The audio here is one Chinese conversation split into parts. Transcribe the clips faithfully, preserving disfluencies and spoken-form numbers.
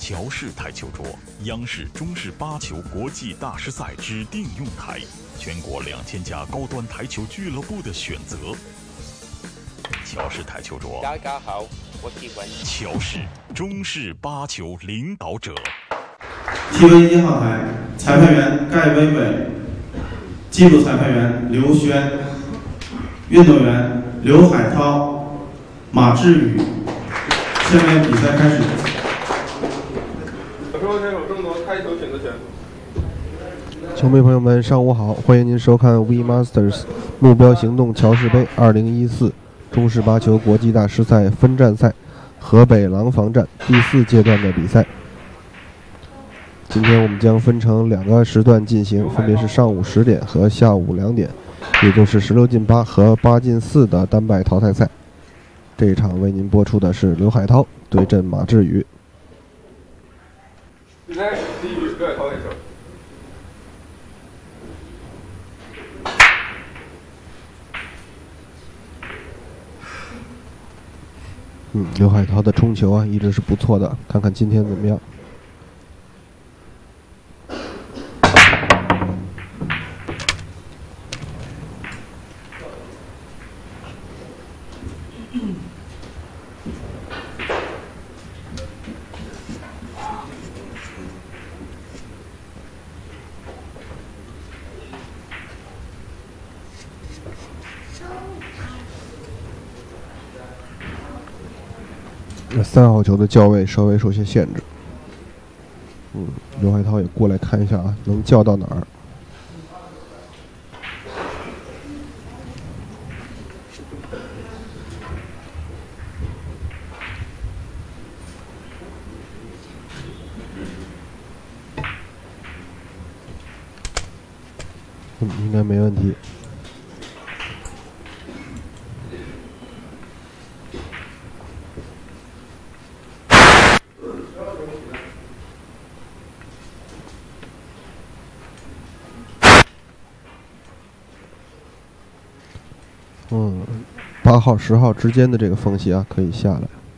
乔氏台球桌，央视中式八球国际大师赛指定用台，全国两千家高端台球俱乐部的选择。乔氏台球桌， 大家好，我喜欢乔氏中式八球领导者。 T V 一号台裁判员盖伟伟，纪录裁判员刘轩，运动员刘海涛、马志宇。下面比赛开始。 小双选手争夺开球选择权。 球迷朋友们，上午好，欢迎您收看 V Masters 目标行动乔氏杯二零一四中式八球国际大师赛分站赛河北廊坊站第四阶段的比赛。今天我们将分成两个时段进行，分别是上午十点和下午两点，也就是十六进八和八进四的单败淘汰赛。这一场为您播出的是刘海涛对阵马志宇。 比赛第一局刘海涛开球。 嗯，刘海涛的冲球啊，一直是不错的，看看今天怎么样。三号球的叫位稍微受些限制。嗯，刘海涛也过来看一下啊，能叫到哪儿？嗯，应该没问题。嗯，八号、十号之间的这个缝隙啊，可以下来。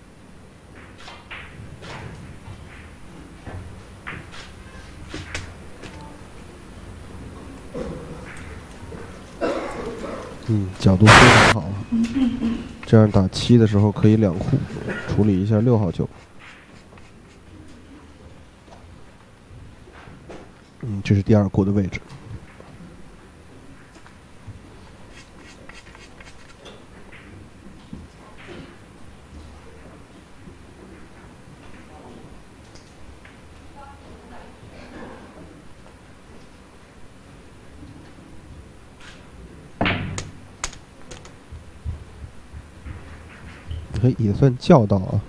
嗯，角度非常好，这样打七的时候可以两库，处理一下六号球。嗯，这是第二库的位置。也算叫到啊。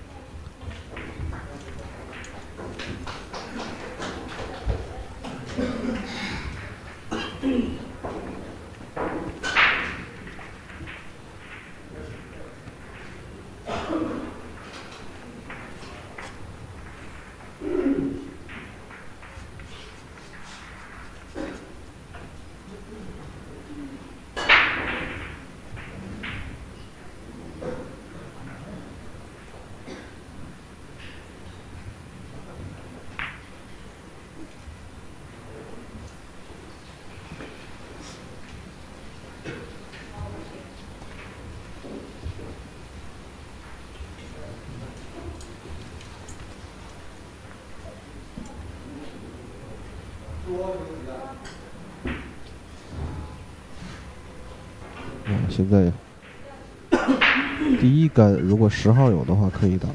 嗯，现在第一杆如果十号有的话可以打。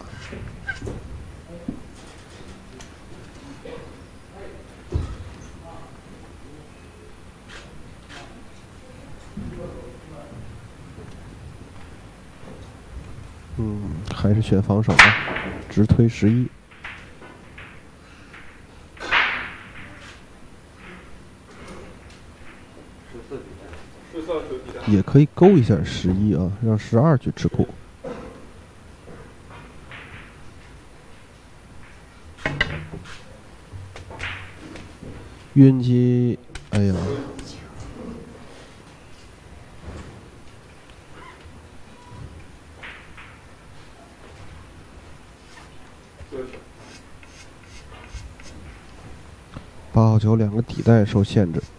嗯，还是选防守吧，直推十一。也可以勾一下十一啊，让十二去吃库。晕机，哎呀， 八号球两个底带受限制。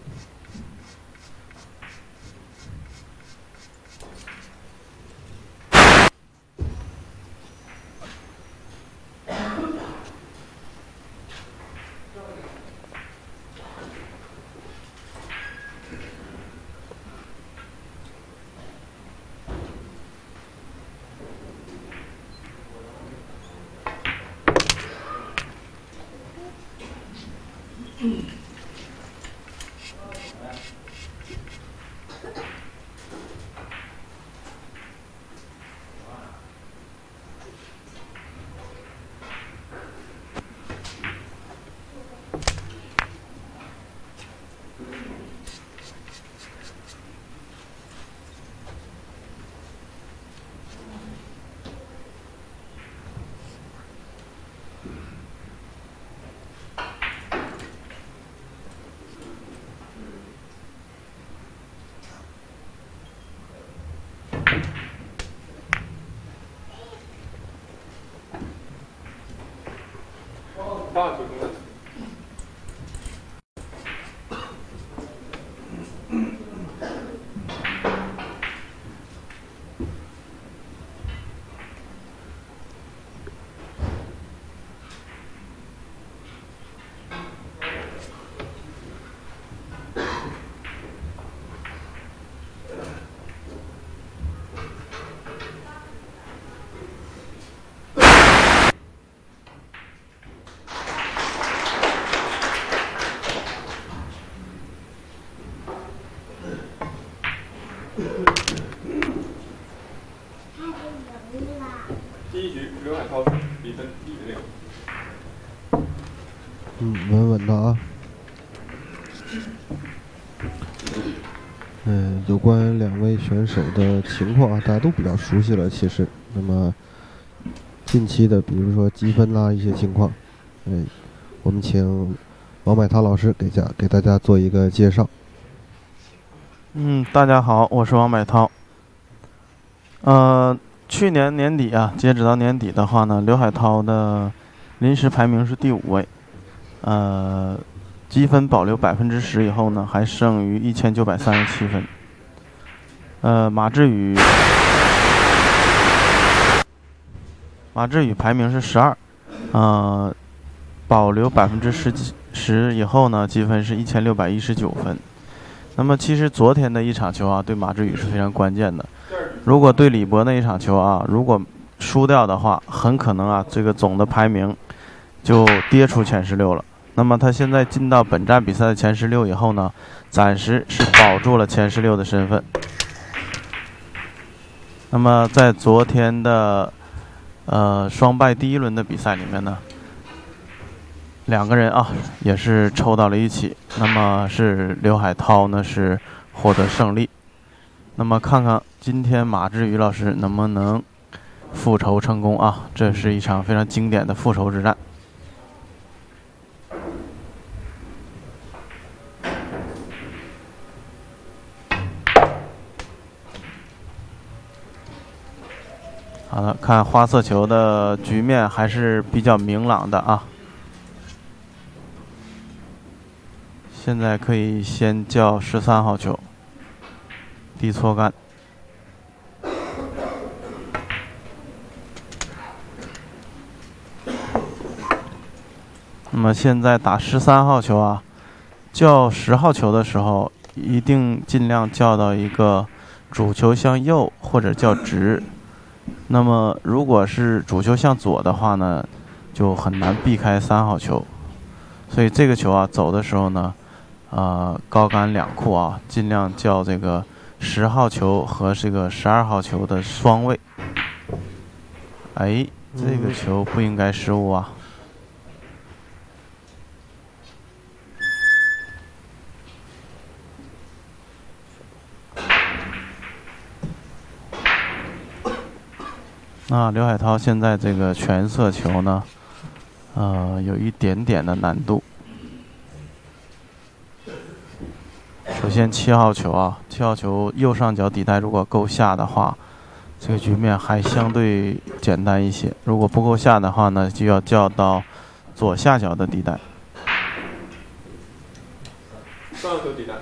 八号球中的。第一局，刘海涛比分一比零。 嗯，稳稳的啊。嗯，有关两位选手的情况啊，大家都比较熟悉了。其实，那么近期的，比如说积分啦一些情况，嗯，我们请王柏涛老师给家给大家做一个介绍。 嗯，大家好，我是王柏涛。呃，去年年底啊，截止到年底的话呢，刘海涛的临时排名是第五位，呃，积分保留百分之十以后呢，还剩余一千九百三十七分。呃，马志宇，马志宇排名是十二，呃，保留百分之十十以后呢，积分是一千六百一十九分。那么其实昨天的一场球啊，对马志宇是非常关键的。如果对李博那一场球啊，如果输掉的话，很可能啊，这个总的排名就跌出前十六了。那么他现在进到本站比赛的前十六以后呢，暂时是保住了前十六的身份。那么在昨天的呃双败第一轮的比赛里面呢，两个人啊也是抽到了一起。那么是刘海涛呢是获得胜利。那么看看今天马志宇老师能不能复仇成功啊？这是一场非常经典的复仇之战。好的，看花色球的局面还是比较明朗的啊。现在可以先叫十三号球，低错杆。那么现在打十三号球啊，叫十号球的时候，一定尽量叫到一个主球向右或者较直。那么如果是主球向左的话呢，就很难避开三号球。所以这个球啊走的时候呢，呃，高杆两库啊，尽量叫这个十号球和这个十二号球的双位。哎，这个球不应该失误啊。那刘海涛现在这个全色球呢，呃，有一点点的难度。首先七号球啊，七号球右上角底带如果够下的话，这个局面还相对简单一些。如果不够下的话呢，就要叫到左下角的底带。 上球底单。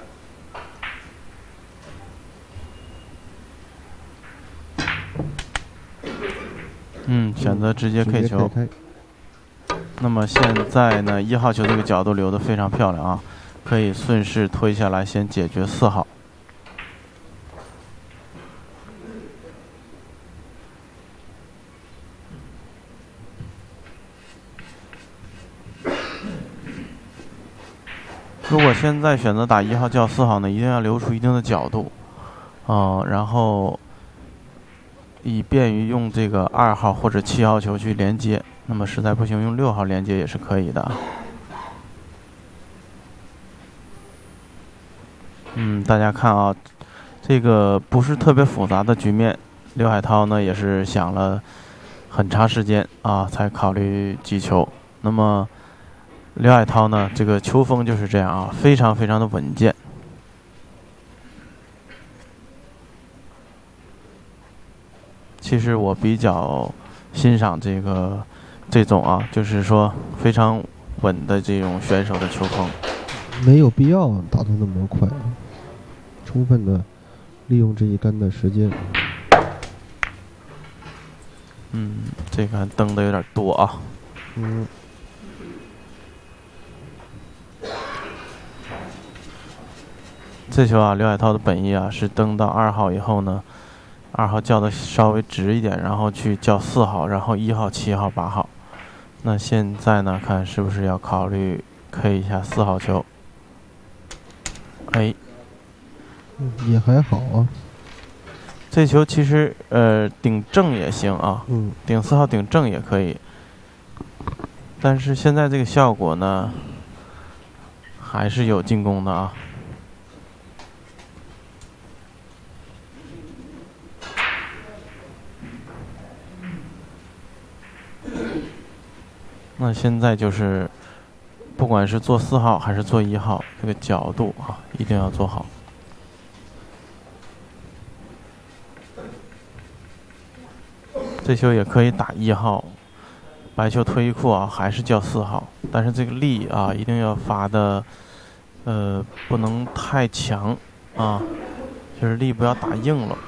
嗯，选择直接 K 球。那么现在呢，一号球这个角度留得非常漂亮啊，可以顺势推下来，先解决四号。如果现在选择打一号叫四号呢，一定要留出一定的角度，啊、呃，然后以便于用这个二号或者七号球去连接。那么实在不行，用六号连接也是可以的。嗯，大家看啊，这个不是特别复杂的局面，刘海涛呢也是想了很长时间啊，才考虑击球。那么刘海涛呢，这个球风就是这样啊，非常非常的稳健。其实我比较欣赏这个这种啊，就是说非常稳的这种选手的球风。 没有必要打得那么快，充分的利用这一杆的时间。 嗯，这个蹬的有点多啊。 嗯。 这球啊，刘海涛的本意啊是蹬到二号以后呢，二号叫的稍微直一点，然后去叫四号，然后一号、七号、八号。那现在呢，看是不是要考虑 K 一下四号球？哎， 嗯，也还好啊。 这球其实呃顶正也行啊， 嗯， 顶四号顶正也可以。但是现在这个效果呢，还是有进攻的啊。那现在就是，不管是做四号还是做一号，这个角度啊，一定要做好。这球也可以打一号，白球推一库啊，还是叫四号，但是这个力啊，一定要发的，呃，不能太强啊，就是力不要打硬了。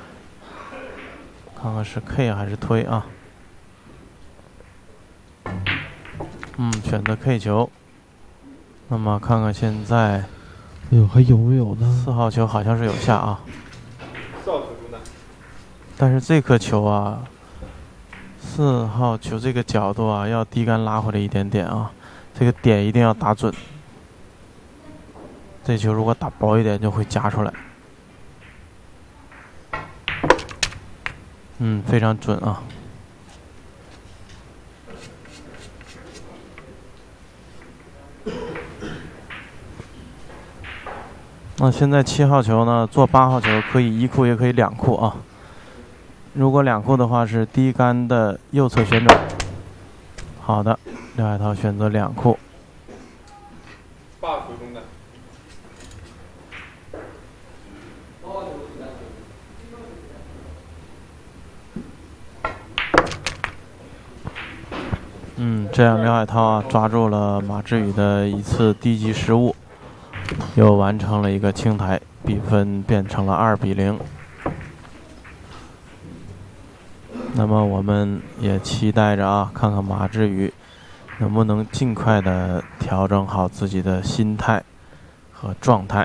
看看是 K 还是推啊？嗯，选择 K 球。那么看看现在， 哎呦，还有没有呢？ 四号球好像是有下啊。 四号球中弹。 但是这颗球啊，四号球这个角度啊，要低杆拉回来一点点啊，这个点一定要打准。这球如果打薄一点，就会夹出来。嗯，非常准啊。那现在七号球呢，做八号球可以一库也可以两库啊。如果两库的话是低杆的右侧旋转。好的，刘海涛选择两库。 八球中弹。 嗯，这样刘海涛啊抓住了马志宇的一次低级失误。又完成了一个清台，比分变成了二比零。那么我们也期待着啊，看看马志宇能不能尽快的调整好自己的心态和状态。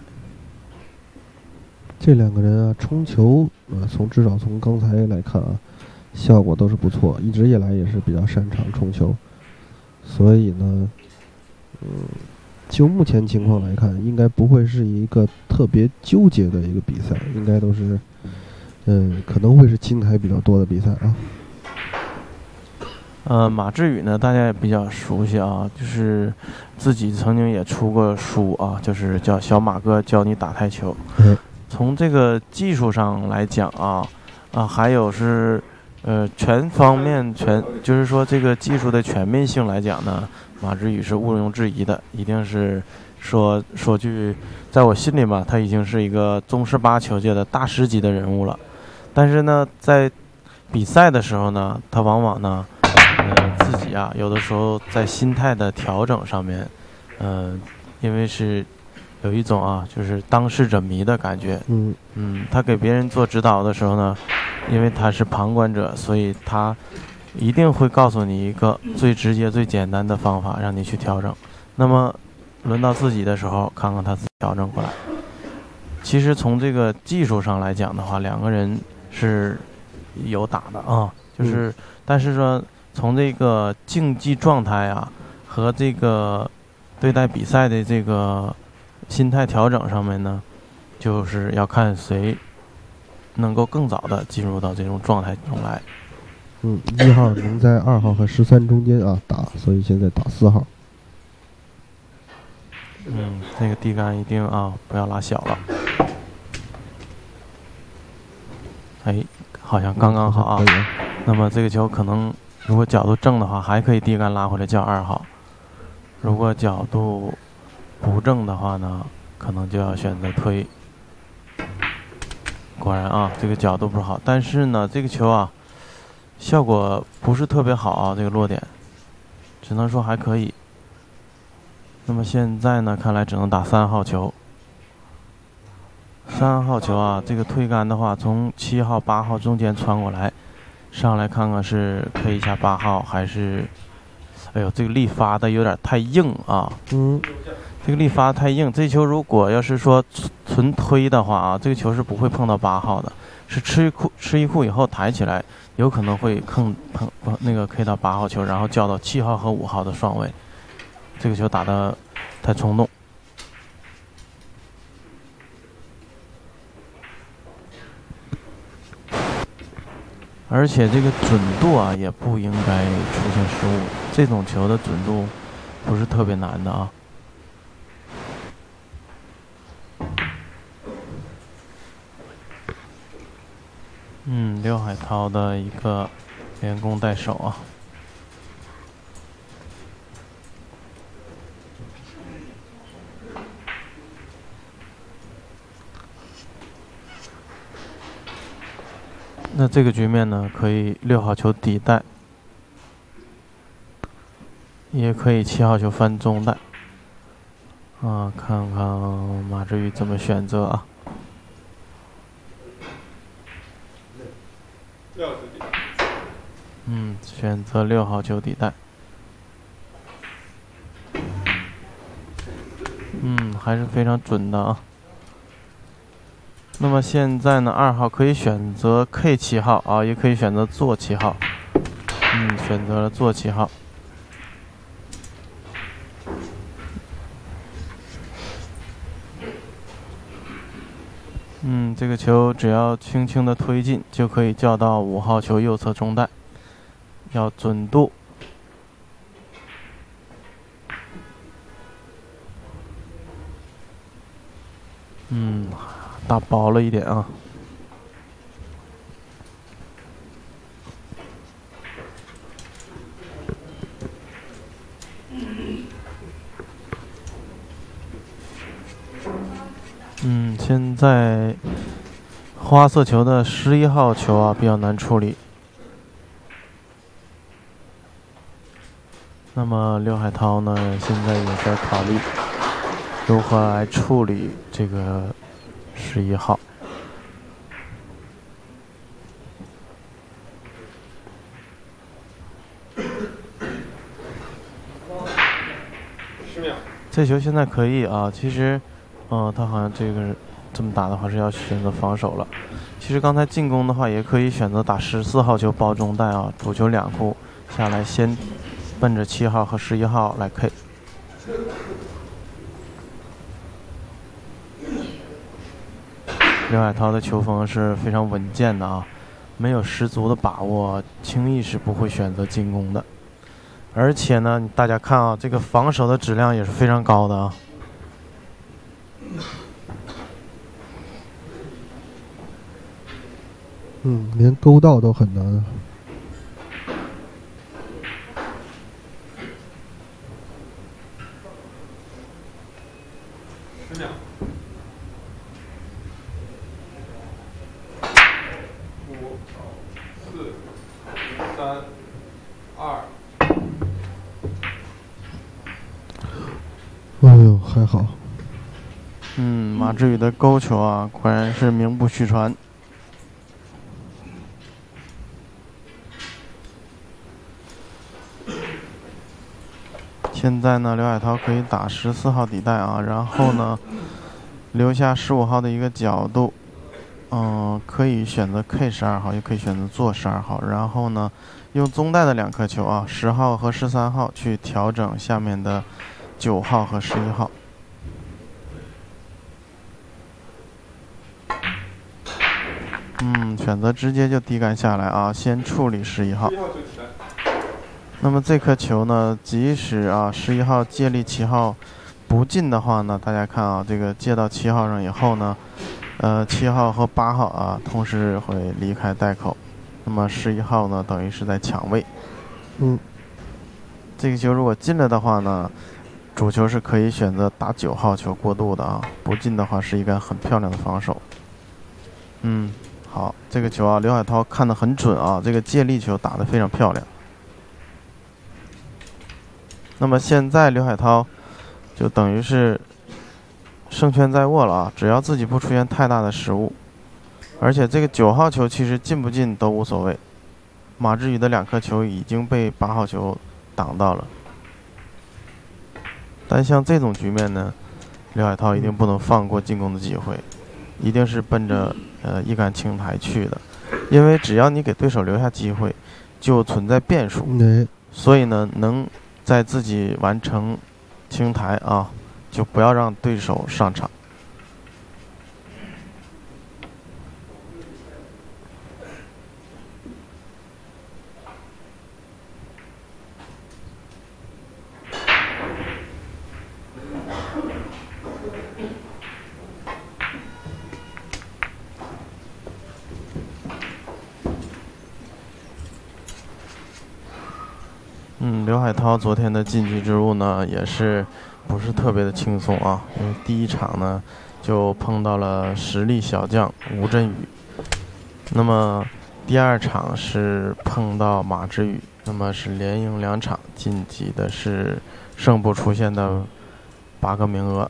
这两个人啊，冲球啊，从至少从刚才来看啊，效果都是不错，一直以来也是比较擅长冲球，所以呢，嗯。就目前情况来看，应该不会是一个特别纠结的一个比赛，应该都是，嗯，可能会是清台比较多的比赛啊。 呃，马志宇呢，大家也比较熟悉啊，就是自己曾经也出过书啊，就是叫《小马哥教你打台球》。 嗯。 从这个技术上来讲啊，啊，还有是呃全方面全，就是说这个技术的全面性来讲呢。马志宇是毋庸置疑的，一定是说说句，在我心里吧，他已经是一个中式八球界的大师级的人物了。但是呢，在比赛的时候呢，他往往呢，呃，自己啊，有的时候在心态的调整上面，呃，因为是有一种啊，就是当事者迷的感觉。 嗯嗯，他给别人做指导的时候呢，因为他是旁观者，所以他一定会告诉你一个最直接、最简单的方法，让你去调整。那么轮到自己的时候，看看他自己调整过来。其实从这个技术上来讲的话，两个人是有打的啊，就是，嗯、但是说从这个竞技状态啊和这个对待比赛的这个心态调整上面呢，就是要看谁能够更早的进入到这种状态中来。 嗯，一号能在二号和十三中间啊打，所以现在打四号。 嗯，这个地杆一定啊不要拉小了。哎，好像刚刚好啊。嗯、那么这个球可能如果角度正的话，还可以地杆拉回来叫二号；如果角度不正的话呢，可能就要选择推。果然啊，这个角度不好，但是呢，这个球啊，效果不是特别好啊，这个落点，只能说还可以。那么现在呢，看来只能打三号球。三号球啊，这个推杆的话，从七号、八号中间穿过来，上来看看是 K 一下八号还是？哎呦，这个力发的有点太硬啊。 嗯。 这个力发太硬，这球如果要是说纯推的话啊，这个球是不会碰到八号的，是吃一库吃一库以后抬起来，有可能会碰碰那个 K 到八号球，然后叫到七号和五号的双位。这个球打得太冲动，而且这个准度啊也不应该出现失误。这种球的准度不是特别难的啊。嗯，刘海涛的一个连攻带手啊。那这个局面呢，可以六号球底带，也可以七号球翻中带。啊，看看马志宇怎么选择啊？嗯，选择六号球底带。嗯，还是非常准的啊。那么现在呢，二号可以选择 K 七号啊，也可以选择做七号。嗯，选择了做七号。嗯，这个球只要轻轻的推进，就可以叫到五号球右侧中带，要准度。嗯。打薄了一点啊。嗯，现在花色球的十一号球啊比较难处理。那么刘海涛呢，现在也在考虑如何来处理这个十一号。 十秒。 这球现在可以啊，其实，嗯、呃，他好像这个这么打的话是要选择防守了。其实刚才进攻的话，也可以选择打十四号球包中带啊，主球两库下来，先奔着七号和十一号来 K。刘海涛的球风是非常稳健的啊，没有十足的把握，轻易是不会选择进攻的。而且呢，大家看啊，这个防守的质量也是非常高的啊。 嗯，连勾到都很难啊。 十秒。五、四、三、二。 哎呦，还好。 马志宇的勾球啊，果然是名不虚传。现在呢，刘海涛可以打十四号底带啊，然后呢，留下十五号的一个角度，嗯，可以选择 K 十二号，也可以选择做十二号，然后呢，用棕带的两颗球啊，十号和十三号去调整下面的九号和十一号。嗯，选择直接就低杆下来啊，先处理十一号。那么这颗球呢，即使啊十一号借力七号不进的话呢，大家看啊，这个借到七号上以后呢，呃七号和八号啊同时会离开袋口，那么十一号呢等于是在抢位。 嗯， 这个球如果进了的话呢，主球是可以选择打九号球过渡的啊，不进的话是一杆很漂亮的防守。嗯，好，这个球啊刘海涛看得很准啊，这个借力球打得非常漂亮。那么现在刘海涛就等于是胜券在握了啊，只要自己不出现太大的失误，而且这个九号球其实进不进都无所谓，马志宇的两颗球已经被八号球挡到了。但像这种局面呢，刘海涛一定不能放过进攻的机会，一定是奔着呃一杆清台去的，因为只要你给对手留下机会，就存在变数。 嗯、 所以呢，能在自己完成清台啊，就不要让对手上场。嗯，刘海涛昨天的晋级之路呢，也是不是特别的轻松啊？因为第一场呢，就碰到了实力小将吴镇宇，那么第二场是碰到马志宇，那么是连赢两场，晋级的是胜部出现的八个名额。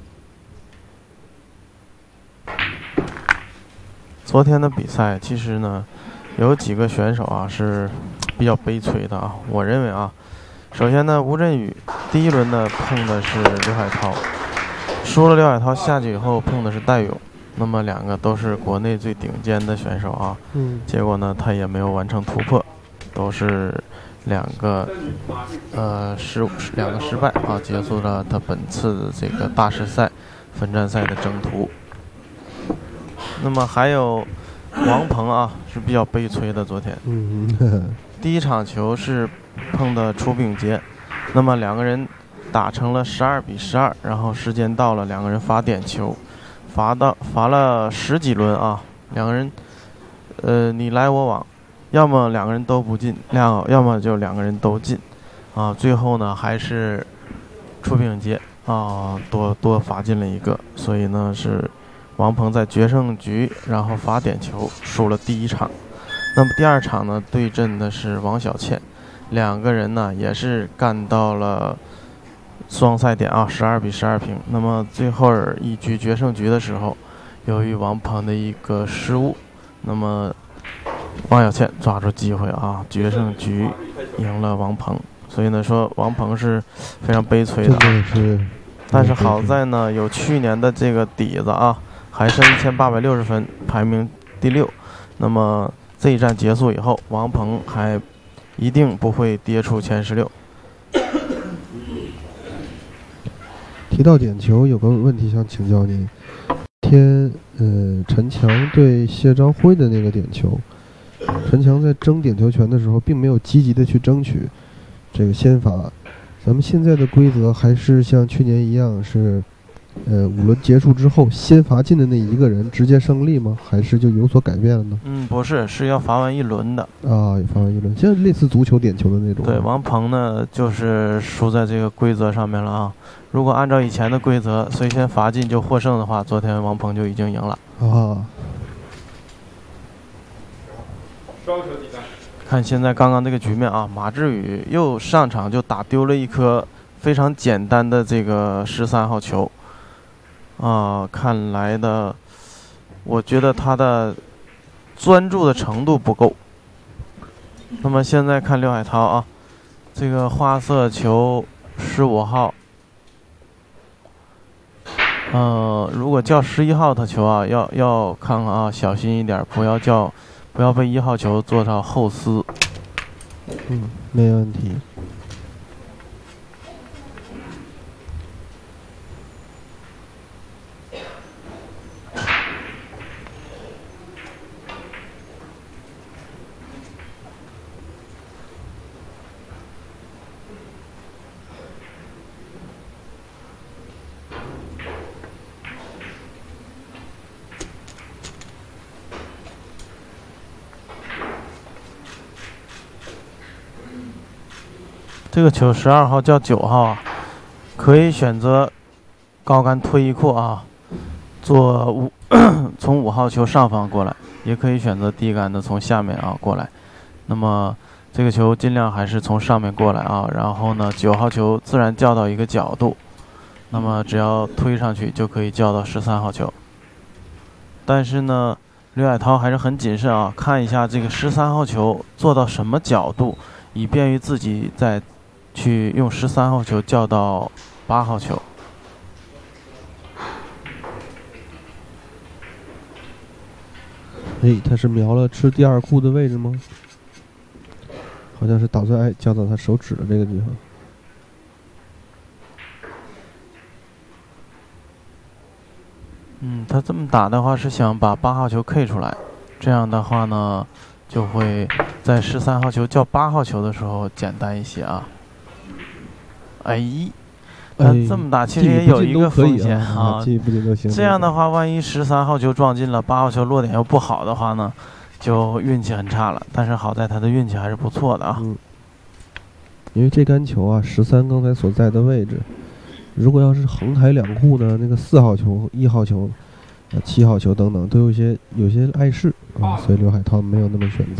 昨天的比赛其实呢，有几个选手啊是比较悲催的啊，我认为啊。首先呢，吴镇宇第一轮呢碰的是刘海涛，输了刘海涛下去以后碰的是戴勇，那么两个都是国内最顶尖的选手啊， 嗯， 结果呢他也没有完成突破，都是两个呃失两个失败啊，结束了他本次的这个大师赛分站赛的征途。那么还有王鹏啊是比较悲催的，昨天， 嗯，呵呵第一场球是碰的楚炳杰，那么两个人打成了十二比十二，然后时间到了，两个人罚点球，罚到罚了十几轮啊，两个人呃你来我往，要么两个人都不进，要要么就两个人都进，啊，最后呢还是楚炳杰啊多多罚进了一个，所以呢是王鹏在决胜局然后罚点球输了第一场。那么第二场呢，对阵的是王晓倩，两个人呢也是干到了双赛点啊，十二比十二平。那么最后一局决胜局的时候，由于王鹏的一个失误，那么王晓倩抓住机会啊，决胜局赢了王鹏。所以呢，说王鹏是非常悲催的， 真的是。 但是好在呢，有去年的这个底子啊，还剩一千八百六十分，排名第六。那么这一战结束以后，王鹏还一定不会跌出前十六。 提到点球，有个问题想请教您。天，呃，陈强对谢昭辉的那个点球，陈强在争点球权的时候，并没有积极的去争取这个先罚。咱们现在的规则还是像去年一样是，呃，五轮结束之后，先罚进的那一个人直接胜利吗？还是就有所改变了呢？ 嗯，不是，是要罚完一轮的啊，罚完一轮，像类似足球点球的那种。 对，王鹏呢就是输在这个规则上面了啊。如果按照以前的规则，谁先罚进就获胜的话，昨天王鹏就已经赢了啊。 双球比赛。 看现在刚刚这个局面啊，马志宇又上场就打丢了一颗非常简单的这个十三号球。 啊，看来的，我觉得他的专注的程度不够。那么现在看刘海涛啊，这个花色球十五号，呃，如果叫十一号的球啊，要要看看啊，小心一点，不要叫，不要被一号球做到后撕。 嗯，没问题。 这个球十二号叫九号啊，可以选择高杆推一库啊，做五从五号球上方过来，也可以选择低杆的从下面啊过来。那么这个球尽量还是从上面过来啊，然后呢九号球自然叫到一个角度，那么只要推上去就可以叫到十三号球。但是呢，刘海涛还是很谨慎啊，看一下这个十三号球做到什么角度，以便于自己在去用十三号球叫到八号球。 哎，他是瞄了吃第二库的位置吗？好像是打算哎叫到他手指的这个地方。 嗯，他这么打的话是想把八号球 K 出来，这样的话呢，就会在十三号球叫八号球的时候简单一些啊。哎，他这么打其实也有一个风险啊， 进不进都行。 这样的话，万一十三号球撞进了，八号球落点又不好的话呢，就运气很差了。但是好在他的运气还是不错的啊。 嗯，因为这杆球啊，十三刚才所在的位置，如果要是横抬两库呢，那个四号球、一号球、呃七号球等等都有些有些碍事啊，所以刘海涛没有那么选择。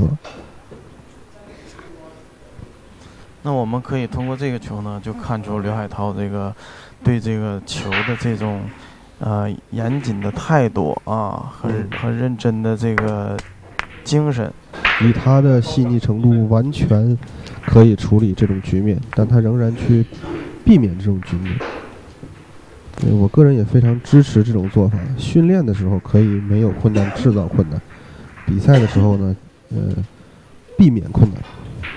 那我们可以通过这个球呢，就看出刘海涛这个对这个球的这种呃严谨的态度啊，很很认真的这个精神。 以他的细腻程度，完全可以处理这种局面，但他仍然去避免这种局面。对，我个人也非常支持这种做法。训练的时候可以没有困难制造困难，比赛的时候呢，呃，避免困难。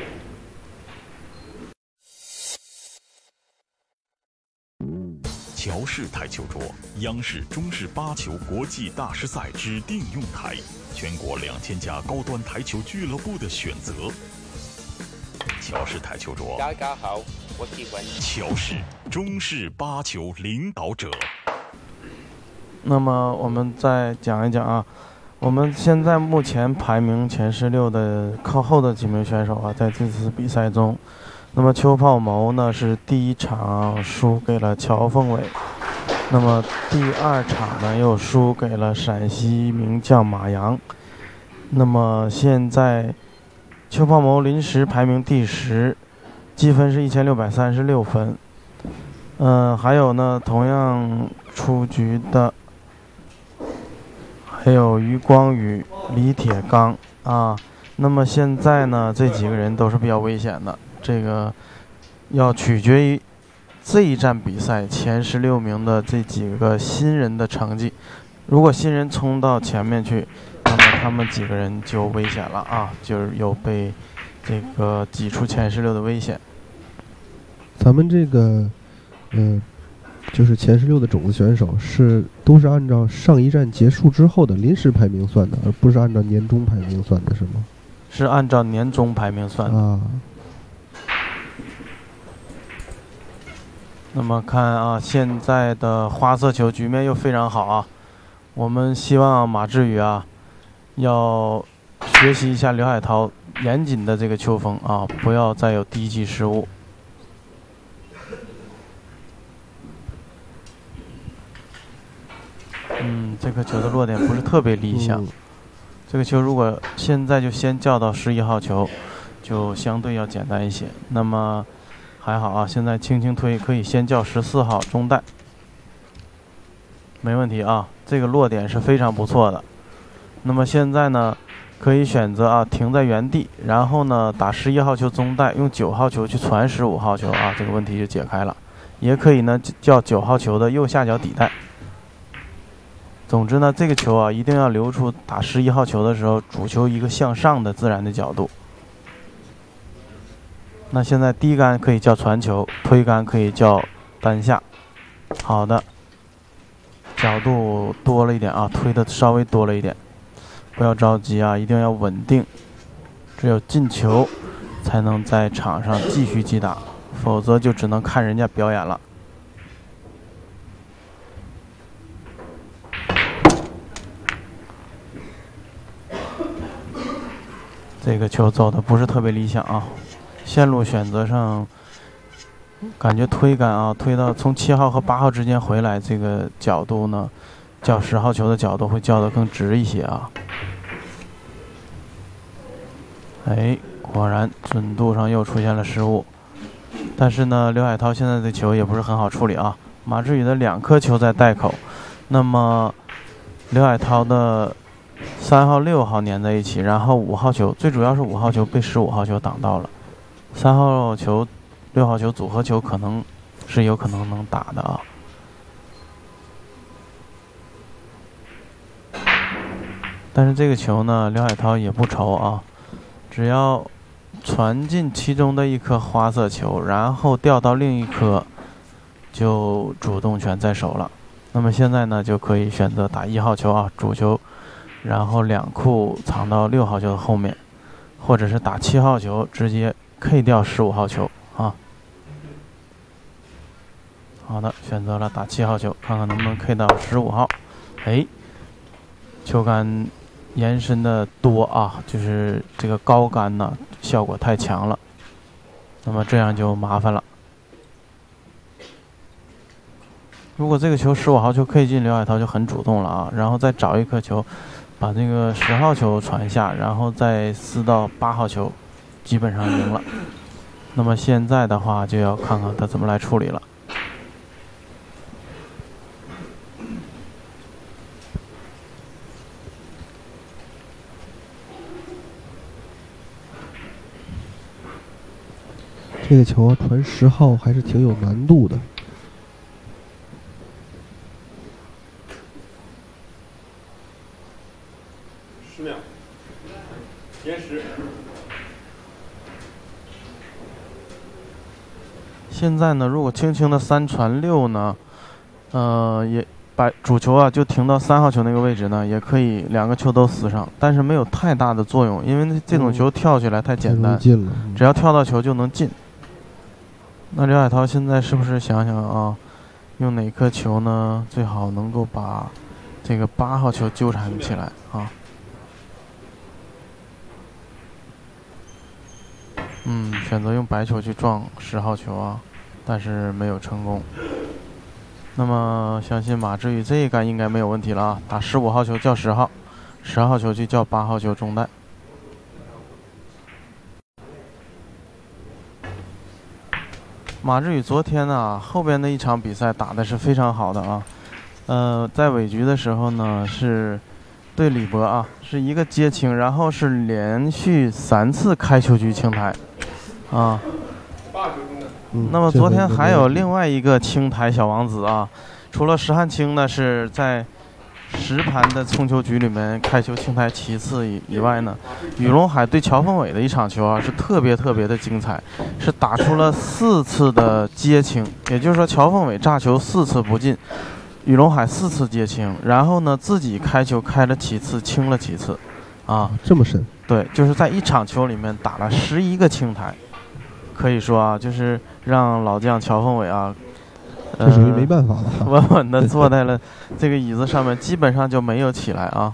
乔氏台球桌，央视中式八球国际大师赛之定用台，全国两千家高端台球俱乐部的选择。乔氏台球桌， 大家好，我喜欢乔氏中式八球领导者。 那么我们再讲一讲啊，我们现在目前排名前十六的靠后的几名选手啊，在这次比赛中。那么邱泡谋呢是第一场输给了乔凤伟，那么第二场呢又输给了陕西名将马洋。那么现在邱泡谋临时排名第十，积分是一千六百三十六分。嗯、呃，还有呢，同样出局的还有于光宇、李铁刚啊。那么现在呢，这几个人都是比较危险的。这个要取决于这一站比赛前十六名的这几个新人的成绩。如果新人冲到前面去，那么他们几个人就危险了啊，就是有被这个挤出前十六的危险。 咱们这个，呃，就是前十六的种子选手是都是按照上一站结束之后的临时排名算的，而不是按照年终排名算的，是吗？ 是按照年终排名算的啊。 那么看啊，现在的花色球局面又非常好啊。我们希望马志宇啊，要学习一下刘海涛严谨的这个球风啊，不要再有低级失误。嗯，这个球的落点不是特别理想。嗯、这个球如果现在就先叫到十一号球，就相对要简单一些。那么。还好啊，现在轻轻推可以先叫十四号中带。 没问题啊，这个落点是非常不错的。那么现在呢，可以选择啊停在原地，然后呢打十一号球中带，用九号球去传十五号球啊，这个问题就解开了。也可以呢叫九号球的右下角底带。总之呢，这个球啊一定要留出打十一号球的时候主球一个向上的自然的角度。那现在低杆可以叫传球，推杆可以叫单下。好的，角度多了一点啊，推的稍微多了一点，不要着急啊，一定要稳定。只有进球才能在场上继续击打，否则就只能看人家表演了。这个球走的不是特别理想啊，线路选择上感觉推杆啊，推到从七号和八号之间回来，这个角度呢，较十号球的角度会较得更直一些啊。哎，果然准度上又出现了失误，但是呢，刘海涛现在的球也不是很好处理啊。马志宇的两颗球在袋口，那么刘海涛的三号、六号粘在一起，然后五号球，最主要是五号球被十五号球挡到了，三号球、六号球组合球可能是有可能能打的啊。但是这个球呢，刘海涛也不愁啊，只要传进其中的一颗花色球，然后掉到另一颗，就主动权在手了。那么现在呢，就可以选择打一号球啊，主球。然后两库藏到六号球的后面，或者是打七号球，直接 K 掉十五号球啊。好的，选择了打七号球，看看能不能 K 到十五号。哎，球杆延伸的多啊，就是这个高杆呢效果太强了，那么这样就麻烦了。如果这个球十五号球 K 进，刘海涛就很主动了啊，然后再找一颗球。把这个十号球传下，然后再撕到八号球，基本上赢了。那么现在的话，就要看看他怎么来处理了。 这个球传十号还是挺有难度的。 十秒，延时。 现在呢，如果轻轻的三传六呢，呃，也把主球啊就停到三号球那个位置呢，也可以两个球都撕上，但是没有太大的作用，因为这种球跳起来太简单， 进了， 只要跳到球就能进。那刘海涛现在是不是想想啊，用哪颗球呢？最好能够把这个八号球纠缠起来啊。嗯，选择用白球去撞十号球啊，但是没有成功。那么相信马志宇这一杆应该没有问题了啊，打十五号球叫十号，十号球去叫八号球中带。马志宇昨天啊后边的一场比赛打的是非常好的啊，呃，在尾局的时候呢是对李博啊是一个接清，然后是连续三次开球局清台。啊， 嗯、 那么昨天还有另外一个清台小王子啊，除了石汉清呢是在十盘的冲球局里面开球清台其次以以外呢，宇龙海对乔凤伟的一场球啊是特别特别的精彩，是打出了四次的接清，也就是说乔凤伟炸球四次不进，宇龙海四次接清，然后呢自己开球开了几次，清了几次，啊， 这么深？ 对，就是在一场球里面打了十一个清台。可以说啊，就是让老将乔凤伟啊， 这属于没办法了， 呃、稳稳的坐在了这个椅子上面，基本上就没有起来啊。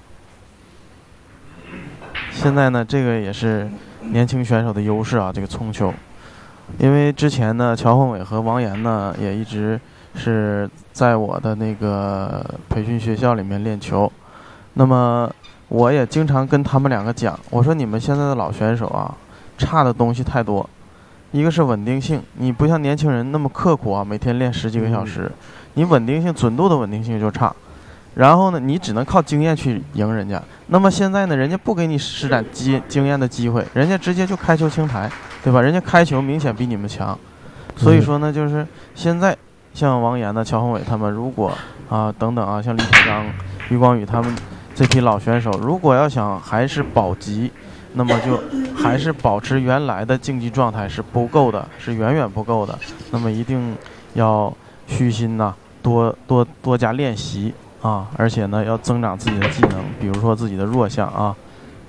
现在呢，这个也是年轻选手的优势啊，这个冲球，因为之前呢，乔凤伟和王岩呢也一直是在我的那个培训学校里面练球，那么我也经常跟他们两个讲，我说你们现在的老选手啊，差的东西太多。一个是稳定性，你不像年轻人那么刻苦啊，每天练十几个小时，你稳定性、准度的稳定性就差。 然后呢，你只能靠经验去赢人家。那么现在呢，人家不给你施展经经验的机会，人家直接就开球清台，对吧？人家开球明显比你们强，所以说呢，就是现在像王岩呢、乔宏伟他们，如果啊等等啊，像李铁刚、余光宇他们这批老选手，如果要想还是保级，那么就还是保持原来的竞技状态是不够的，是远远不够的。那么一定要虚心呐、啊，多多多加练习。啊，而且呢，要增长自己的技能，比如说自己的弱项啊。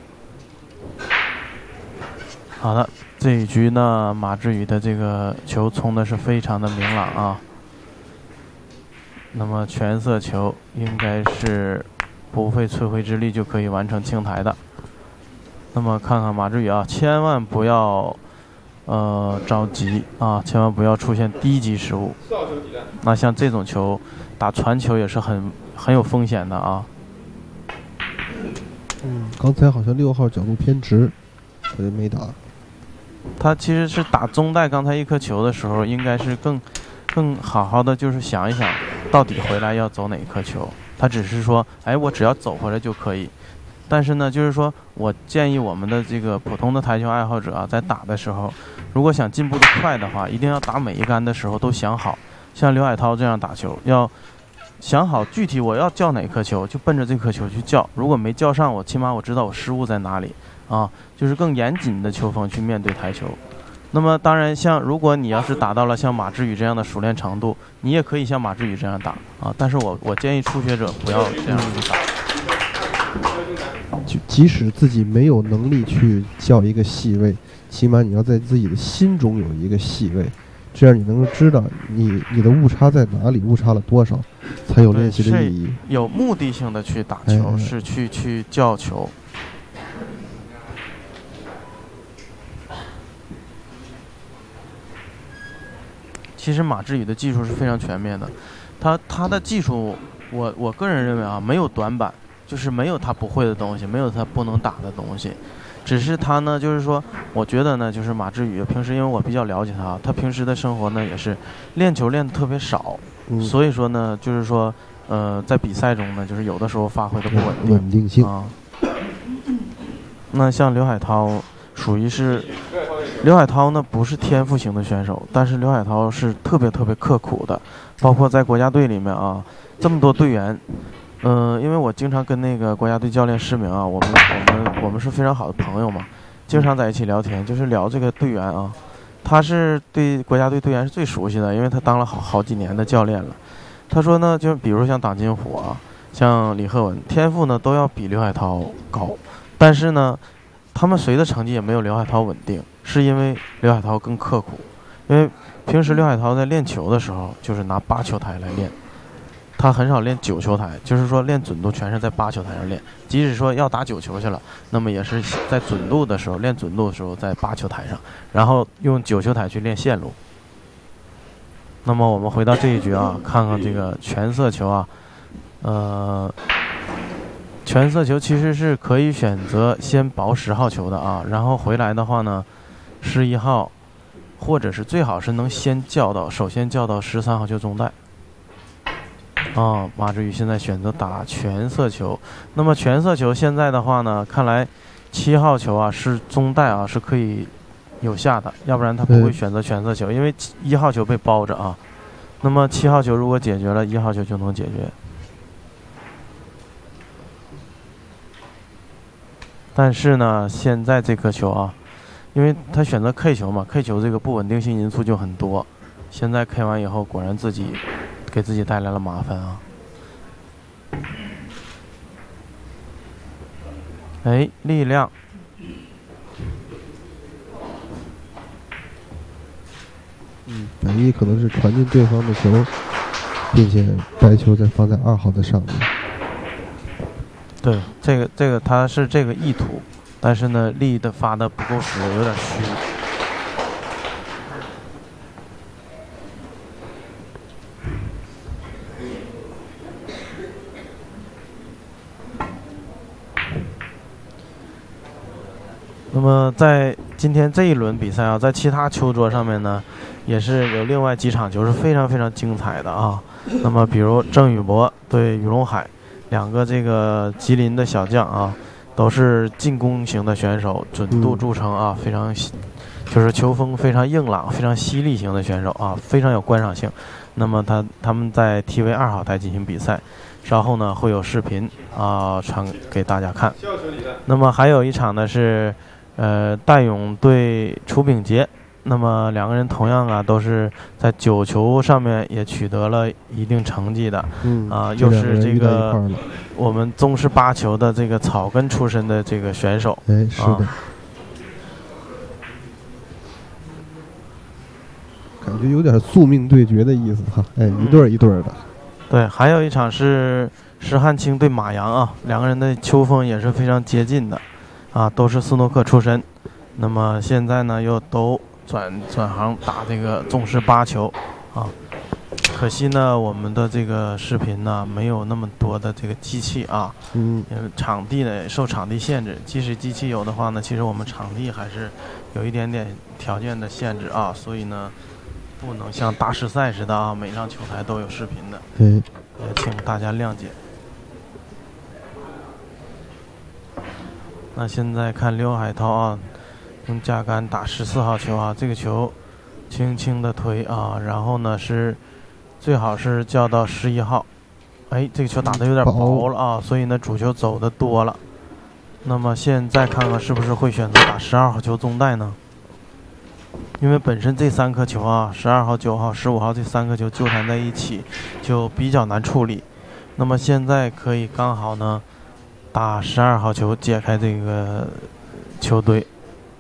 好的，这一局呢，马志宇的这个球冲的是非常的明朗啊。那么全色球应该是不费吹灰之力就可以完成清台的。那么看看马志宇啊，千万不要呃着急啊，千万不要出现低级失误。那像这种球打传球也是很很有风险的啊。 嗯，刚才好像六号角度偏直，所以没打。 他其实是打中带刚才一颗球的时候，应该是更更好好的就是想一想，到底回来要走哪一颗球。他只是说，哎，我只要走回来就可以。但是呢，就是说我建议我们的这个普通的台球爱好者啊，在打的时候，如果想进步的快的话，一定要打每一杆的时候都想好。像刘海涛这样打球，要想好具体我要叫哪颗球，就奔着这颗球去叫。如果没叫上，我起码我知道我失误在哪里啊，就是更严谨的球风去面对台球。那么当然，像如果你要是达到了像马志宇这样的熟练程度，你也可以像马志宇这样打啊。但是我我建议初学者不要这样去打。 就即使自己没有能力去叫一个细位，起码你要在自己的心中有一个细位，这样你能够知道你你的误差在哪里，误差了多少，才有练习的意义。 有目的性的去打球，哎、是去去叫球。其实马志宇的技术是非常全面的，他他的技术，我我个人认为啊，没有短板。就是没有他不会的东西，没有他不能打的东西，只是他呢，就是说，我觉得呢，就是马志宇平时因为我比较了解他，他平时的生活呢也是练球练的特别少，嗯、所以说呢，就是说，呃，在比赛中呢，就是有的时候发挥的不稳定， 稳定性啊。那像刘海涛属于是，刘海涛呢不是天赋型的选手，但是刘海涛是特别特别刻苦的，包括在国家队里面啊，这么多队员。嗯、呃，因为我经常跟那个国家队教练施明啊，我们我们我们是非常好的朋友嘛，经常在一起聊天，就是聊这个队员啊，他是对国家队队员是最熟悉的，因为他当了好好几年的教练了。他说呢，就比如像党金虎啊，像李鹤文，天赋呢都要比刘海涛高，但是呢，他们谁的成绩也没有刘海涛稳定，是因为刘海涛更刻苦，因为平时刘海涛在练球的时候就是拿八球台来练。他很少练九球台，就是说练准度全是在八球台上练。即使说要打九球去了，那么也是在准度的时候练准度的时候在八球台上，然后用九球台去练线路。那么我们回到这一局啊，看看这个全色球啊，呃，全色球其实是可以选择先保十号球的啊，然后回来的话呢，十一号，或者是最好是能先叫到，首先叫到十三号球中带。啊，马志宇现在选择打全色球。那么全色球现在的话呢，看来七号球啊是中带啊是可以有下的，要不然他不会选择全色球，因为一号球被包着啊。那么七号球如果解决了，一号球就能解决。但是呢，现在这颗球啊，因为他选择 K 球嘛 ，K 球这个不稳定性因素就很多。现在 K 完以后，果然自己。给自己带来了麻烦啊！哎，力量， 嗯，本意可能是传进对方的球，并且白球再放在二号的上面。 对，这个这个他是这个意图，但是呢，力的发的不够实，有点虚。那么在今天这一轮比赛啊，在其他球桌上面呢，也是有另外几场球是非常非常精彩的啊。那么比如郑宇博对于龙海， 两个这个吉林的小将啊，都是进攻型的选手，准度著称啊，非常就是球风非常硬朗、非常犀利型的选手啊，非常有观赏性。那么他他们在 T V 二号台进行比赛，稍后呢会有视频啊传给大家看。那么还有一场呢是呃戴勇对楚炳杰。那么两个人同样啊，都是在九球上面也取得了一定成绩的， 嗯啊，又是这个我们宗师八球的这个草根出身的这个选手， 哎，是的，啊、感觉有点宿命对决的意思哈，哎，一对儿一对儿的。 对，还有一场是石汉清对马洋啊，两个人的球风也是非常接近的，啊，都是斯诺克出身，那么现在呢又都。转转行打这个宗师八球，啊，可惜呢，我们的这个视频呢没有那么多的这个机器啊， 嗯， 因为场地呢受场地限制，即使机器有的话呢，其实我们场地还是有一点点条件的限制啊，所以呢，不能像大师赛似的啊，每张球台都有视频的， 嗯， 也请大家谅解。那现在看刘海涛啊。用架杆打十四号球啊，这个球轻轻的推啊，然后呢是最好是叫到十一号，哎，这个球打得有点薄了啊，所以呢主球走的多了。那么现在看看是不是会选择打十二号球中带呢？因为本身这三颗球啊，十二号、九号、十五号这三颗球纠缠在一起，就比较难处理。那么现在可以刚好呢打十二号球解开这个球队。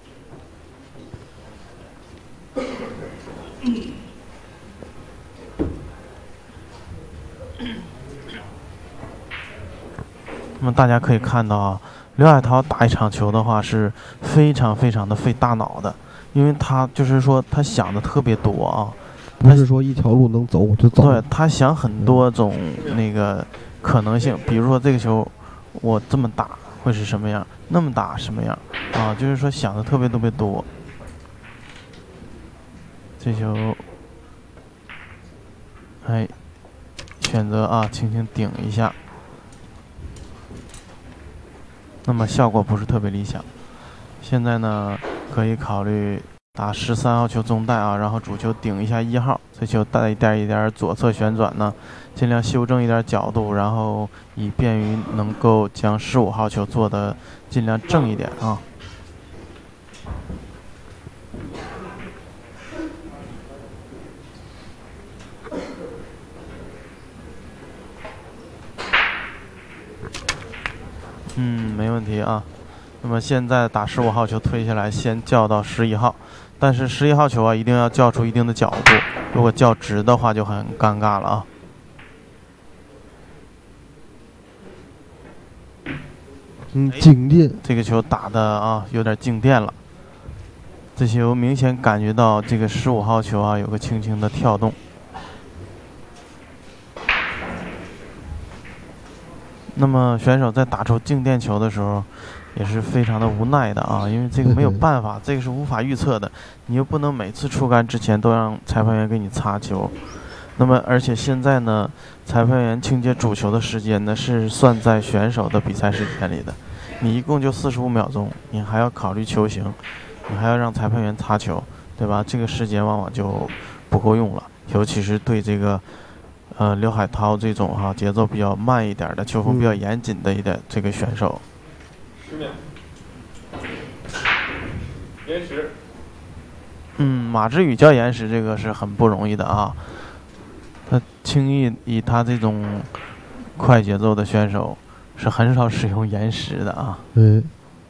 那么大家可以看到啊，刘海涛打一场球的话是非常非常的费大脑的，因为他就是说他想的特别多啊， 不是说一条路能走我就走。 对，他想很多种那个可能性，比如说这个球我这么打会是什么样，那么打什么样啊，就是说想的特别特别多。这球，哎，选择啊轻轻顶一下。那么效果不是特别理想，现在呢可以考虑打十三号球中带啊，然后主球顶一下一号，这球带一点一点左侧旋转呢，尽量修正一点角度，然后以便于能够将十五号球做的尽量正一点啊。嗯，没问题啊。那么现在打十五号球推下来，先叫到十一号，但是十一号球啊，一定要叫出一定的角度，如果叫直的话就很尴尬了啊。 嗯，静电， 这个球打的啊有点静电了，这球明显感觉到这个十五号球啊有个轻轻的跳动。那么选手在打出静电球的时候，也是非常的无奈的啊，因为这个没有办法，这个是无法预测的，你又不能每次出杆之前都让裁判员给你擦球。那么而且现在呢，裁判员清接主球的时间呢是算在选手的比赛时间里的，你一共就四十五秒钟，你还要考虑球型，你还要让裁判员擦球，对吧？这个时间往往就不够用了，尤其是对这个。呃，刘海涛这种哈、啊、节奏比较慢一点的，球风比较严谨的一点这个选手， 十秒，延时。 嗯，马志宇叫延时，这个是很不容易的啊。他轻易以他这种快节奏的选手，是很少使用延时的啊。 嗯。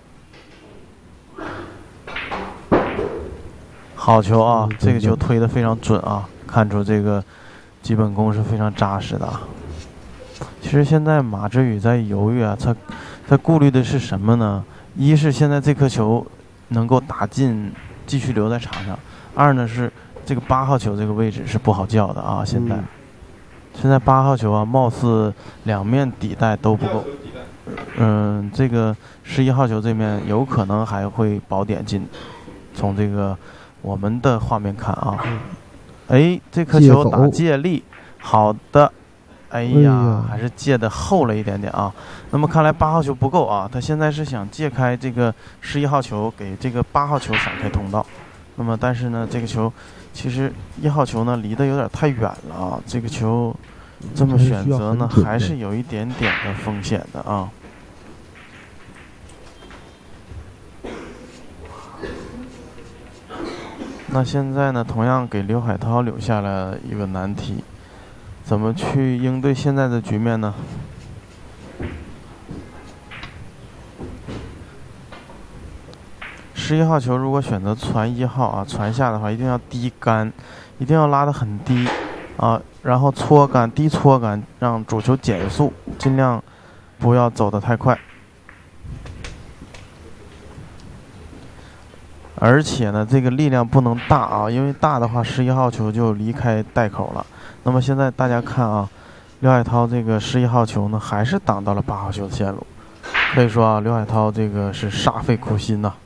好球啊！这个球推得非常准啊，看出这个。基本功是非常扎实的啊。其实现在马志宇在犹豫啊，他他顾虑的是什么呢？一是现在这颗球能够打进，继续留在场上；二呢是这个八号球这个位置是不好叫的啊。现在，嗯、现在八号球啊，貌似两面底带都不够。嗯，这个十一号球这面有可能还会保点进。从这个我们的画面看啊。哎，这颗球打借力，好的， 哎呀， 哎呀还是借的厚了一点点啊。那么看来八号球不够啊，他现在是想借开这个十一号球，给这个八号球闪开通道。那么但是呢，这个球其实一号球呢离得有点太远了啊，这个球这么选择呢，还是有一点点的风险的啊。那现在呢，同样给刘海涛留下了一个难题，怎么去应对现在的局面呢？十一号球如果选择传一号啊，传下的话一定要低杆，一定要拉得很低啊，然后搓杆，低搓杆，让主球减速，尽量不要走得太快。而且呢，这个力量不能大啊，因为大的话，十一号球就离开袋口了。那么现在大家看啊，刘海涛这个十一号球呢，还是挡到了八号球的线路。可以说啊，刘海涛这个是煞费苦心呐、啊。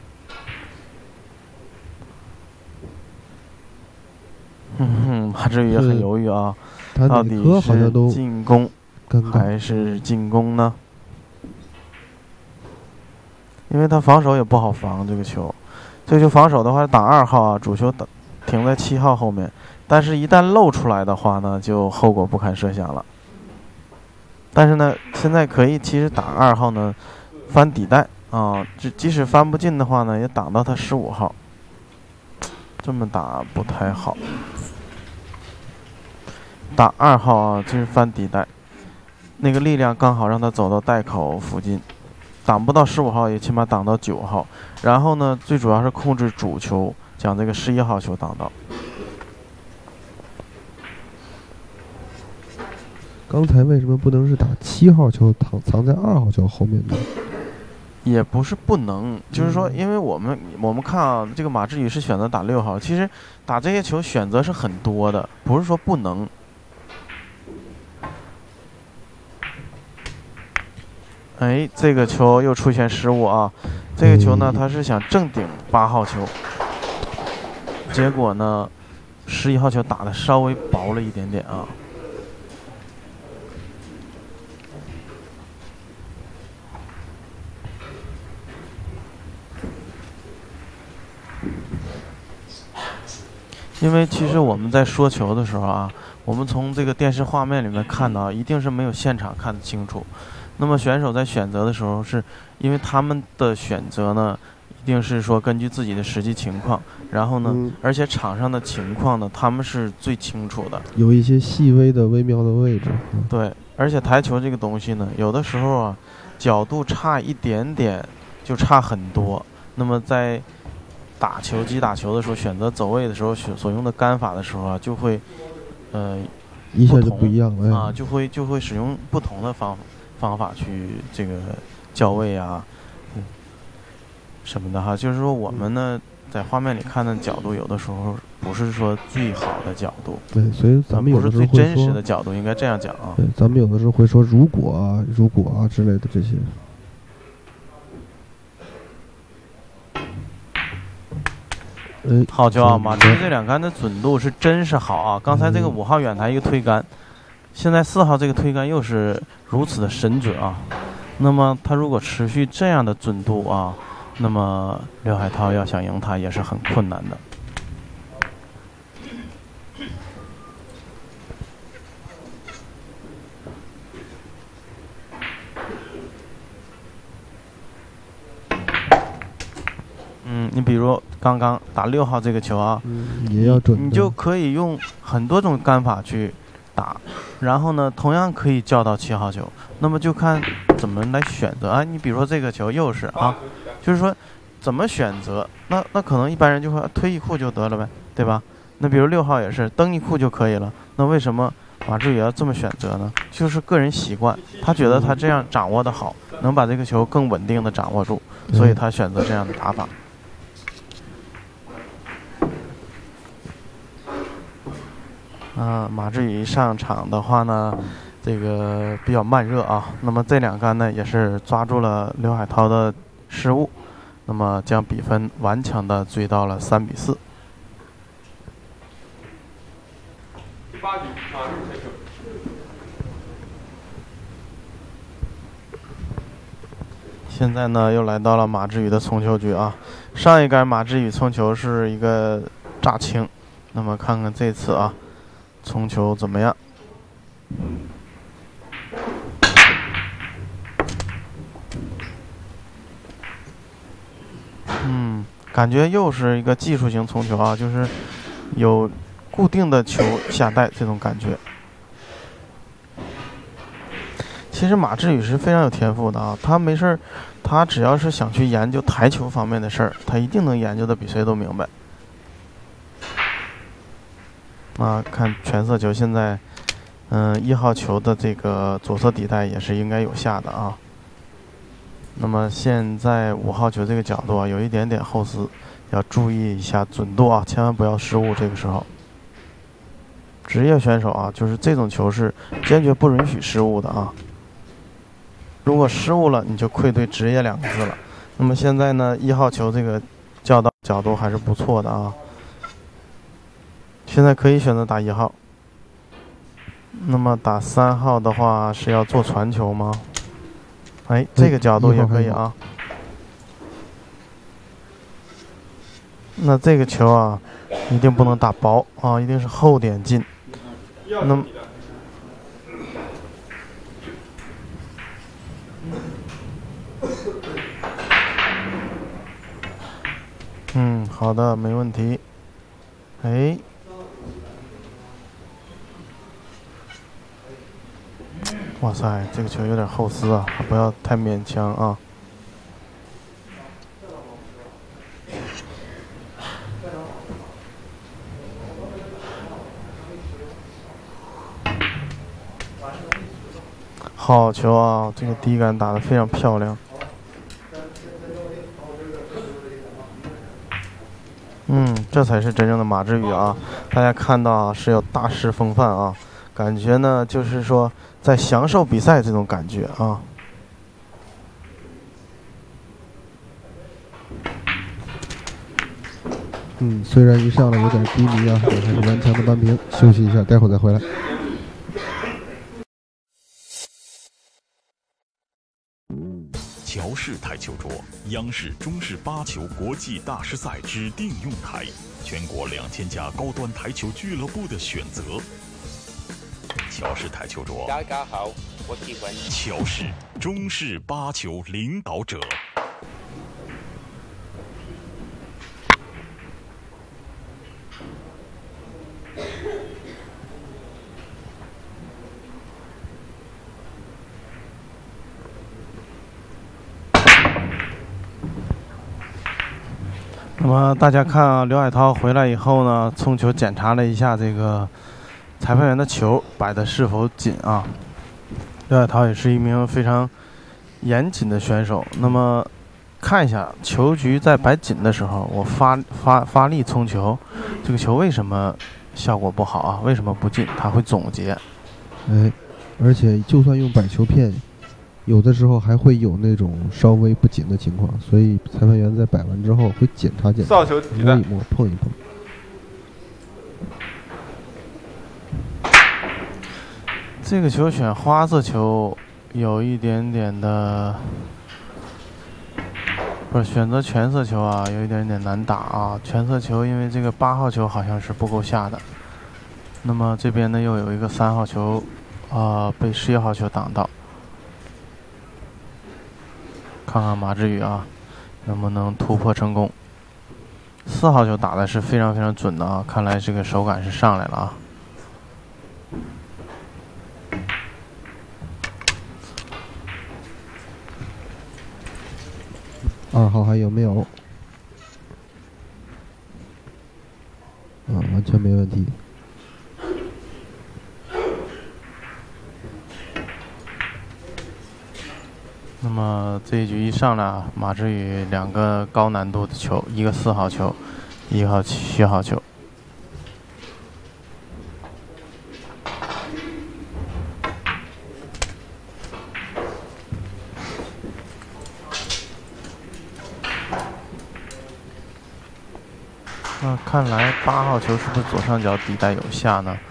哼哼，马志宇也很犹豫啊，到底是进攻还是进攻呢？因为他防守也不好防这个球。这个球防守的话，打二号啊，主球打停在七号后面，但是一旦露出来的话呢，就后果不堪设想了。但是呢，现在可以其实打二号呢，翻底带啊，即即使翻不进的话呢，也挡到他十五号。这么打不太好。打二号啊，就是翻底带，那个力量刚好让他走到袋口附近。挡不到十五号，也起码挡到九号。然后呢，最主要是控制主球，将这个十一号球挡到。 刚才为什么不能是打七号球，藏藏在二号球后面呢？ 也不是不能，就是说，因为我们我们看啊，这个马志宇是选择打六号，其实打这些球选择是很多的，不是说不能。哎，这个球又出现失误啊！这个球呢，他是想正顶八号球，结果呢，十一号球打的稍微薄了一点点啊。因为其实我们在说球的时候啊，我们从这个电视画面里面看到，一定是没有现场看得清楚。那么选手在选择的时候，是因为他们的选择呢，一定是说根据自己的实际情况，然后呢，嗯、而且场上的情况呢，他们是最清楚的。 有一些细微的微妙的位置。嗯、 对，而且台球这个东西呢，有的时候啊，角度差一点点就差很多。那么在打球击打球的时候，选择走位的时候，所用的杆法的时候啊，就会呃一下就不一样了、哎、 啊，就会就会使用不同的方法。方法去这个校位啊，嗯，什么的哈，就是说我们呢在画面里看的角度，有的时候不是说最好的角度， 对，所以咱们有的时候不是最真实的角度，应该这样讲啊。 对，咱们有的时候会说如果啊、如果啊之类的这些。 哎，好球啊！马军这两杆的准度是真是好啊！刚才这个五号远台一个推杆。现在四号这个推杆又是如此的神准啊，那么他如果持续这样的准度啊，那么刘海涛要想赢他也是很困难的。嗯，你比如刚刚打六号这个球啊， 嗯、也要准， 你就可以用很多种杆法去打，然后呢，同样可以叫到七号球，那么就看怎么来选择啊。你比如说这个球又是啊，就是说怎么选择，那那可能一般人就会推一库就得了呗，对吧？那比如六号也是蹬一库就可以了，那为什么马志宇要这么选择呢？就是个人习惯，他觉得他这样掌握的好，能把这个球更稳定的掌握住，所以他选择这样的打法。啊、呃，马志宇上场的话呢，这个比较慢热啊。那么这两杆呢，也是抓住了刘海涛的失误，那么将比分顽强的追到了三比四。 第八局啊， 现在呢，又来到了马志宇的冲球局啊。上一杆马志宇冲球是一个炸清，那么看看这次啊，冲球怎么样？嗯，感觉又是一个技术型冲球啊，就是有固定的球下带这种感觉。其实马志宇是非常有天赋的啊，他没事儿，他只要是想去研究台球方面的事儿，他一定能研究的比谁都明白。啊，看全色球现在，嗯，一号球的这个左侧底带也是应该有下的啊。那么现在五号球这个角度啊，有一点点后撕，要注意一下准度啊，千万不要失误。这个时候，职业选手啊，就是这种球是坚决不允许失误的啊。如果失误了，你就愧对职业两个字了。那么现在呢，一号球这个教导角度还是不错的啊。现在可以选择打一号。那么打三号的话是要做传球吗？哎，这个角度也可以啊。那这个球啊，一定不能打薄啊，一定是后点进。那么。嗯，好的，没问题。哎，哇塞，这个球有点后撕啊，不要太勉强啊。好球啊，这个第一杆打得非常漂亮。嗯，这才是真正的马志宇啊！大家看到啊，是有大师风范啊，感觉呢就是说在享受比赛这种感觉啊。 嗯，虽然一上来有点低迷啊，但还是顽强的扳平。休息一下，待会儿再回来。 乔氏台球桌，央视中式八球国际大师赛指定用台，全国两千家高端台球俱乐部的选择。乔氏台球桌， 大家好，我喜欢乔氏中式八球领导者。 那么大家看啊，刘海涛回来以后呢，冲球检查了一下这个裁判员的球摆的是否紧啊。刘海涛也是一名非常严谨的选手。那么看一下球局在摆紧的时候，我发发发力冲球，这个球为什么效果不好啊？为什么不进？他会总结。 哎，而且就算用摆球片，有的时候还会有那种稍微不紧的情况，所以裁判员在摆完之后会检查检查， 扫球摸一摸，碰一碰。 这个球选花色球有一点点的，不是选择全色球啊，有一点点难打啊。全色球因为这个八号球好像是不够下的，那么这边呢又有一个三号球，啊、呃，被十一号球挡到。看看马志宇啊，能不能突破成功？四号球打的是非常非常准的啊，看来这个手感是上来了啊。 二号还有没有？啊，完全没问题。 那么这一局一上来啊，马志宇两个高难度的球，一个四号球，一个七号球。那看来八号球是不是左上角底带有下呢？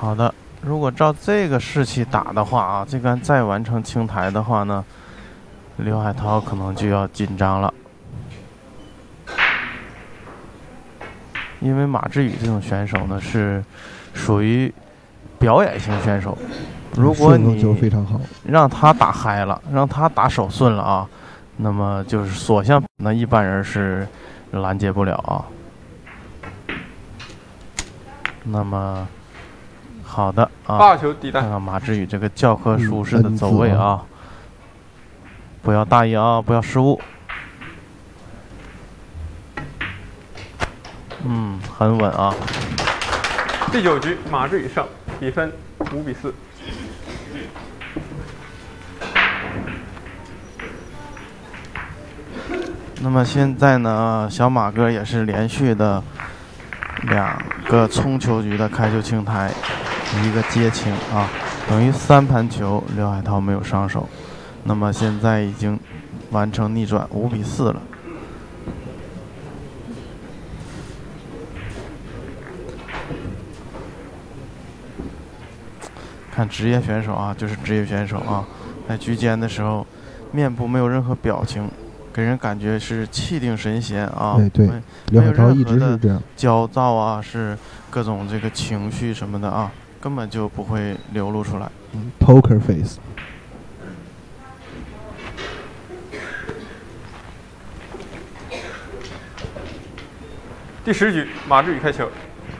好的，如果照这个士气打的话啊，这杆再完成清台的话呢，刘海涛可能就要紧张了。因为马志宇这种选手呢是属于表演型选手，如果你就非常好， 让他打嗨了，让他打手顺了啊，那么就是所向那一般人是拦截不了啊。那么好的啊， 八号球底单， 看看马志宇这个教科书式的走位啊，不要大意啊，不要失误。嗯，很稳啊。 第九局马志宇胜，比分五比四。 那么现在呢，小马哥也是连续的两个冲球局的开球清台，一个接清啊，等于三盘球刘海涛没有上手。那么现在已经完成逆转，五比四了。看职业选手啊，就是职业选手啊，在局间的时候，面部没有任何表情，给人感觉是气定神闲啊。 对对，刘海涛一直是这样， 焦躁啊，是各种这个情绪什么的啊，根本就不会流露出来。 嗯 Poker face。 第十局马志宇开球。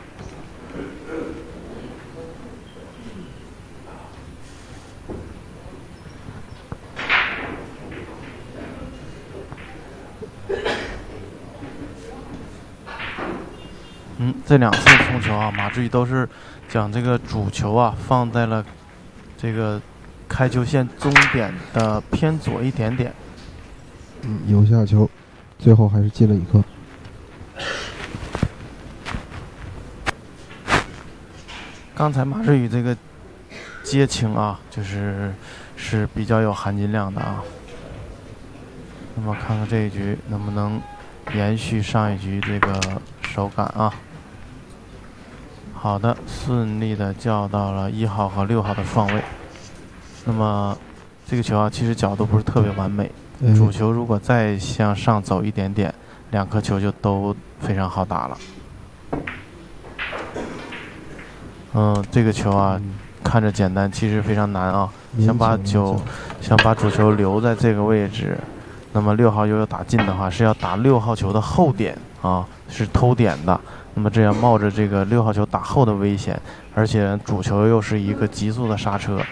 嗯，这两次冲球啊，马志宇都是将这个主球啊放在了这个开球线终点的偏左一点点。 嗯，有下球，最后还是进了一颗。 刚才马志宇这个接清啊，就是是比较有含金量的啊。那么看看这一局能不能延续上一局这个手感啊。好的，顺利的叫到了一号和六号的双位。那么这个球啊，其实角度不是特别完美， 嗯、 主球如果再向上走一点点，两颗球就都非常好打了。嗯，这个球啊，看着简单，其实非常难啊。想把球，想把主球留在这个位置，那么六号又要打进的话，是要打六号球的后点啊，是偷点的。那么这样冒着这个六号球打后的危险，而且主球又是一个急速的刹车。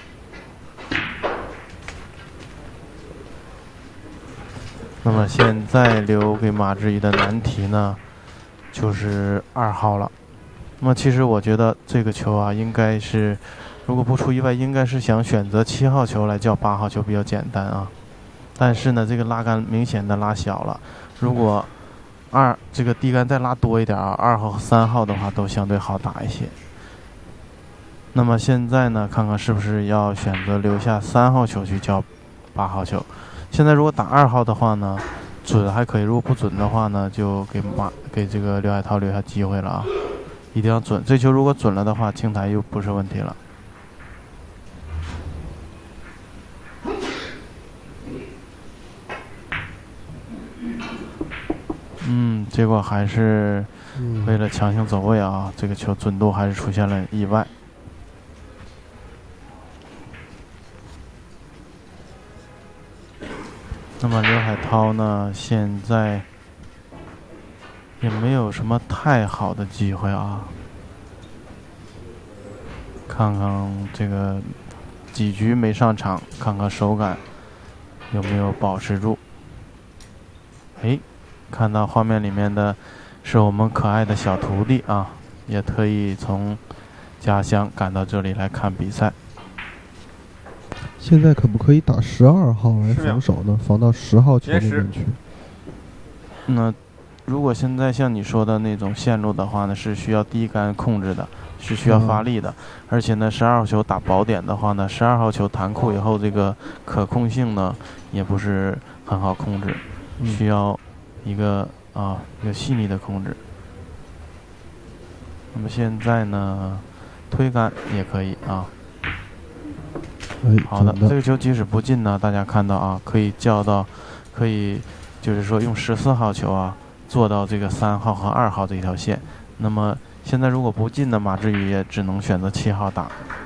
那么现在留给马志宇的难题呢，就是二号了。那么其实我觉得这个球啊，应该是，如果不出意外，应该是想选择七号球来叫八号球比较简单啊。但是呢，这个拉杆明显的拉小了。如果二这个低杆再拉多一点啊，二号和三号的话都相对好打一些。那么现在呢，看看是不是要选择留下三号球去叫八号球。现在如果打二号的话呢，准还可以；如果不准的话呢，就给马给这个刘海涛留下机会了啊。一定要准，这球如果准了的话，清台又不是问题了。嗯，结果还是为了强行走位啊，这个球准度还是出现了意外。那么刘海涛呢，现在也没有什么太好的机会啊。看看这个几局没上场，看看手感有没有保持住。哎，看到画面里面的是我们可爱的小徒弟啊，也特意从家乡赶到这里来看比赛。 现在可不可以打十二号来防守呢？防到十号球那边去。 那如果现在像你说的那种线路的话呢，是需要低杆控制的，是需要发力的。嗯、而且呢，十二号球打保点的话呢，十二号球弹库以后，这个可控性呢也不是很好控制，嗯、需要一个啊一个细腻的控制。那么现在呢， 推杆也可以啊。 哎， 好的， 准这个球即使不进呢，大家看到啊，可以叫到，可以就是说用十四号球啊做到这个三号和二号这一条线。那么现在如果不进呢，马志宇也只能选择七号打。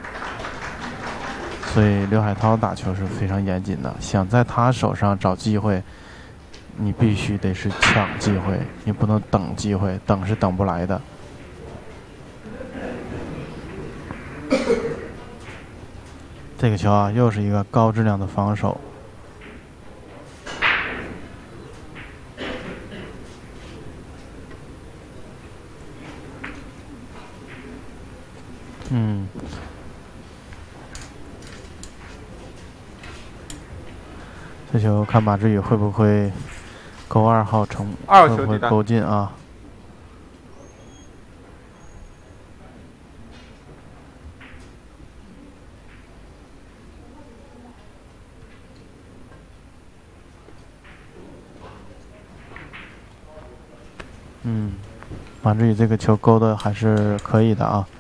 所以刘海涛打球是非常严谨的，想在他手上找机会，你必须得是抢机会，你不能等机会，等是等不来的。这个球啊，又是一个高质量的防守。嗯，这球看马志宇会不会勾二号成， 二号球会不会底带勾进啊？嗯，马志宇这个球勾的还是可以的啊。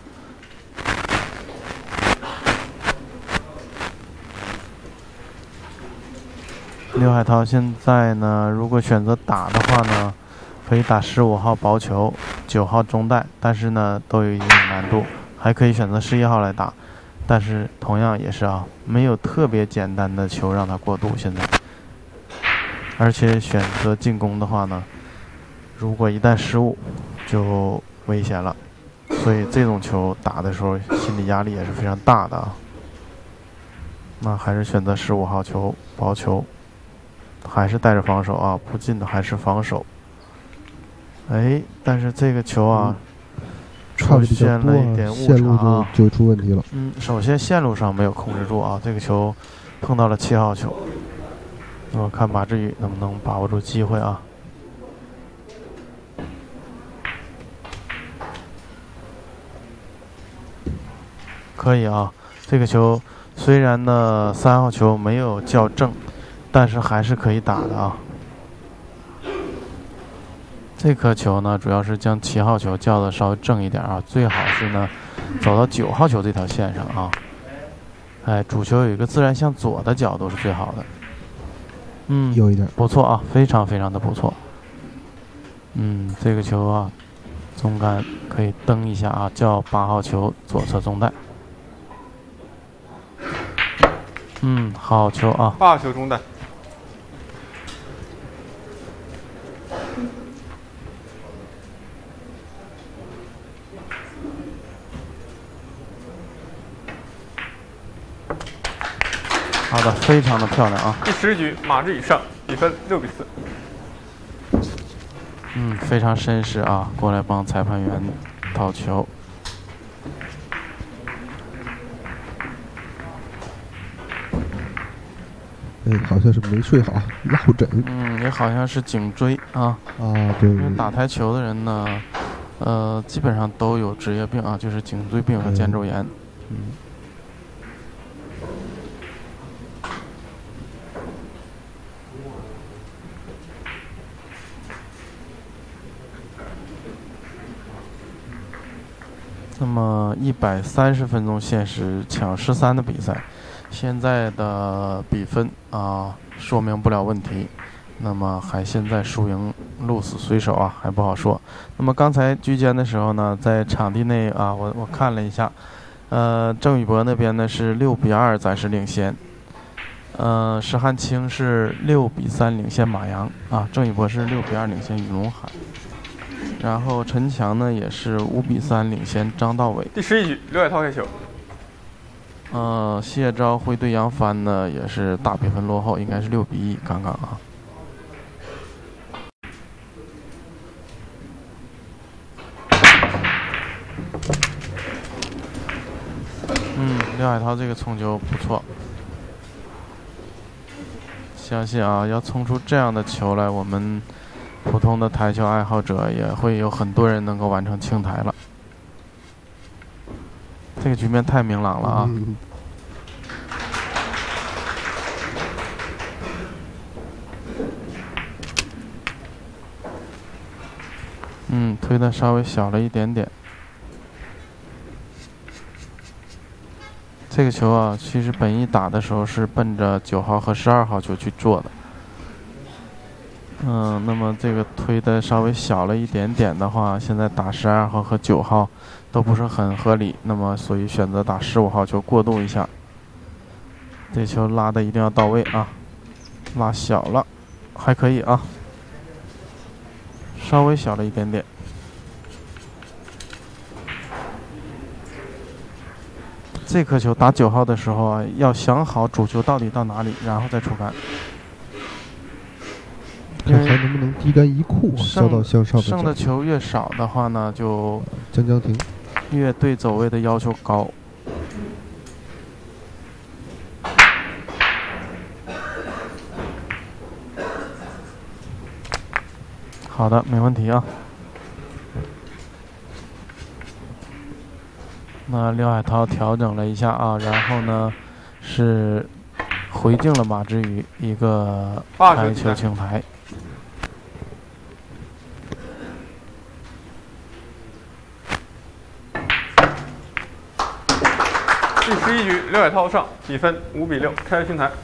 刘海涛现在呢，如果选择打的话呢，可以打十五号薄球、九号中带，但是呢都有一定难度。还可以选择十一号来打，但是同样也是啊，没有特别简单的球让他过渡现在。而且选择进攻的话呢，如果一旦失误，就危险了。所以这种球打的时候，心理压力也是非常大的啊。那还是选择十五号球薄球。还是带着防守啊，不进的还是防守。哎，但是这个球啊， 差的比较多、啊，线路就就出问题了。 嗯，首先线路上没有控制住啊，这个球碰到了七号球。我看马志宇能不能把握住机会啊？可以啊，这个球虽然呢三号球没有校正。但是还是可以打的啊。这颗球呢，主要是将七号球叫的稍微正一点啊，最好是呢走到九号球这条线上啊。哎，主球有一个自然向左的角度是最好的。嗯， 有一点不错啊，非常非常的不错。嗯，这个球啊，中杆可以蹬一下啊，叫八号球左侧中带。嗯，好球啊， 八号球中带。 好的，非常的漂亮啊！ 第十局马志宇胜，比分六比四。 嗯，非常绅士啊，过来帮裁判员讨球。 哎，好像是没睡好，落枕。 嗯，也好像是颈椎啊。 啊，对。 因为打台球的人呢，呃，基本上都有职业病啊，就是颈椎病和肩周炎。嗯。那么一百三十分钟限时抢十三的比赛，现在的比分啊说明不了问题，那么还现在输赢鹿死谁手啊，还不好说。那么刚才居间的时候呢，在场地内啊，我我看了一下，呃，郑宇博那边呢是六比二暂时领先，呃，石汉清是六比三领先马洋啊，郑宇博是六比二领先于龙海。然后陈强呢也是五比三领先张道伟。 第十一局，刘海涛开球。 呃，谢昭辉对杨帆呢也是大比分落后，应该是六比一，刚刚啊。嗯，刘海涛这个冲球不错，相信啊，要冲出这样的球来，我们普通的台球爱好者也会有很多人能够完成清台了。这个局面太明朗了啊！ 嗯、 嗯，推的稍微小了一点点。 这个球啊，其实本意打的时候是奔着九号和十二号球去做的。嗯，那么这个推的稍微小了一点点的话，现在打十二号和九号都不是很合理，那么所以选择打十五号球过渡一下。这球拉的一定要到位啊，拉小了，还可以啊，稍微小了一点点。这颗球打九号的时候啊，要想好主球到底到哪里，然后再出杆。 看还能不能低杆一库交到向上的剩的球越少的话呢，就将将停， 越对走位的要求高。好的，没问题啊。那廖海涛调整了一下啊，然后呢是回敬了马志宇一个开球清台。 第十一局，廖海涛上，比分五比六，开球清台。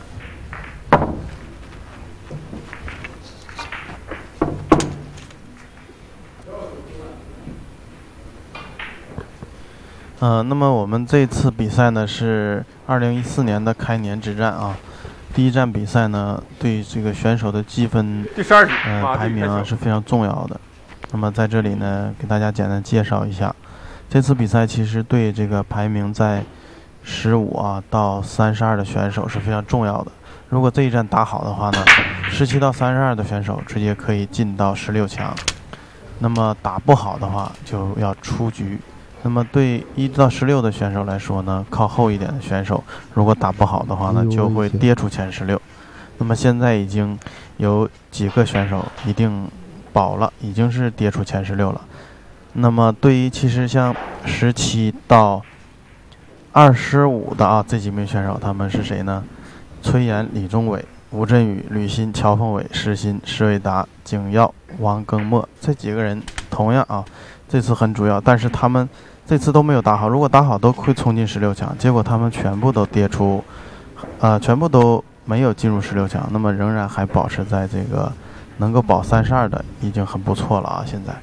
呃，那么我们这次比赛呢是二零一四年的开年之战啊。第一站比赛呢，对这个选手的积分第十二局， 呃排名啊是非常重要的。那么在这里呢，给大家简单介绍一下，这次比赛其实对这个排名在十五啊到三十二的选手是非常重要的。如果这一站打好的话呢，十七到三十二的选手直接可以进到十六强。那么打不好的话，就要出局。那么对一到十六的选手来说呢，靠后一点的选手，如果打不好的话呢，就会跌出前十六。那么现在已经有几个选手一定保了，已经是跌出前十六了。那么对于其实像十七到二十五的啊这几名选手，他们是谁呢？崔岩、李宗伟、吴镇宇、吕鑫、乔凤伟、石鑫、石伟达、景耀、王庚墨这几个人同样啊，这次很主要，但是他们这次都没有打好，如果打好都会冲进十六强，结果他们全部都跌出，呃，全部都没有进入十六强，那么仍然还保持在这个能够保三十二的，已经很不错了啊！现在，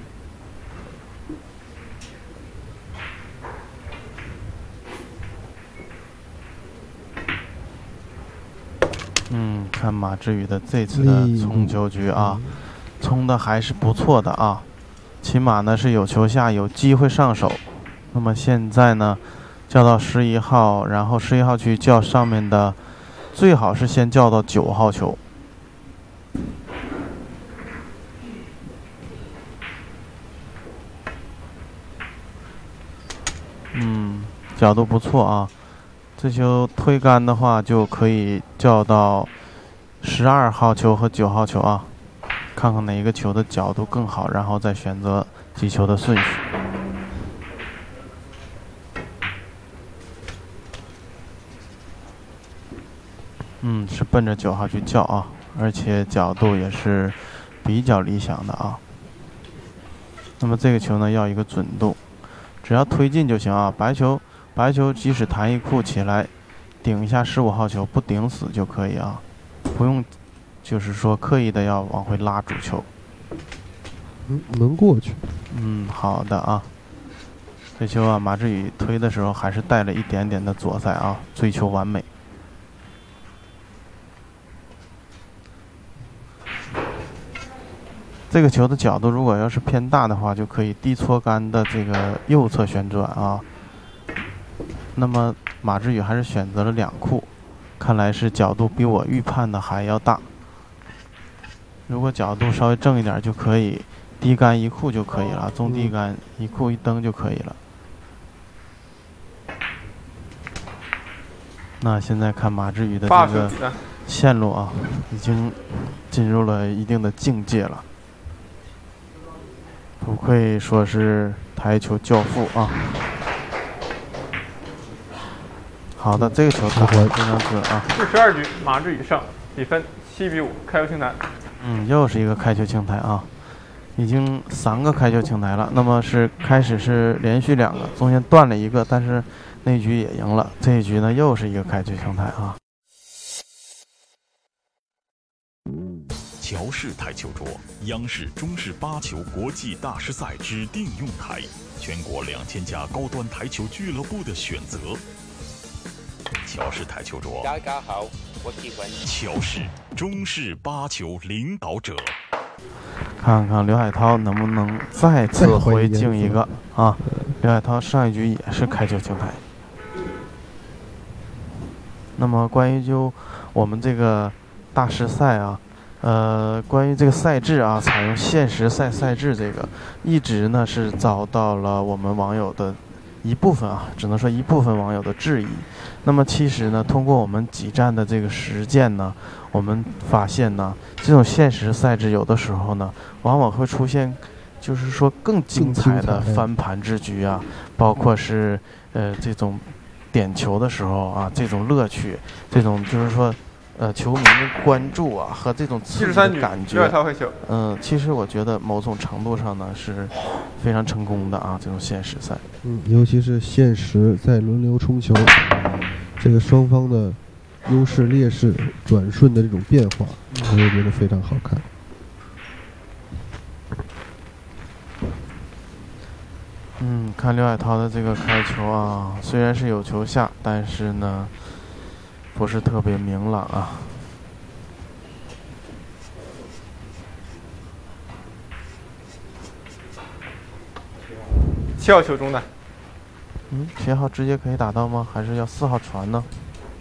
嗯，看马志宇的这次的冲球局啊，冲的还是不错的啊。起码呢是有球下，有机会上手。那么现在呢，叫到十一号，然后十一号去叫上面的，最好是先叫到九号球。嗯，角度不错啊。这球推杆的话，就可以叫到十二号球和九号球啊。看看哪一个球的角度更好，然后再选择击球的顺序。嗯，是奔着九号去叫啊，而且角度也是比较理想的啊。那么这个球呢，要一个准度，只要推进就行啊。白球，白球即使弹一库起来，顶一下十五号球，不顶死就可以啊，不用。就是说，刻意的要往回拉主球， 嗯，能过去。 嗯，好的啊。这球啊，马志宇推的时候还是带了一点点的左塞啊，追求完美。这个球的角度如果要是偏大的话，就可以低搓杆的这个右侧旋转啊。那么马志宇还是选择了两库，看来是角度比我预判的还要大。如果角度稍微正一点，就可以低杆一库就可以了，中低杆一库一蹬就可以了。那现在看马志宇的这个线路啊，已经进入了一定的境界了，不愧说是台球教父啊。好的，这个球打得非常准啊。 第十二局，马志宇上，比分七比五，开球清台。 嗯，又是一个开球清台啊。 已经三个开球清台了。那么是开始是连续两个，中间断了一个，但是那一局也赢了。这一局呢又是一个开球清台啊。 乔氏台球桌，央视中式八球国际大师赛指定用台，全国两千家高端台球俱乐部的选择。乔氏台球桌， 大家好，我喜欢乔氏中式八球领导者。 看看刘海涛能不能再次回敬一个啊？刘海涛上一局也是开球清台。那么关于就我们这个大师赛啊。呃，关于这个赛制啊，采用限时赛赛制，这个一直呢是遭到了我们网友的一部分啊，只能说一部分网友的质疑。那么其实呢，通过我们几站的这个实践呢，我们发现呢，这种限时赛制有的时候呢，往往会出现，就是说更精彩的翻盘之局啊，包括是呃这种点球的时候啊，这种乐趣，这种就是说。呃，球迷的关注啊，和这种刺激的感觉，嗯，其实我觉得某种程度上呢是非常成功的啊，这种限时赛。 嗯，尤其是限时在轮流冲球，这个双方的优势劣势转瞬的这种变化，我也觉得非常好看。 嗯，看刘海涛的这个开球啊，虽然是有球下，但是呢。不是特别明朗啊。 七号球中的。 嗯，七号直接可以打到吗？还是要四号传呢？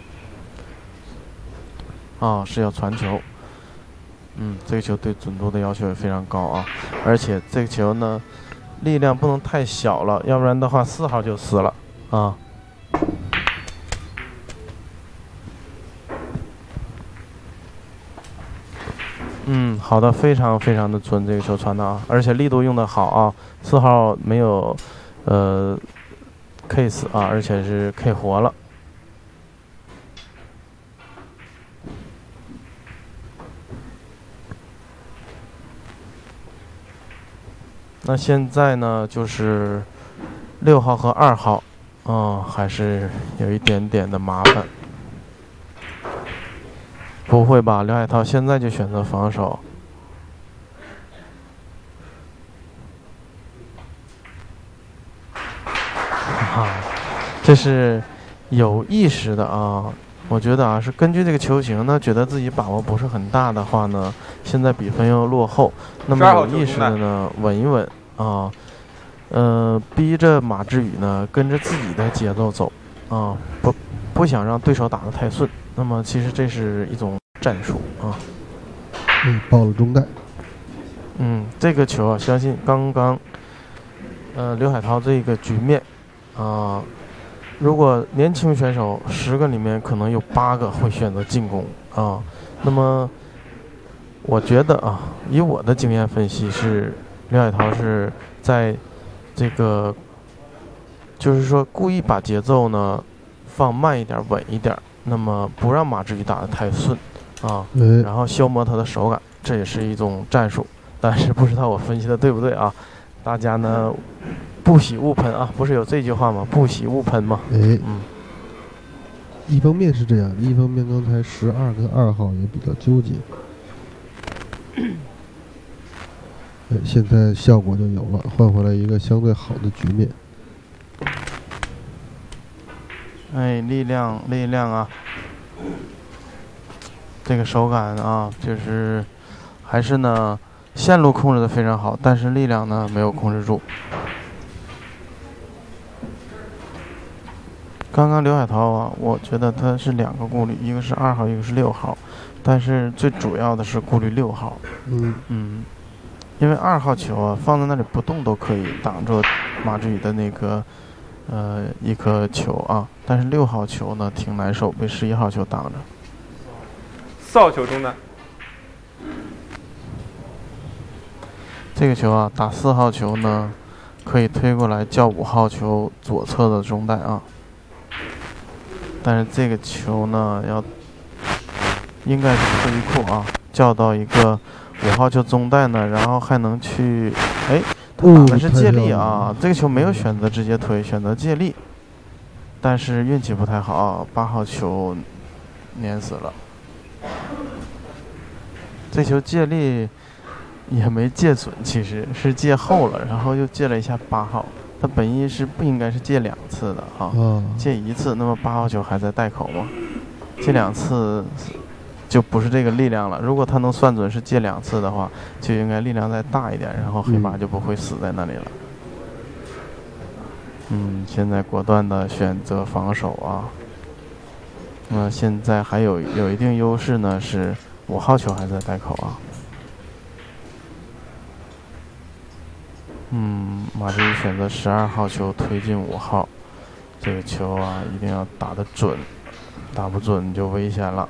啊，是要传球。嗯，这个球对准度的要求也非常高啊，而且这个球呢，力量不能太小了，要不然的话四号就死了啊。嗯，好的，非常非常的准，这个球传的啊，而且力度用的好啊，四号没有，呃 ，K 死啊，而且是 K 活了。那现在呢，就是六号和二号，嗯，还是有一点点的麻烦。不会吧，刘海涛现在就选择防守？啊，这是有意识的啊！我觉得啊，是根据这个球形呢，觉得自己把握不是很大的话呢，现在比分又落后，那么有意识的呢，稳一稳啊，呃，逼着马志宇呢跟着自己的节奏走啊，不不想让对手打得太顺。那么其实这是一种战术啊。 嗯，爆了中带。 嗯，这个球啊，相信刚刚，呃，刘海涛这个局面啊，如果年轻选手十个里面可能有八个会选择进攻啊。那么，我觉得啊，以我的经验分析是，刘海涛是在这个，就是说故意把节奏呢放慢一点、稳一点。那么不让马志宇打得太顺啊， 嗯、 然后消磨他的手感，这也是一种战术。但是不知道我分析的对不对啊？大家呢不喜勿喷啊，不是有这句话吗？不喜勿喷嘛。 哎， 嗯， 一方面是这样，一方面刚才十二跟二号也比较纠结。哎，现在效果就有了，换回来一个相对好的局面。 哎，力量，力量啊！这个手感啊，就是还是呢，线路控制的非常好，但是力量呢没有控制住。刚刚刘海涛啊，我觉得他是两个顾虑，一个是二号，一个是六号，但是最主要的是顾虑六号。 嗯嗯，因为二号球啊放在那里不动都可以挡住马志宇的那个。呃，一颗球啊，但是六号球呢挺难受，被十一号球挡着。 四号球中的。 这个球啊，打四号球呢，可以推过来叫五号球左侧的中带啊。但是这个球呢，要应该是特异库啊，叫到一个五号球中带呢，然后还能去，哎，他打的是借力啊，这个球没有选择直接推，选择借力，但是运气不太好，八号球碾死了。这球借力也没借准，其实是借后了，然后又借了一下八号。他本意是不应该是借两次的啊， 哦、 借一次，那么八号球还在袋口嘛，借两次就不是这个力量了。如果他能算准是借两次的话，就应该力量再大一点，然后黑马就不会死在那里了。嗯，现在果断的选择防守啊。那、呃、现在还有有一定优势呢，是五号球还在袋口啊。嗯，马志宇选择十二号球推进五号，这个球啊一定要打得准，打不准就危险了。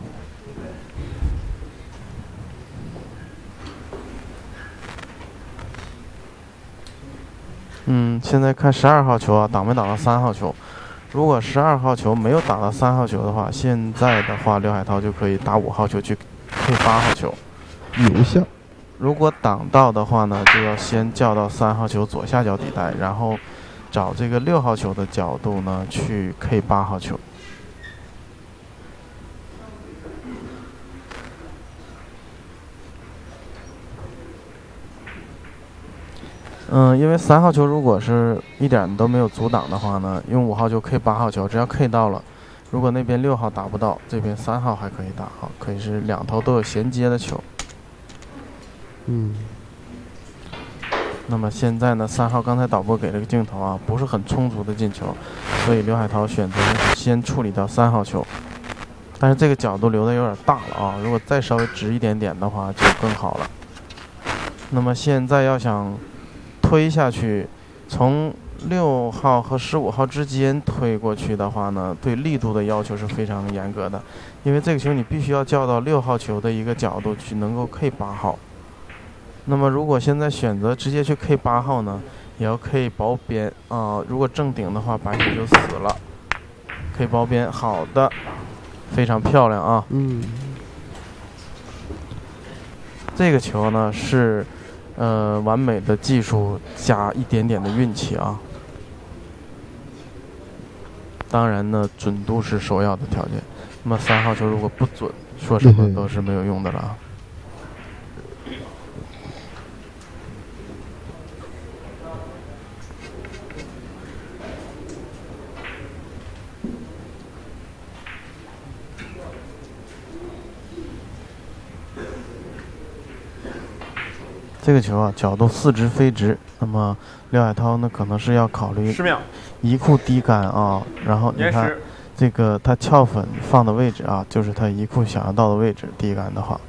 嗯，现在看十二号球啊，打没打到三号球？如果十二号球没有打到三号球的话，现在的话刘海涛就可以打五号球去 K 八号球， 有效。 如果挡到的话呢，就要先叫到三号球左下角底带，然后找这个六号球的角度呢去 K 八号球。嗯，因为三号球如果是一点都没有阻挡的话呢，用五号球 K 八号球，只要 K 到了，如果那边六号打不到，这边三号还可以打，好，可以是两头都有衔接的球。 嗯。 那么现在呢，三号刚才导播给了个镜头啊，不是很充足的进球，所以刘海涛选择先处理掉三号球，但是这个角度留的有点大了啊，如果再稍微直一点点的话就更好了。那么现在要想推下去，从六号和十五号之间推过去的话呢，对力度的要求是非常严格的，因为这个球你必须要叫到六号球的一个角度去能够 K 八号。那么如果现在选择直接去 K 八号呢，也要 K 薄边啊、呃，如果正顶的话，白球就死了。K 薄边，好的，非常漂亮啊。 嗯。 这个球呢是。呃，完美的技术加一点点的运气啊。当然呢，准度是首要的条件。那么三号球如果不准，说什么都是没有用的了啊。这个球啊，角度似直非直，那么廖海涛呢，可能是要考虑移库低杆啊，然后你看这个他翘粉放的位置啊，就是他移库想要到的位置，低杆的话，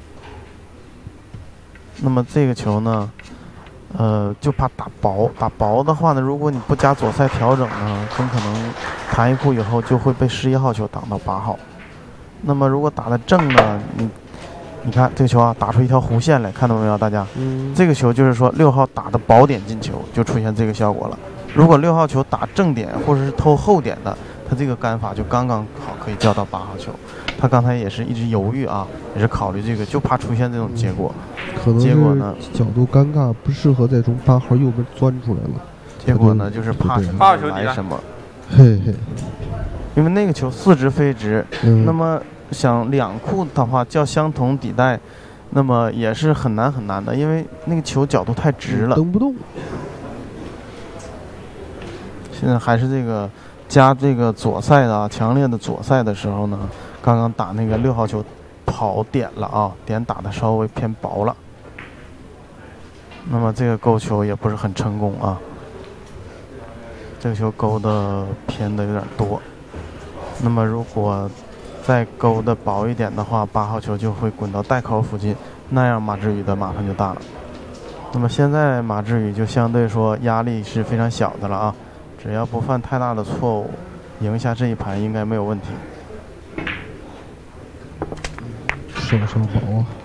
那么这个球呢，呃，就怕打薄，打薄的话呢，如果你不加左塞调整呢，很可能弹一库以后就会被十一号球挡到八号。那么如果打的正呢，你。你看这个球啊，打出一条弧线来，看到没有，大家？嗯。这个球就是说六号打的薄点进球，就出现这个效果了。如果六号球打正点或者是偷后点的，他这个杆法就刚刚好可以叫到八号球。他刚才也是一直犹豫啊，也是考虑这个，就怕出现这种结果。 可能结果呢， 角度尴尬，不适合再从八号右边钻出来了。 结果呢，就是怕什么来什么。 嘿嘿。 因为那个球似直非直， 嗯、 那么。想两库的话叫相同底带，那么也是很难很难的，因为那个球角度太直了， 蹬不动。 现在还是这个加这个左塞的啊，强烈的左塞的时候呢，刚刚打那个六号球跑点了啊，点打的稍微偏薄了，那么这个勾球也不是很成功啊，这个球勾的偏的有点多，那么如果再勾的薄一点的话，八号球就会滚到袋口附近，那样马志宇的麻烦就大了。那么现在马志宇就相对说压力是非常小的了啊，只要不犯太大的错误，赢下这一盘应该没有问题。 稍稍薄啊。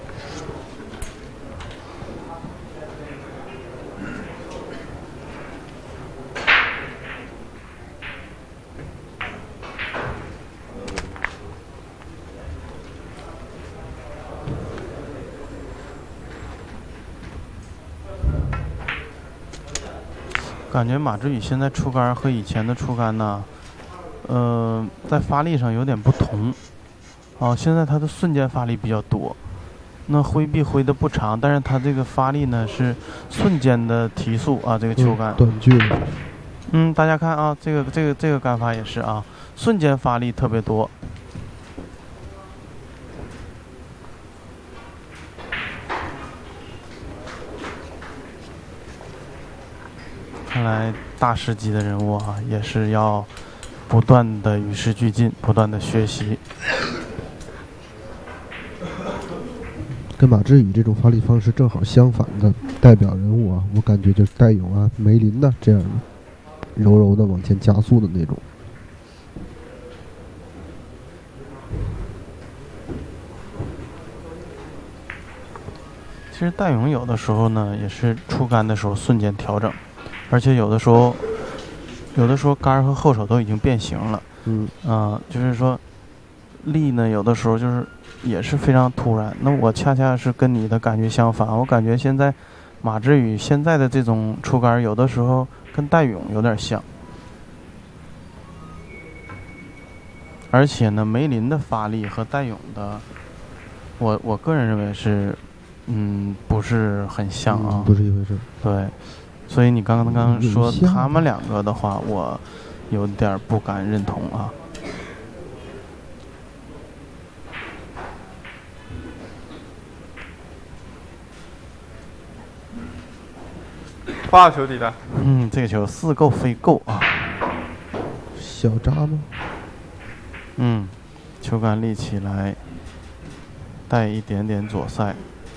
感觉马志宇现在出杆和以前的出杆呢，呃，在发力上有点不同。哦，现在他的瞬间发力比较多，那挥臂挥的不长，但是他这个发力呢是瞬间的提速啊，这个球杆、 嗯、短距离。 嗯，大家看啊，这个这个这个杆法也是啊，瞬间发力特别多。看来大师级的人物啊，也是要不断的与时俱进，不断的学习。 跟马志宇这种发力方式正好相反的代表人物啊，我感觉就是戴勇啊、梅林呐、啊、这样的，柔柔的往前加速的那种。 其实戴勇有的时候呢，也是出杆的时候瞬间调整，而且有的时候，有的时候杆和后手都已经变形了。 嗯啊、呃，就是说力呢，有的时候就是也是非常突然。那我恰恰是跟你的感觉相反，我感觉现在马志宇现在的这种出杆，有的时候跟戴勇有点像。而且呢，梅林的发力和戴勇的，我我个人认为是，嗯，不是很像啊， 嗯、不是一回事。 对，所以你刚刚刚说他们两个的话，我有点不敢认同啊。 八球底带。 嗯，这个球似够非够啊。 小扎吗？ 嗯，球杆立起来，带一点点左塞。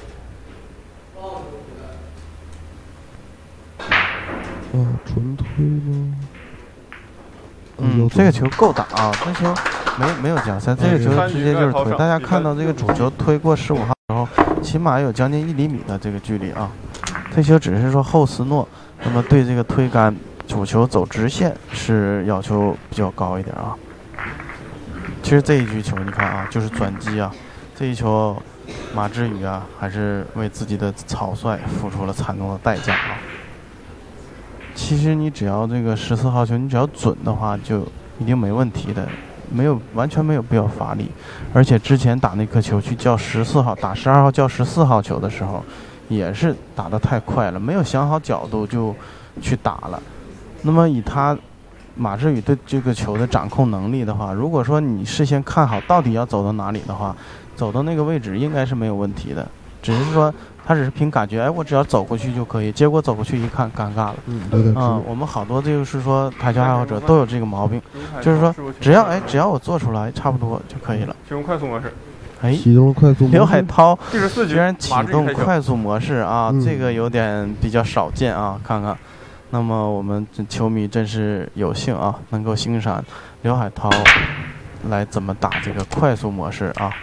哦，纯推吗？ 嗯，这个球够打啊，这球没没有假塞，这个球直接就是推。大家看到这个主球推过十五号的时候，起码有将近一厘米的这个距离啊。这球只是说后斯诺，那么对这个推杆主球走直线是要求比较高一点啊。其实这一局球你看啊，就是转击啊，这一球马志宇啊还是为自己的草率付出了惨重的代价啊。其实你只要这个十四号球，你只要准的话，就一定没问题的，没有完全没有必要发力。而且之前打那颗球去叫十四号，打十二号叫十四号球的时候，也是打得太快了，没有想好角度就去打了。那么以他马志宇对这个球的掌控能力的话，如果说你事先看好到底要走到哪里的话，走到那个位置应该是没有问题的。只是说他只是凭感觉，哎，我只要走过去就可以。结果走过去一看，尴尬了。 嗯，有点嗯，我们好多就是说台球爱好者都有这个毛病，就是说只要哎只要我做出来差不多就可以了。 启动快速模式。 哎， 启动快速模式。 刘海涛居然启动快速模式啊，这个有点比较少见啊，看看。那么我们球迷真是有幸啊，能够欣赏刘海涛来怎么打这个快速模式啊。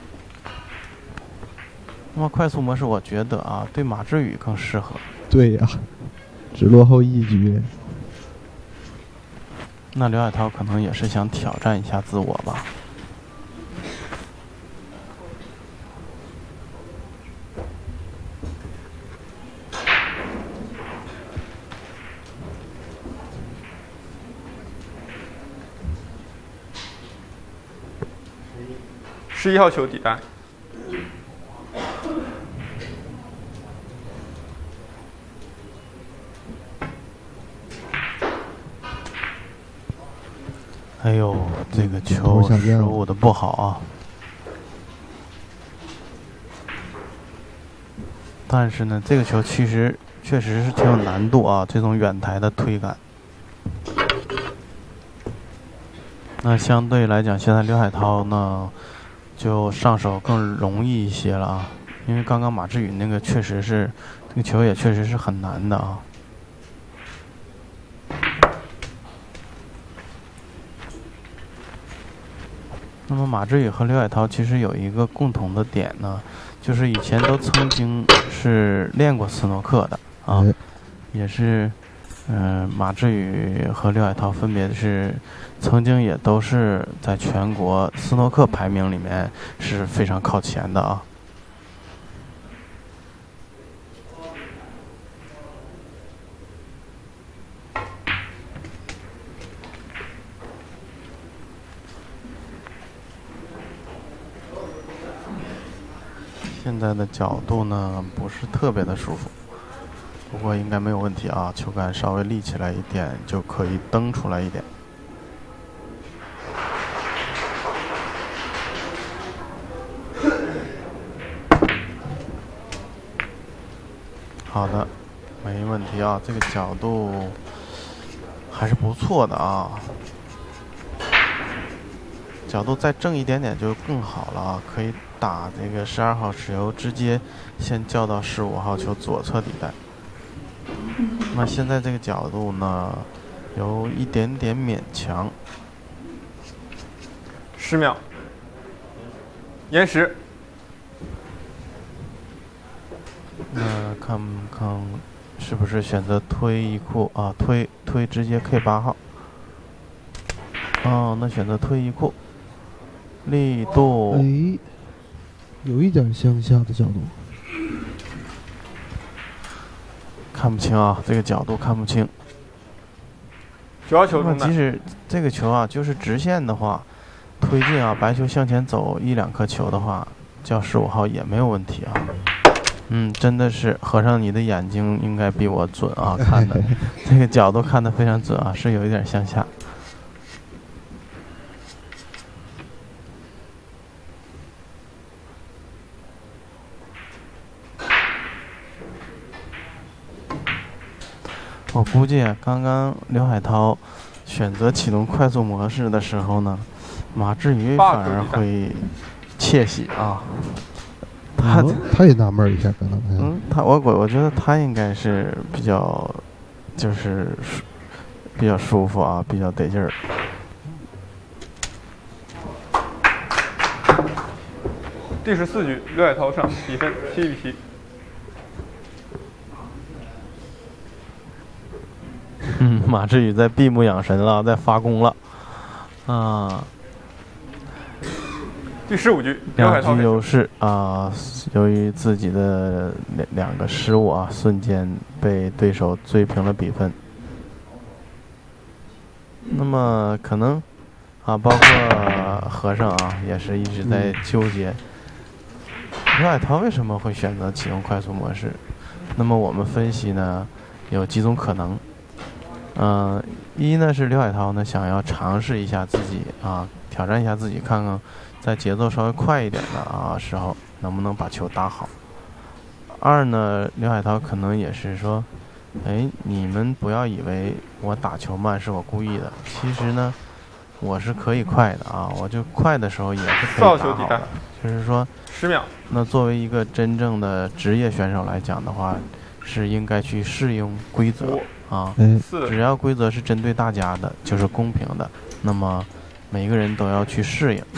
那么快速模式，我觉得啊，对马志宇更适合。 对呀、啊，只落后一局。 那刘海涛可能也是想挑战一下自我吧。 十一号球底带。 哎呦，这个球失误的不好啊！但是呢，这个球其实确实是挺有难度啊，这种远台的推杆。那相对来讲，现在刘海涛呢，就上手更容易一些了啊，因为刚刚马志宇那个确实是，这个球也确实是很难的啊。那么马志宇和刘海涛其实有一个共同的点呢，就是以前都曾经是练过斯诺克的啊，也是，嗯、呃，马志宇和刘海涛分别是曾经也都是在全国斯诺克排名里面是非常靠前的啊。 现在的角度呢不是特别的舒服，不过应该没有问题啊，球杆稍微立起来一点就可以蹬出来一点。好的，没问题啊，这个角度还是不错的啊，角度再正一点点就更好了啊，可以打这个十二号球，直接先叫到十五号球左侧底带。那现在这个角度呢，有一点点勉强。 十秒，延时。 那看看是不是选择推一库啊？推推直接 K 八号。哦，那选择推一库，力度哎，有一点向下的角度， 看不清啊，这个角度看不清。 九号球中即使这个球啊，就是直线的话，推进啊，白球向前走一两颗球的话，叫十五号也没有问题啊。嗯，真的是合上你的眼睛，应该比我准啊，看的这个角度看得非常准啊，是有一点向下。我估计啊，刚刚刘海涛选择启动快速模式的时候呢，马志宇反而会窃喜啊。他、 哦、他也纳闷一下，可能嗯，他我我我觉得他应该是比较，就是比较舒服啊，比较得劲儿。 第十四局，刘海涛上，比分七比七。 嗯，马志宇在闭目养神了，在发功了，啊。 第十五局， 两局优势啊，由于自己的两两个失误啊，瞬间被对手追平了比分。那么可能啊，包括和尚啊，也是一直在纠结，刘海涛为什么会选择启动快速模式？那么我们分析呢，有几种可能。嗯、呃，一呢是刘海涛呢想要尝试一下自己啊，挑战一下自己，看看在节奏稍微快一点的啊时候能不能把球打好。二呢，刘海涛可能也是说，哎，你们不要以为我打球慢是我故意的，其实呢，我是可以快的啊，我就快的时候也是可以打好的。就是说， 十秒。 那作为一个真正的职业选手来讲的话，是应该去适应规则。啊，只要规则是针对大家的，就是公平的，那么每个人都要去适应。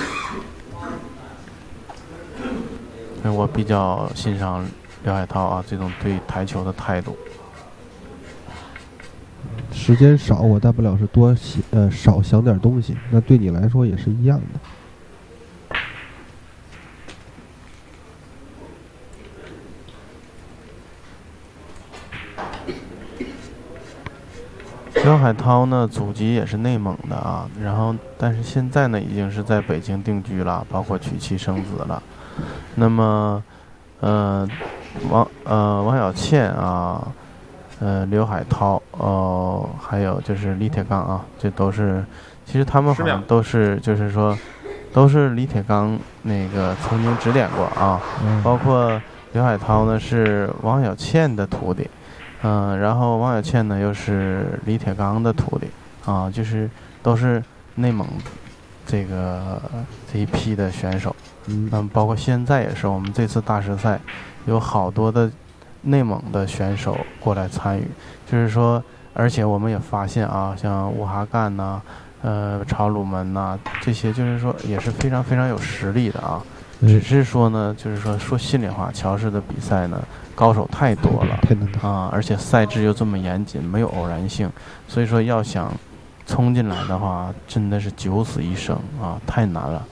所以我比较欣赏刘海涛啊这种对台球的态度。 时间少，我大不了是多想呃少想点东西，那对你来说也是一样的。 刘海涛呢，祖籍也是内蒙的啊，然后但是现在呢，已经是在北京定居了，包括娶妻生子了。那么，呃，王呃王晓倩啊，呃刘海涛哦、呃，还有就是李铁刚啊，这都是，其实他们好像都是就是说，都是李铁刚那个曾经指点过啊， 嗯、 包括刘海涛呢是王晓倩的徒弟。嗯，然后王晓倩呢又是李铁刚的徒弟啊，就是都是内蒙这个这一批的选手。嗯，嗯包括现在也是，我们这次大师赛有好多的内蒙的选手过来参与，就是说，而且我们也发现啊，像乌哈干呐、呃朝鲁门呐、这些，就是说也是非常非常有实力的啊。只是说呢，就是说说心里话，乔氏的比赛呢，高手太多了啊，而且赛制又这么严谨，没有偶然性，所以说要想冲进来的话，真的是九死一生啊，太难了。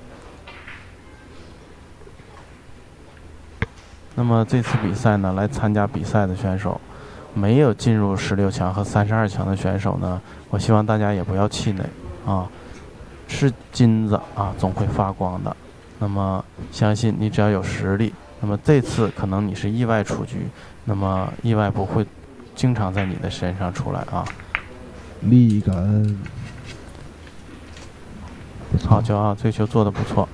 那么这次比赛呢，来参加比赛的选手，没有进入十六强和三十二强的选手呢，我希望大家也不要气馁啊，是金子啊，总会发光的。那么相信你只要有实力那么这次可能你是意外出局，那么意外不会经常在你的身上出来啊。 力感， 好球啊！这个球做的不错。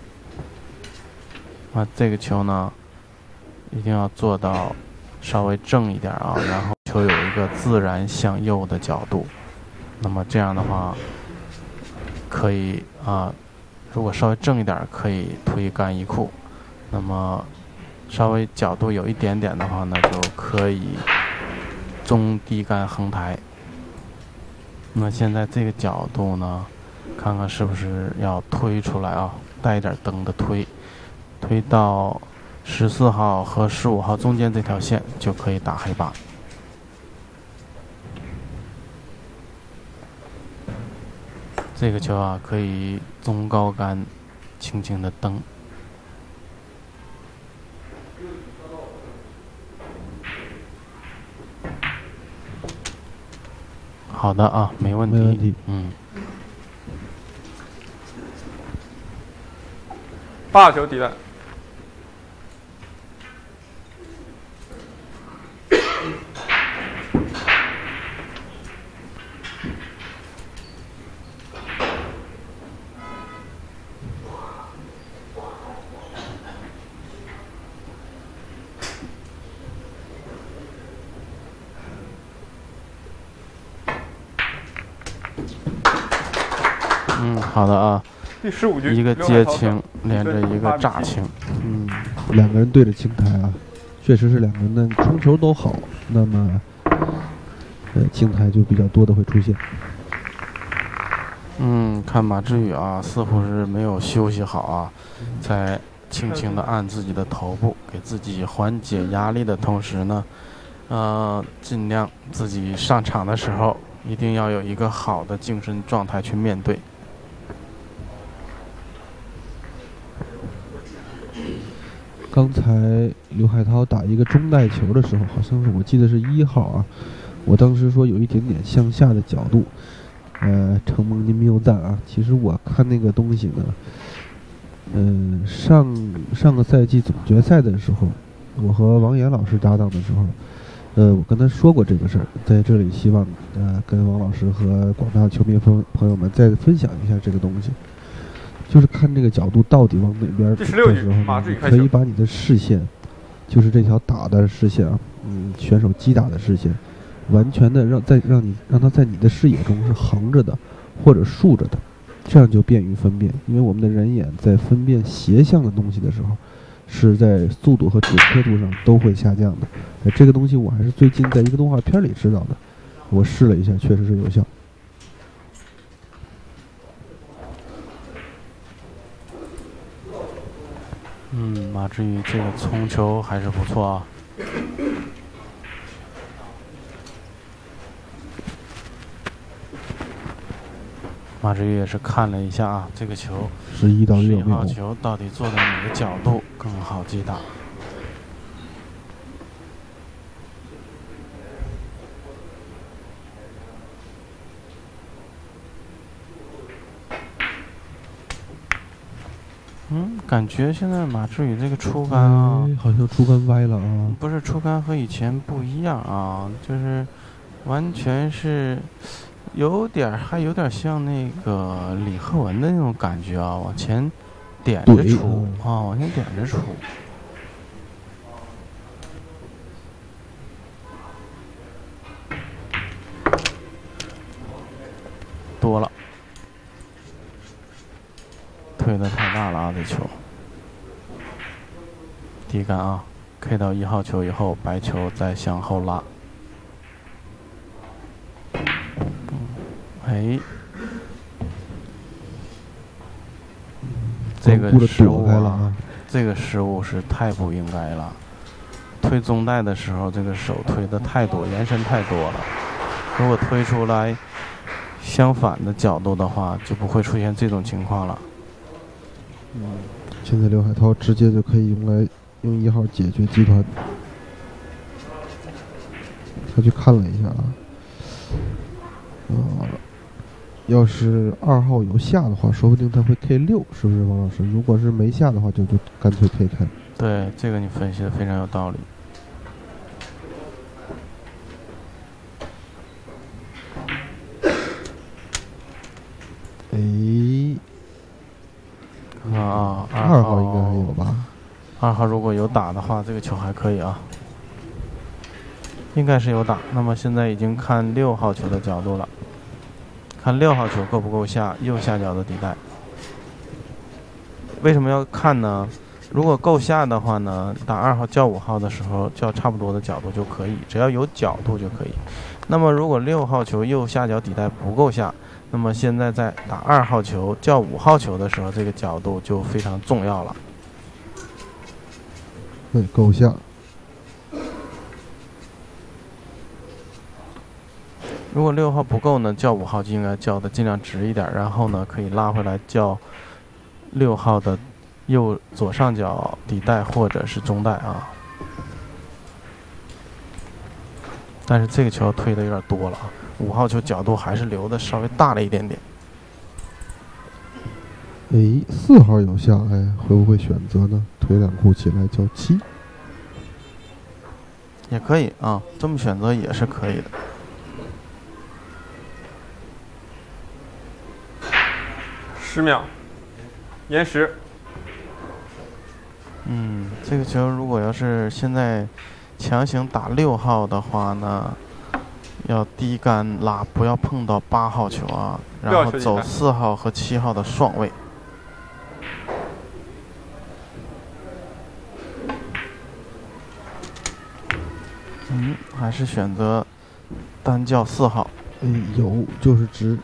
啊，这个球呢，一定要做到稍微正一点啊，然后球有一个自然向右的角度。那么这样的话，可以啊，如果稍微正一点，可以推杆一库。那么稍微角度有一点点的话呢，就可以中低杆横抬。那么现在这个角度呢，看看是不是要推出来啊，带一点蹬的推，推到十四号和十五号中间这条线就可以打黑八。这个球啊，可以中高杆轻轻的蹬。好的啊，没问题。 没问题。 嗯。 八球敌人。 嗯，好的啊。 第十五局， 一个接青连着一个炸青， 嗯，两个人对着青台啊，确实是两个人的冲球都好，那么呃青台就比较多的会出现。 嗯，看马志宇啊，似乎是没有休息好啊，在轻轻的按自己的头部，给自己缓解压力的同时呢，呃，尽量自己上场的时候一定要有一个好的精神状态去面对。 刚才刘海涛打一个中带球的时候，好像是我记得是一号啊，我当时说有一点点向下的角度，呃，承蒙您谬赞啊。其实我看那个东西呢，嗯、呃，上上个赛季总决赛的时候，我和王岩老师搭档的时候，呃，我跟他说过这个事儿，在这里希望呃跟王老师和广大球迷朋朋友们再分享一下这个东西。就是看这个角度到底往哪边的时候呢，可以把你的视线，就是这条打的视线啊，嗯，选手击打的视线，完全的让在让你让它在你的视野中是横着的或者竖着的，这样就便于分辨。因为我们的人眼在分辨斜向的东西的时候，是在速度和准确度上都会下降的。呃，这个东西我还是最近在一个动画片里知道的，我试了一下，确实是有效。 嗯，马志宇这个冲球还是不错啊。马志宇也是看了一下啊，这个球十一到六十一号球到底做在哪个角度更好击打？嗯，感觉现在马志宇这个出杆啊、 哎，好像出杆歪了啊。 不是，出杆和以前不一样啊，就是完全是有点还有点像那个李鹤文的那种感觉啊，往前点着出啊，往前点着出。多了。推的太大了啊！这球低杆啊 ，K 到一号球以后，白球再向后拉。嗯，哎，这个失误啊，这个失误是太不应该了。推中带的时候，这个手推的太多，延伸太多了。如果推出来相反的角度的话，就不会出现这种情况了。 嗯，现在刘海涛直接就可以用来用一号解决集团。他去看了一下啊，呃，要是二号有下的话，说不定他会 K 六，是不是王老师？如果是没下的话，就就干脆 K 开。 对，这个你分析的非常有道理。 哎， 啊， 二号应该还有吧？ 二号如果有打的话，这个球还可以啊，应该是有打。那么现在已经看六号球的角度了，看六号球够不够下右下角的底带。为什么要看呢？如果够下的话呢，打二号叫五号的时候叫差不多的角度就可以，只要有角度就可以。那么如果六号球右下角底带不够下，那么现在在打二号球叫五号球的时候，这个角度就非常重要了。 对，够下。 如果六号不够呢，叫五号就应该叫的尽量直一点，然后呢可以拉回来叫六号的右左上角底带或者是中带啊。但是这个球推的有点多了啊，五号球角度还是留的稍微大了一点点。 哎，四号有下，哎，会不会选择呢？推两库起来叫七， 也可以啊，这么选择也是可以的。 十秒，延时。 嗯，这个球如果要是现在强行打六号的话呢，要低杆拉，不要碰到八号球啊，然后走四号和七号的双位。嗯，还是选择单叫四号。 哎，有就是直。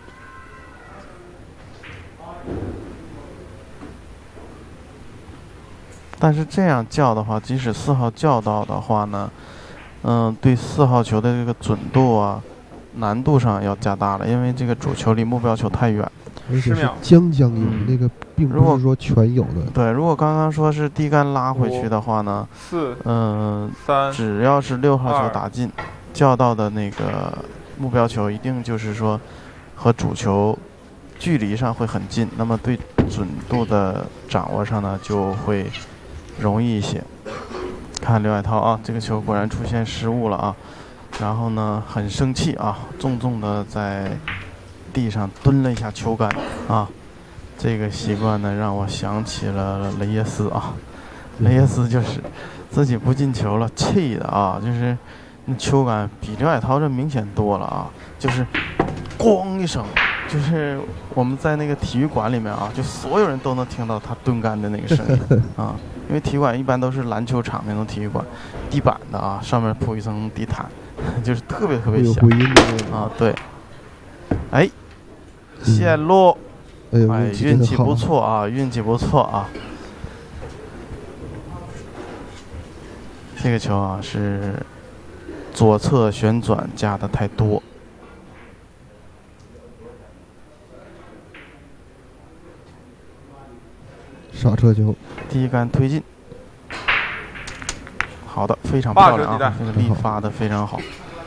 但是这样叫的话，即使四号叫到的话呢，嗯，对四号球的这个准度啊，难度上要加大了，因为这个主球离目标球太远， 而且是将将有，那个并不是说全有的。 对，如果刚刚说是低杆拉回去的话呢， 四， 嗯， 三， 只要是六号球打进，叫到的那个目标球一定就是说和主球距离上会很近，那么对准度的掌握上呢就会容易一些。看刘海涛啊，这个球果然出现失误了啊，然后呢很生气啊，重重的在地上蹲了一下球杆啊。这个习惯呢让我想起了雷耶斯啊，雷耶斯就是自己不进球了，气的啊，就是那球杆比刘海涛这明显多了啊，就是咣一声。就是我们在那个体育馆里面啊，就所有人都能听到他蹲杆的那个声音啊，因为体育馆一般都是篮球场那种体育馆，地板的啊，上面铺一层地毯，就是特别特别响啊。对，哎，线路，哎，运气不错啊，运气不错啊。这个球啊是左侧旋转加的太多。 刹车球， 第一杆推进，好的，非常漂亮啊，这个力发的非常好。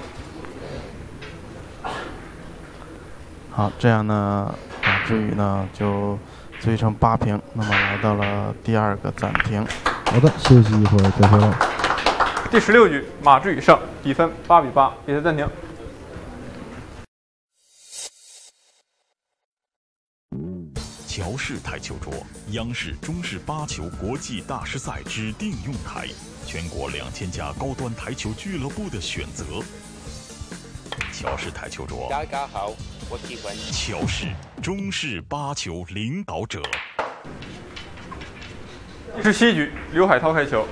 好，这样呢，马志宇呢就追成八平，那么来到了第二个暂停。 好的，休息一会儿再回来。 第十六局，马志宇胜，比分八比八，比赛暂停。 乔氏台球桌，央视中式八球国际大师赛指定用台，全国两千家高端台球俱乐部的选择。乔氏台球桌， 大家好，我喜欢乔氏中式八球领导者。 第十七局，刘海涛开球。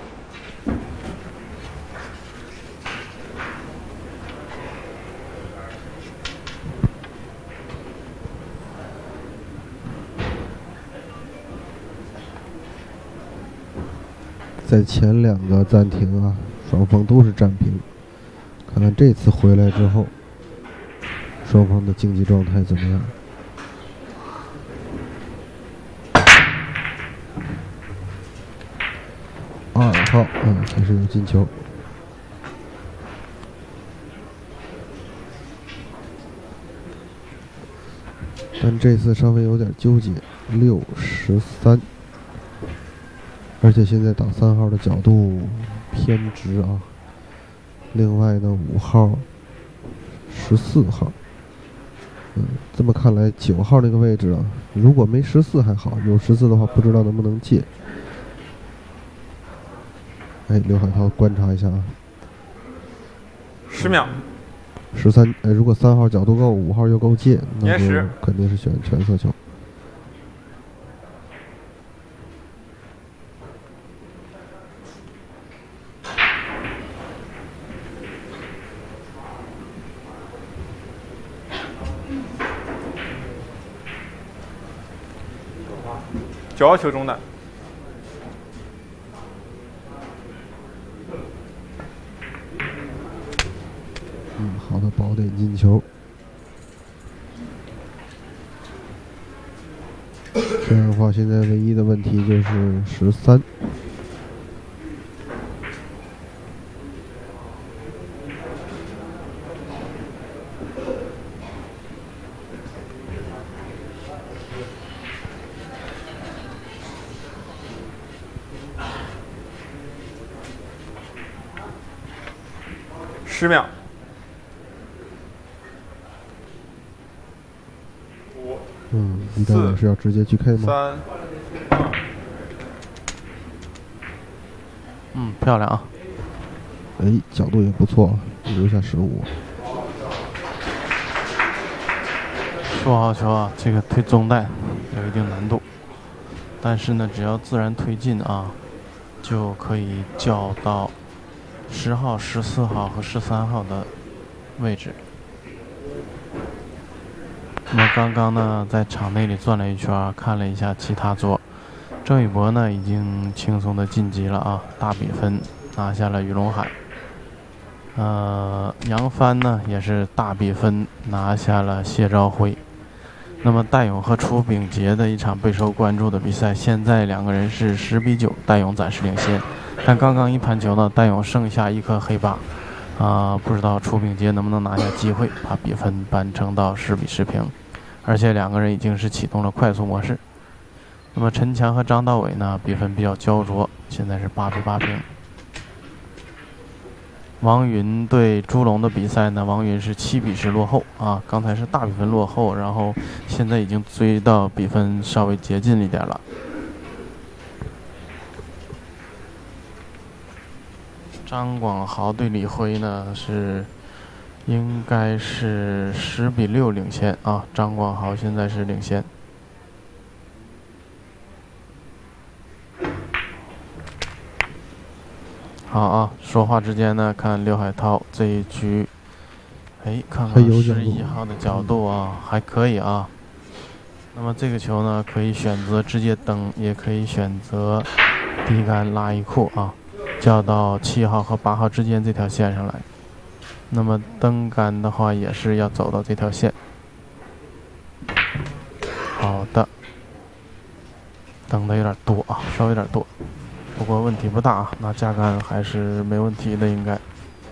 在前两个暂停啊，双方都是战平。看看这次回来之后，双方的竞技状态怎么样？二号，嗯，还是有进球。但这次稍微有点纠结，六十三。 而且现在打三号的角度偏直啊。另外呢，五号、十四号，嗯，这么看来，九号那个位置啊，如果没十四还好，有十四的话，不知道能不能借。哎，刘海涛观察一下啊， 十秒。 十三，哎，如果三号角度够，五号又够借，那就延时肯定是选全色球。 九号球中的。 嗯，好的，宝点进球。这样的话，现在唯一的问题就是十三。 十秒。五。 嗯，你待会是要直接去 K 吗？ 三。 嗯，漂亮啊！ 哎，角度也不错，留下十五。 十五号球啊，这个推中带有一定难度，但是呢，只要自然推进啊，就可以叫到十号、十四号和十三号的位置。那么刚刚呢，在场内里转了一圈，看了一下其他桌，郑宇博呢已经轻松的晋级了啊，大比分拿下了于龙海。呃，杨帆呢也是大比分拿下了谢兆辉。那么戴勇和楚秉杰的一场备受关注的比赛，现在两个人是十比九，戴勇暂时领先。但刚刚一盘球呢，戴勇剩下一颗黑八，啊、呃，不知道楚秉杰能不能拿下机会，把比分扳成到十比十平。而且两个人已经是启动了快速模式。那么陈强和张道伟呢，比分比较焦灼，现在是八比八平。王云对朱龙的比赛呢，王云是七比十落后啊，刚才是大比分落后，然后现在已经追到比分稍微接近一点了。张广豪对李辉呢是应该是十比六领先啊，张广豪现在是领先。好啊，说话之间呢，看刘海涛这一局，哎，看看十一号的角度啊，还可以啊。那么这个球呢，可以选择直接蹬，也可以选择低杆拉一库啊，叫到七号和八号之间这条线上来。那么蹬杆的话，也是要走到这条线。好的，蹬的有点多啊，稍微有点多。不过问题不大啊，那架杆还是没问题的应该。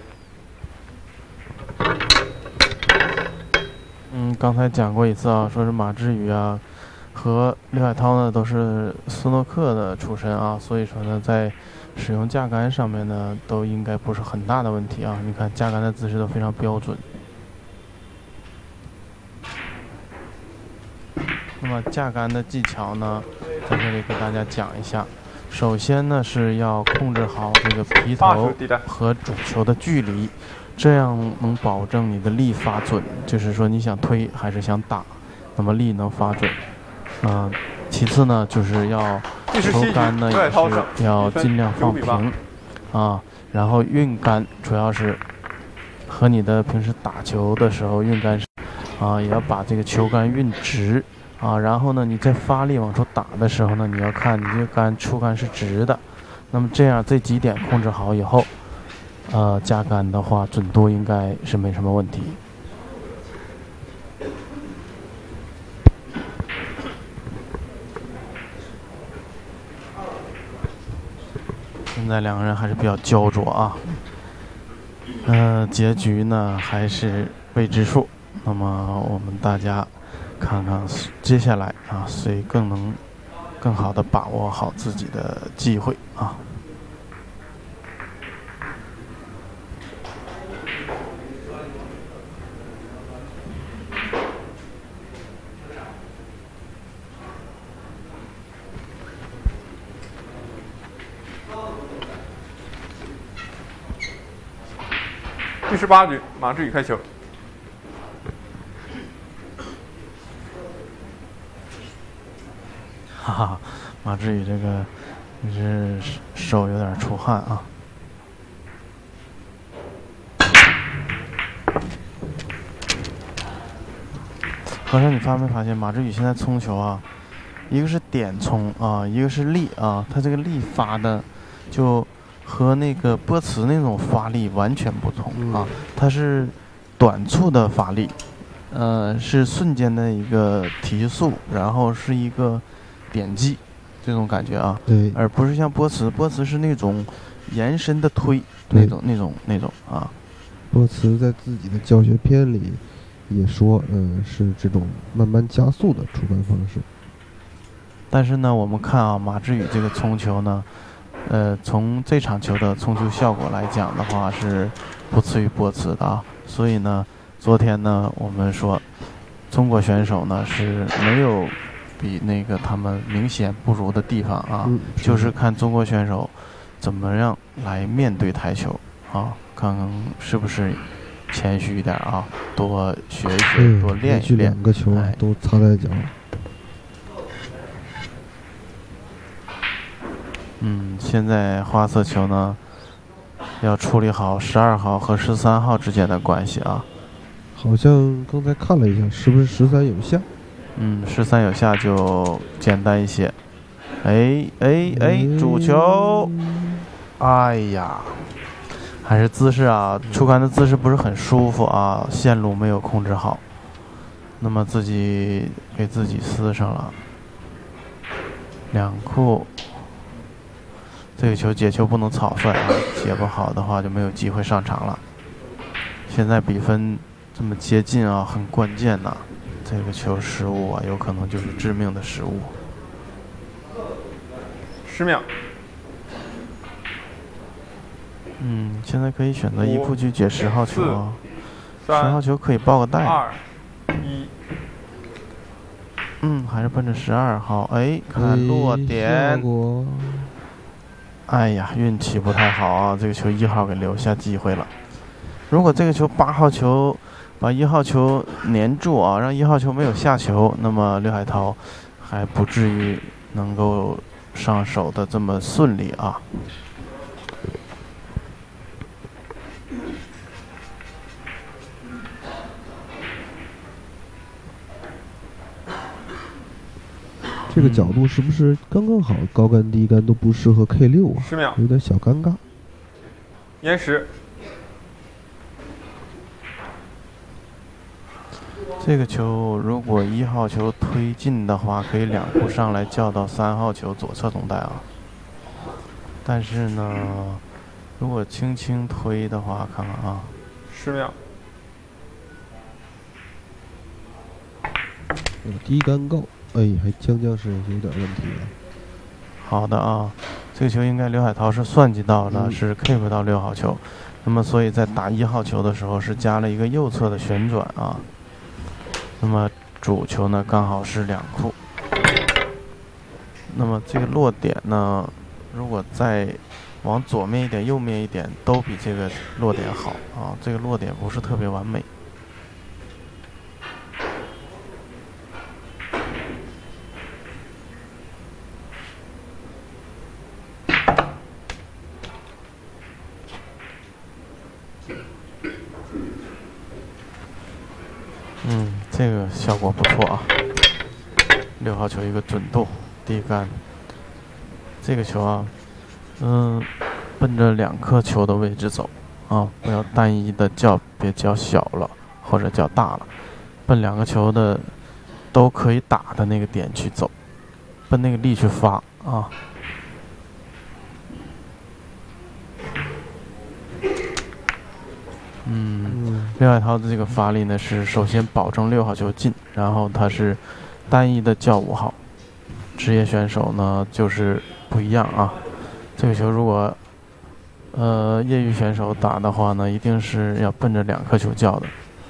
嗯，刚才讲过一次啊，说是马志宇啊和刘海涛呢都是斯诺克的出身啊，所以说呢在使用架杆上面呢都应该不是很大的问题啊。你看架杆的姿势都非常标准。那么架杆的技巧呢，在这里给大家讲一下。首先呢是要控制好这个皮头和主球的距离，这样能保证你的力发准，就是说你想推还是想打，那么力能发准。嗯、呃，其次呢就是要球杆呢也是要尽量放平啊，然后运杆主要是和你的平时打球的时候运杆啊，也要把这个球杆运直。啊，然后呢，你在发力往出打的时候呢，你要看你这个杆出杆是直的，那么这样这几点控制好以后，呃，架杆的话准度应该是没什么问题。现在两个人还是比较焦灼啊，呃，结局呢还是未知数，那么我们大家看看接下来啊，谁更能更好的把握好自己的机会啊。 第十八局，马志宇开球。 哈哈，马志宇这个也是手有点出汗啊。合生，你发没发现马志宇现在冲球啊，一个是点冲啊，一个是力啊，他这个力发的就和那个波茨那种发力完全不同啊，它是短促的发力，呃，是瞬间的一个提速，然后是一个点击这种感觉啊， 对， 而不是像波茨，波茨是那种延伸的推那种那种那种啊。 波茨在自己的教学片里也说，嗯，是这种慢慢加速的出杆方式。 但是呢，我们看啊，马志宇这个冲球呢，呃，从这场球的冲球效果来讲的话，是不次于波茨的啊。所以呢，昨天呢，我们说中国选手呢是没有比那个他们明显不如的地方啊， 嗯、是就是看中国选手怎么样来面对台球啊，看看是不是谦虚一点啊，多学一学，多练一练。 两个球哎、 都擦在脚。 嗯，现在花色球呢，要处理好十二号和十三号之间的关系啊。 好像刚才看了一下，是不是十三有下？ 嗯，十三有下就简单一些。哎哎哎，主球！哎呀，还是姿势啊，出杆的姿势不是很舒服啊，线路没有控制好，那么自己给自己撕上了两库。这个球解球不能草率啊，解不好的话就没有机会上场了。现在比分这么接近啊，很关键呐、啊。这个球失误啊，有可能就是致命的失误。 十秒。 嗯，现在可以选择一库去解十号球啊，十号球可以报个带。 二一。 嗯，还是奔着十二号。哎，看落点。哎呀，运气不太好啊！这个球一号给留下机会了。如果这个球八号球把一号球粘住啊，让一号球没有下球，那么刘海涛还不至于能够上手的这么顺利啊。 这个角度是不是刚刚好？高杆低杆都不适合 K 六啊， 十秒， 有点小尴尬。 延时。 这个球如果一号球推进的话，可以两库上来叫到三号球左侧中带啊。但是呢，如果轻轻推的话，看看啊， 十秒。 有低杆高。哎，还将将是有点问题了。 好的啊，这个球应该刘海涛是算计到的，嗯、是 K 不到六号球，那么所以在打一号球的时候是加了一个右侧的旋转啊。那么主球呢刚好是两库，那么这个落点呢，如果再往左面一点、右面一点，都比这个落点好啊。这个落点不是特别完美。嗯，这个效果不错啊。六号球一个准度，低杆。这个球啊，嗯，奔着两颗球的位置走啊，不要单一的叫，别叫小了或者叫大了，奔两个球的都可以打的那个点去走，奔那个力去发啊。嗯，刘海涛的这个发力呢，是首先保证六号球进，然后他是单一的叫五号。 职业选手呢就是不一样啊。这个球如果呃业余选手打的话呢，一定是要奔着两颗球叫的。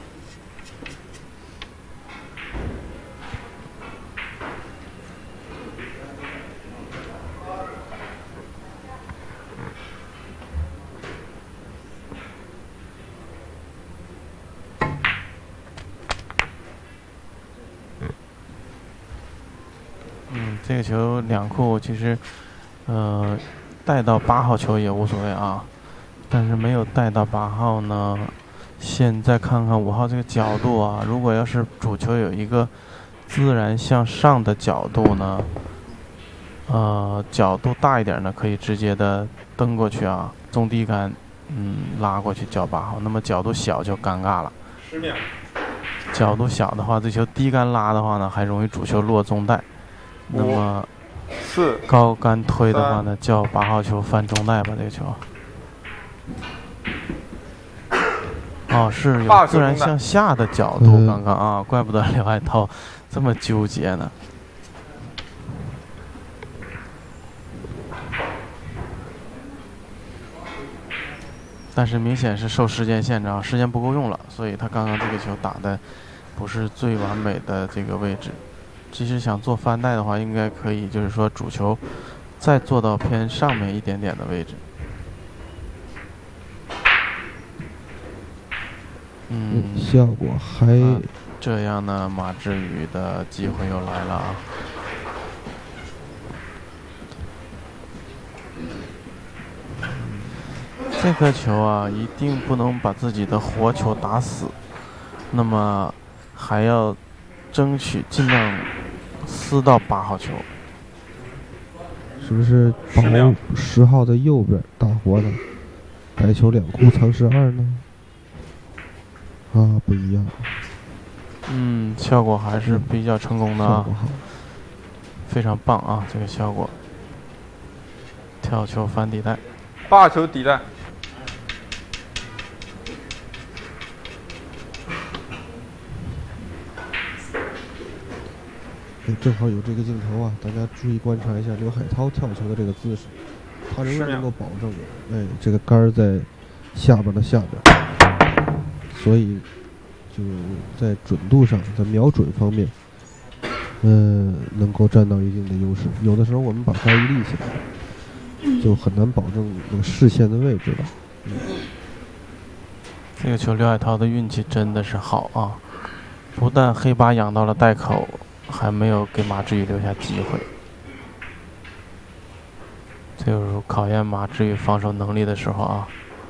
嗯，这个球两库其实，呃，带到八号球也无所谓啊，但是没有带到八号呢。现在看看五号这个角度啊，如果要是主球有一个自然向上的角度呢，呃，角度大一点呢，可以直接的蹬过去啊，中低杆，嗯，拉过去叫八号。那么角度小就尴尬了。 十秒。 角度小的话，这球低杆拉的话呢，还容易主球落中带。那么， 四高杆推的话呢，叫八号球翻中带吧，这个球。哦，是有自然向下的角度， 嗯、 刚刚啊，怪不得刘海涛这么纠结呢。但是明显是受时间限制啊，时间不够用了，所以他刚刚这个球打的不是最完美的这个位置。其实想做翻带的话，应该可以，就是说主球再做到偏上面一点点的位置。嗯， 效果还、 啊、这样呢，马志宇的机会又来了啊。这颗球啊，一定不能把自己的活球打死，那么还要争取尽量撕到八号球。 是不是保十号的右边打活的，白球两库藏十二呢？啊，不一样。 嗯，效果还是比较成功的啊，非常棒啊，这个效果。跳球翻底带， 八球底带。 正好有这个镜头啊，大家注意观察一下刘海涛跳球的这个姿势，他仍然能够保证，哎，这个杆儿在下边的下边，所以就在准度上，在瞄准方面，嗯、呃，能够占到一定的优势。有的时候我们把杆一立起来，就很难保证那个视线的位置了。嗯， 这个球刘海涛的运气真的是好啊，不但黑八养到了带口。还没有给马志宇留下机会，这就是考验马志宇防守能力的时候啊。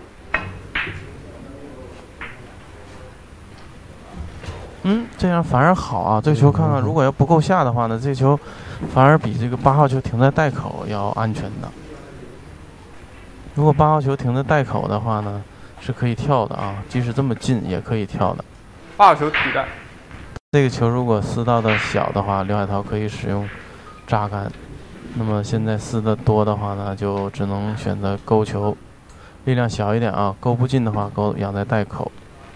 嗯，这样反而好啊。这个球看看，如果要不够下的话呢，这个球反而比这个八号球停在带口要安全的。如果八号球停在带口的话呢，是可以跳的啊，即使这么近也可以跳的。 八号球底带。 这个球如果撕到的小的话，刘海涛可以使用扎杆。那么现在撕的多的话呢，就只能选择勾球，力量小一点啊。勾不进的话，勾养在带口。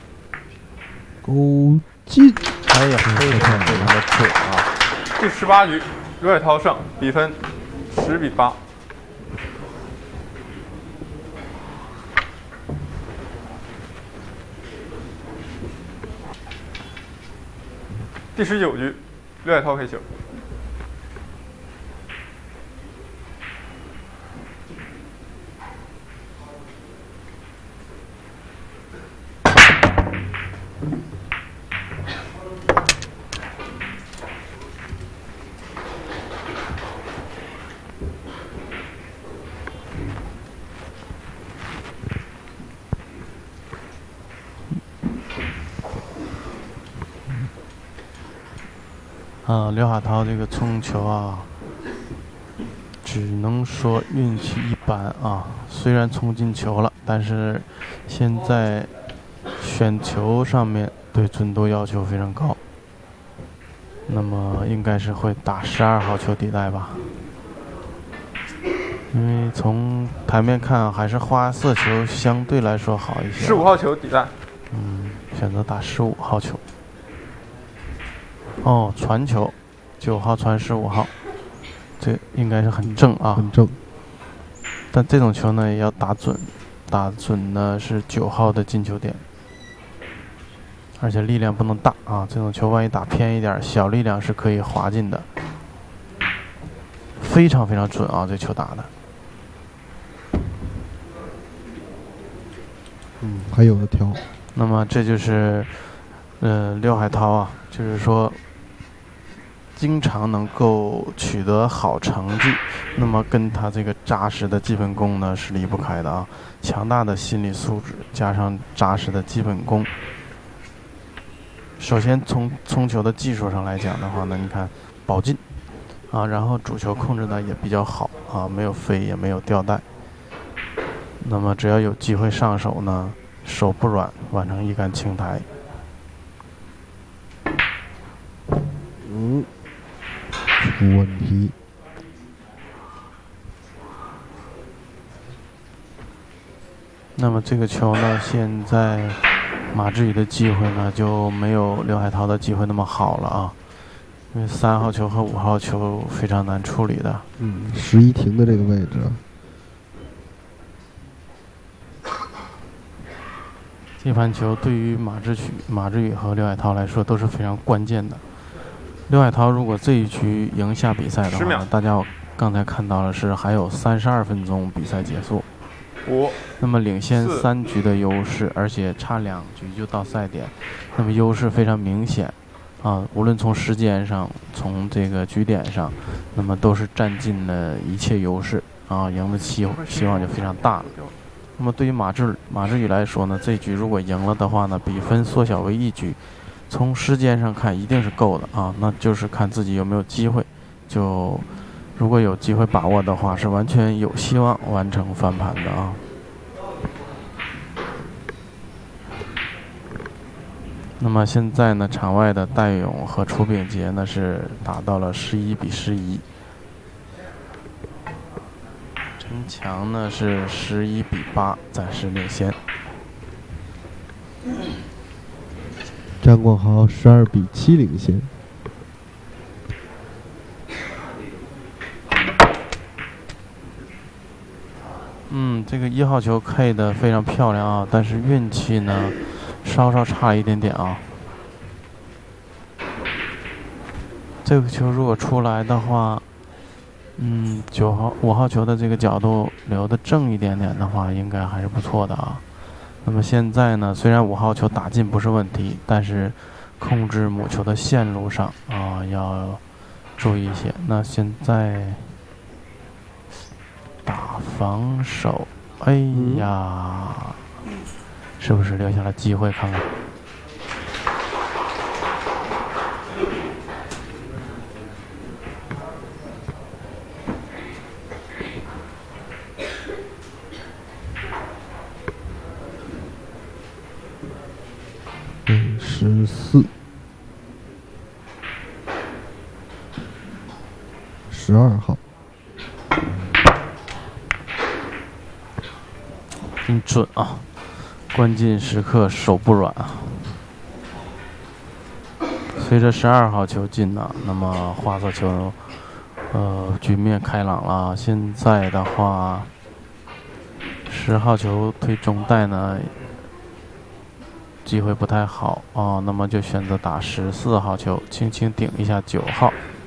勾进， 哎呀，非常非常的准啊！ 第十八局，刘海涛胜，比分十比八。第十九局，刘海涛开球。 啊，刘海涛这个冲球啊，只能说运气一般啊。虽然冲进球了，但是现在选球上面对准度要求非常高。那么应该是会打十二号球底带吧，因为从台面看还是花色球相对来说好一些。 十五号球底带。 嗯，选择打十五号球。哦，传球，九号传十五号。 这应该是很正啊， 很正。 但这种球呢也要打准，打准呢是九号的进球点，而且力量不能大啊，这种球万一打偏一点，小力量是可以滑进的，非常非常准啊，这球打的。 嗯，还有的挑。 那么这就是，呃，廖海涛啊，就是说，经常能够取得好成绩，那么跟他这个扎实的基本功呢是离不开的啊。强大的心理素质加上扎实的基本功，首先从冲球的技术上来讲的话呢，你看保进啊，然后主球控制的也比较好啊，没有飞也没有吊带。那么只要有机会上手呢，手不软，完成一杆清台。 嗯，出问题。 那么这个球呢，现在马志宇的机会呢就没有刘海涛的机会那么好了啊，因为三号球和五号球非常难处理的。 嗯，十一停的这个位置。 这盘球对于马志宇、马志宇和刘海涛来说都是非常关键的。刘海涛如果这一局赢下比赛的话，大家我刚才看到了是还有三十二分钟比赛结束， 五， 那么领先三局的优势，而且差两局就到赛点，那么优势非常明显啊！无论从时间上，从这个局点上，那么都是占尽了一切优势啊，赢的希希望就非常大了。那么对于马志马志宇来说呢，这局如果赢了的话呢，比分缩小为一局，从时间上看一定是够的啊，那就是看自己有没有机会。就如果有机会把握的话，是完全有希望完成翻盘的啊。那么现在呢，场外的戴勇和楚炳杰呢是打到了十一比十一。陈强呢是十一比八，暂时领先。 张国豪十二比七领先。 嗯，这个一号球 K 的非常漂亮啊，但是运气呢稍稍差一点点啊。这个球如果出来的话，嗯，九号、五号球的这个角度留的正一点点的话，应该还是不错的啊。那么现在呢，虽然五号球打进不是问题，但是控制母球的线路上啊要注意一些。那现在打防守，哎呀，是不是留下了机会？看看。 十四，十二号， 挺准啊！关键时刻手不软啊！随着十二号球进呢，那么花色球，呃，局面开朗了。现在的话，十号球推中袋呢，机会不太好哦，那么就选择打十四号球，轻轻顶一下九号。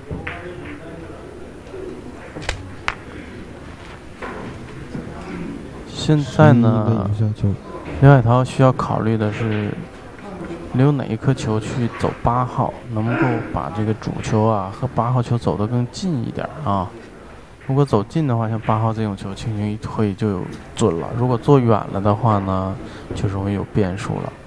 现在呢，刘海涛需要考虑的是留哪一颗球去走八号，能够把这个主球啊和八号球走得更近一点啊。如果走近的话，像八号这种球轻轻一推就有准了；如果做远了的话呢，就容易有变数了。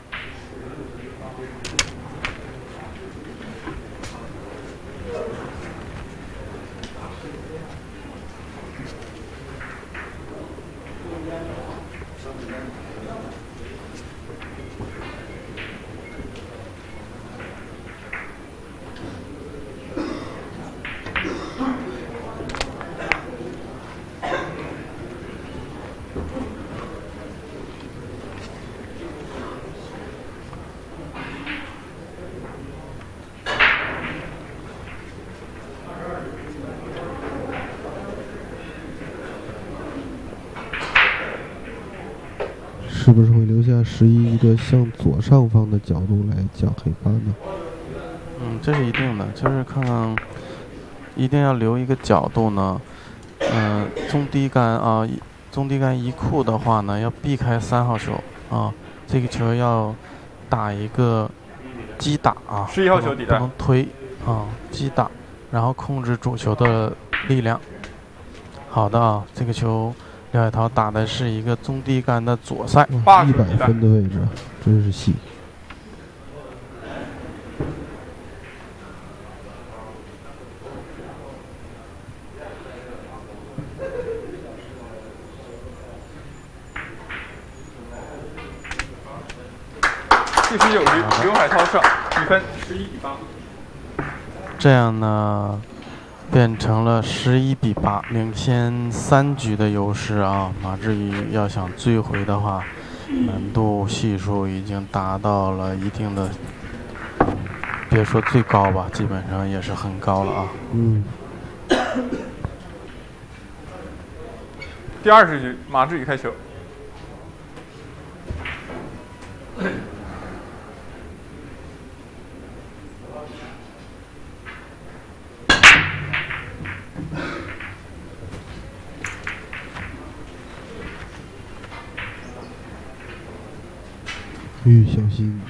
是不是会留下十一一个向左上方的角度来降黑八呢？ 嗯，这是一定的，就是看看，一定要留一个角度呢。嗯、呃，中低杆啊，中低杆一库的话呢，要避开三号球啊，这个球要打一个击打啊， 十一号球底带不能推啊，击打，然后控制主球的力量。好的啊，这个球廖海涛打的是一个中低杆的左塞， 一百分的位置，真是细。 第十九局，刘海涛胜，比分十一比八。 这样呢，变成了十一比八，领先三局的优势啊。马志宇要想追回的话，难度系数已经达到了一定的，别说最高吧，基本上也是很高了啊。 嗯。 第二十局，马志宇开球。 玉小心。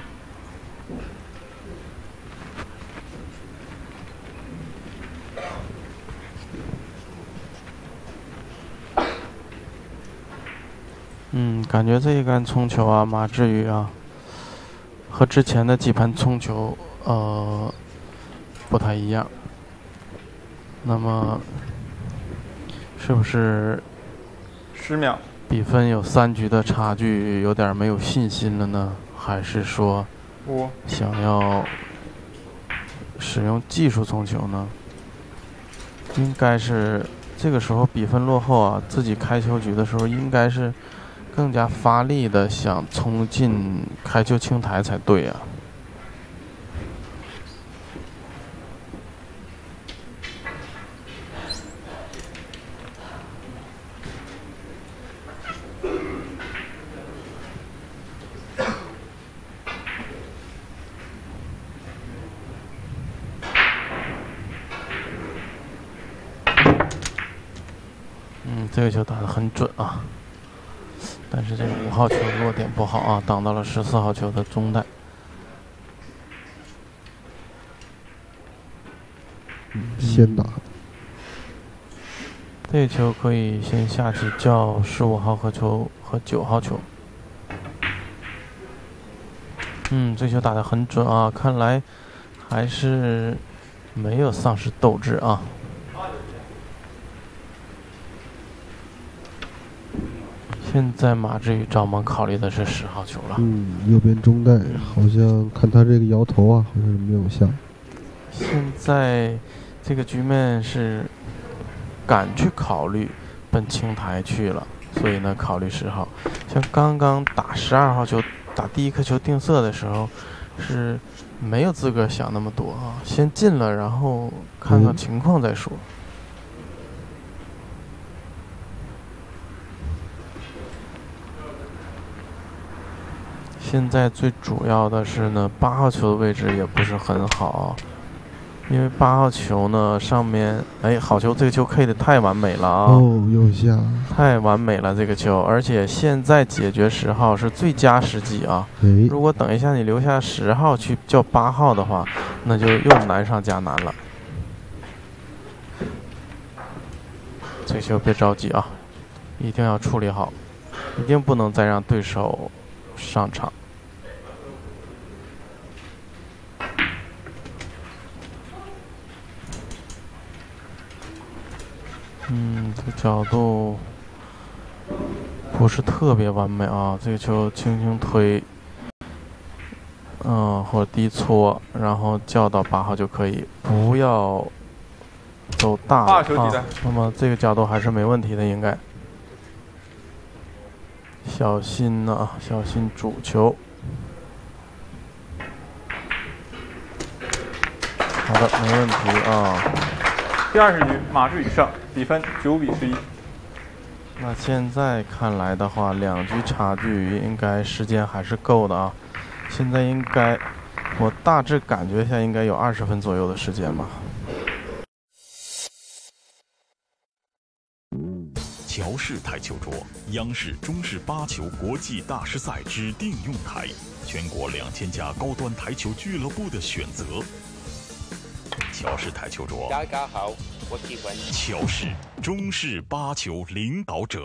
嗯，感觉这一杆冲球啊，马志宇啊，和之前的几盘冲球呃不太一样。那么，是不是十秒？ 比分有三局的差距，有点没有信心了呢？还是说想要使用技术冲球呢？应该是这个时候比分落后啊，自己开球局的时候应该是更加发力的想冲进开球青台才对啊。这个球打得很准啊，但是这个五号球落点不好啊，挡到了十四号球的中带。 先打。 这个球可以先下去叫十五号和球和九号球。嗯，这球打得很准啊，看来还是没有丧失斗志啊。现在马志宇找忙考虑的是十号球了。 嗯，右边中带，好像看他这个摇头啊，好像是没有下。 现在这个局面是敢去考虑奔青台去了，所以呢考虑十号。像刚刚打十二号球，打第一颗球定色的时候，是没有资格想那么多啊，先进了，然后看看情况再说。嗯，现在最主要的是呢，八号球的位置也不是很好，因为八号球呢上面，哎，好球，这个球 K 的太完美了啊！ 哦，右下， 太完美了这个球，而且现在解决十号是最佳时机啊！ 哎， 如果等一下你留下十号去叫八号的话，那就又难上加难了。这个球别着急啊，一定要处理好，一定不能再让对手上场。嗯，这个角度不是特别完美啊，这个球轻轻推，嗯，或者低搓，然后叫到八号就可以，不要走大了啊。那么这个角度还是没问题的，应该。小心呐、啊，小心主球。好的，没问题啊。 第二十局，马志宇胜，比分九比十一。 那现在看来的话，两局差距应该时间还是够的啊。现在应该，我大致感觉一下，应该有二十分左右的时间吧。 乔氏台球桌，央视中式八球国际大师赛指定用台，全国两千家高端台球俱乐部的选择。乔氏台球桌， 大家好，我喜欢乔氏中式八球领导者。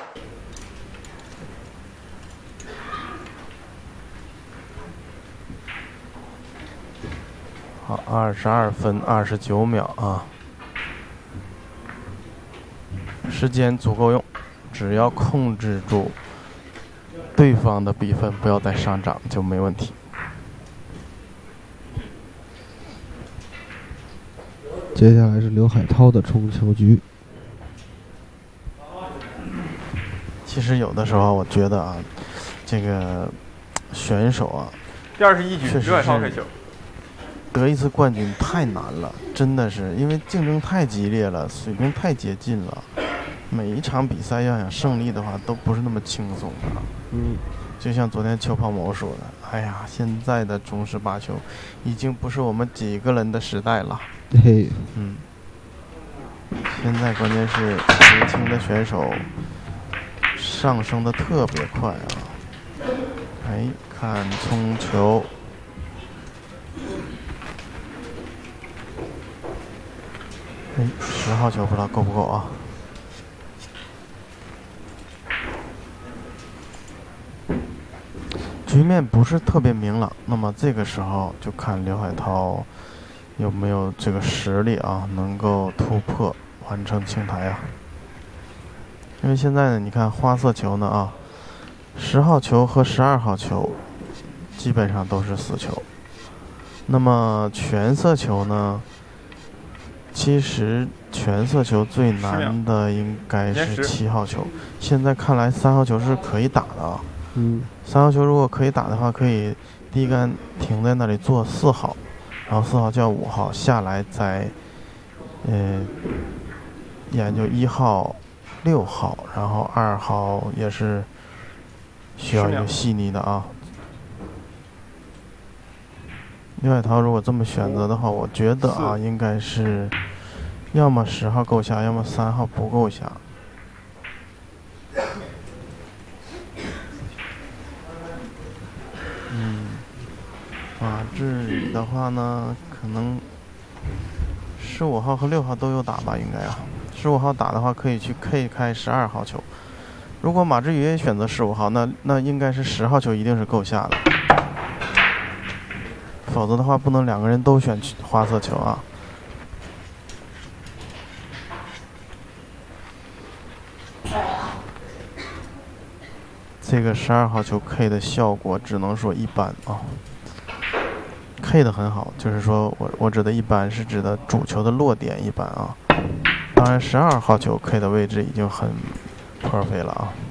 好，二十二分二十九秒啊。时间足够用，只要控制住对方的比分，不要再上涨就没问题。 接下来是刘海涛的冲球局。 其实有的时候我觉得啊，这个选手啊， 第二十一局， 确实刘海涛是开球。 得一次冠军太难了，真的是因为竞争太激烈了，水平太接近了。每一场比赛要想胜利的话，都不是那么轻松的。 嗯， 就像昨天邱泡沫说的，哎呀，现在的中式八球已经不是我们几个人的时代了。 嘿， 嗯，现在关键是年轻的选手上升的特别快啊！哎，看冲球。哎，十号球不知道够不够啊？局面不是特别明朗，那么这个时候就看刘海涛有没有这个实力啊，能够突破完成清台啊。因为现在呢，你看花色球呢啊，十号球和十二号球基本上都是死球。那么全色球呢？其实全色球最难的应该是七号球，现在看来三号球是可以打的啊。 嗯， 三号球如果可以打的话，可以第一杆停在那里做四号，然后四号叫五号下来再，呃，研究一号、六号，然后二号也是需要一个细腻的啊。刘海涛如果这么选择的话，我觉得啊，应该是要么十号够下，要么三号不够下。嗯，马志宇的话呢，可能十五号和六号都有打吧，应该啊。十五号打的话，可以去 K 开十二号球。如果马志宇也选择十五号，那那应该是十号球一定是够下的。否则的话，不能两个人都选花色球啊。这个十二号球 K 的效果只能说一般啊 ，K 的很好，就是说我我指的一般是指的主球的落点一般啊。当然，十二号球 K 的位置已经很 perfect 了啊。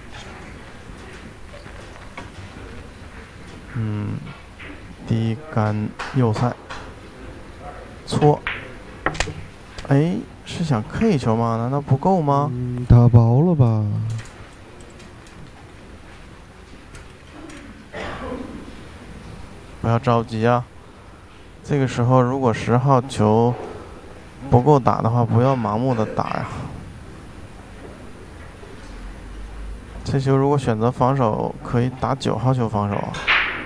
嗯。第一杆右塞，搓，哎，是想 K 球吗？难道不够吗？ 嗯，打薄了吧？ 不要着急啊，这个时候如果十号球不够打的话，不要盲目的打呀。这球如果选择防守，可以打九号球防守啊。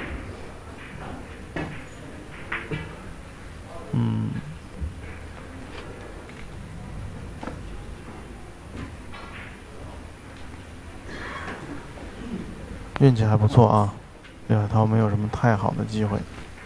嗯，运气还不错啊，刘海涛没有什么太好的机会。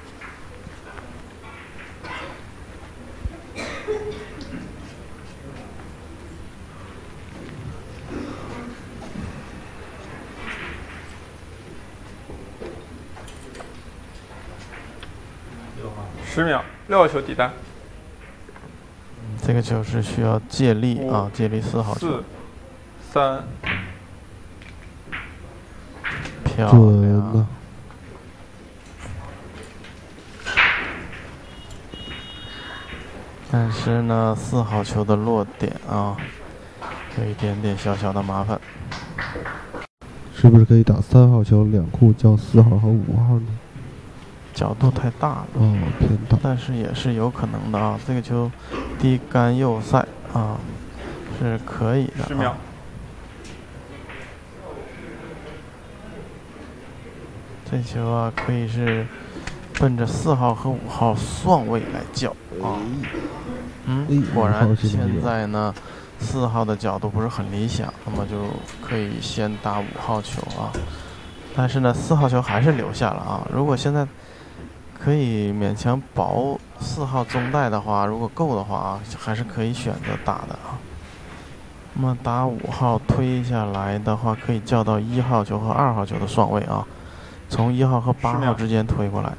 十秒，六号球底单。 这个球是需要借力啊，借力四号球。 四、三， 漂亮。 亮。但是呢，四号球的落点啊， 有一点点小小的麻烦。 是不是可以打三号球两库叫四号和五号呢？ 角度太大了， 哦，偏大， 但是也是有可能的啊。这个球低杆右塞啊，是可以的、啊。 十秒。 这球啊，可以是奔着四号和五号双位来叫啊。嗯，果然现在呢，四号的角度不是很理想，那么就可以先打五号球啊。但是呢，四号球还是留下了啊。如果现在可以勉强保四号中带的话，如果够的话啊，还是可以选择打的啊。那么打五号推下来的话，可以叫到一号球和二号球的双位啊。从一号和八号之间推过来，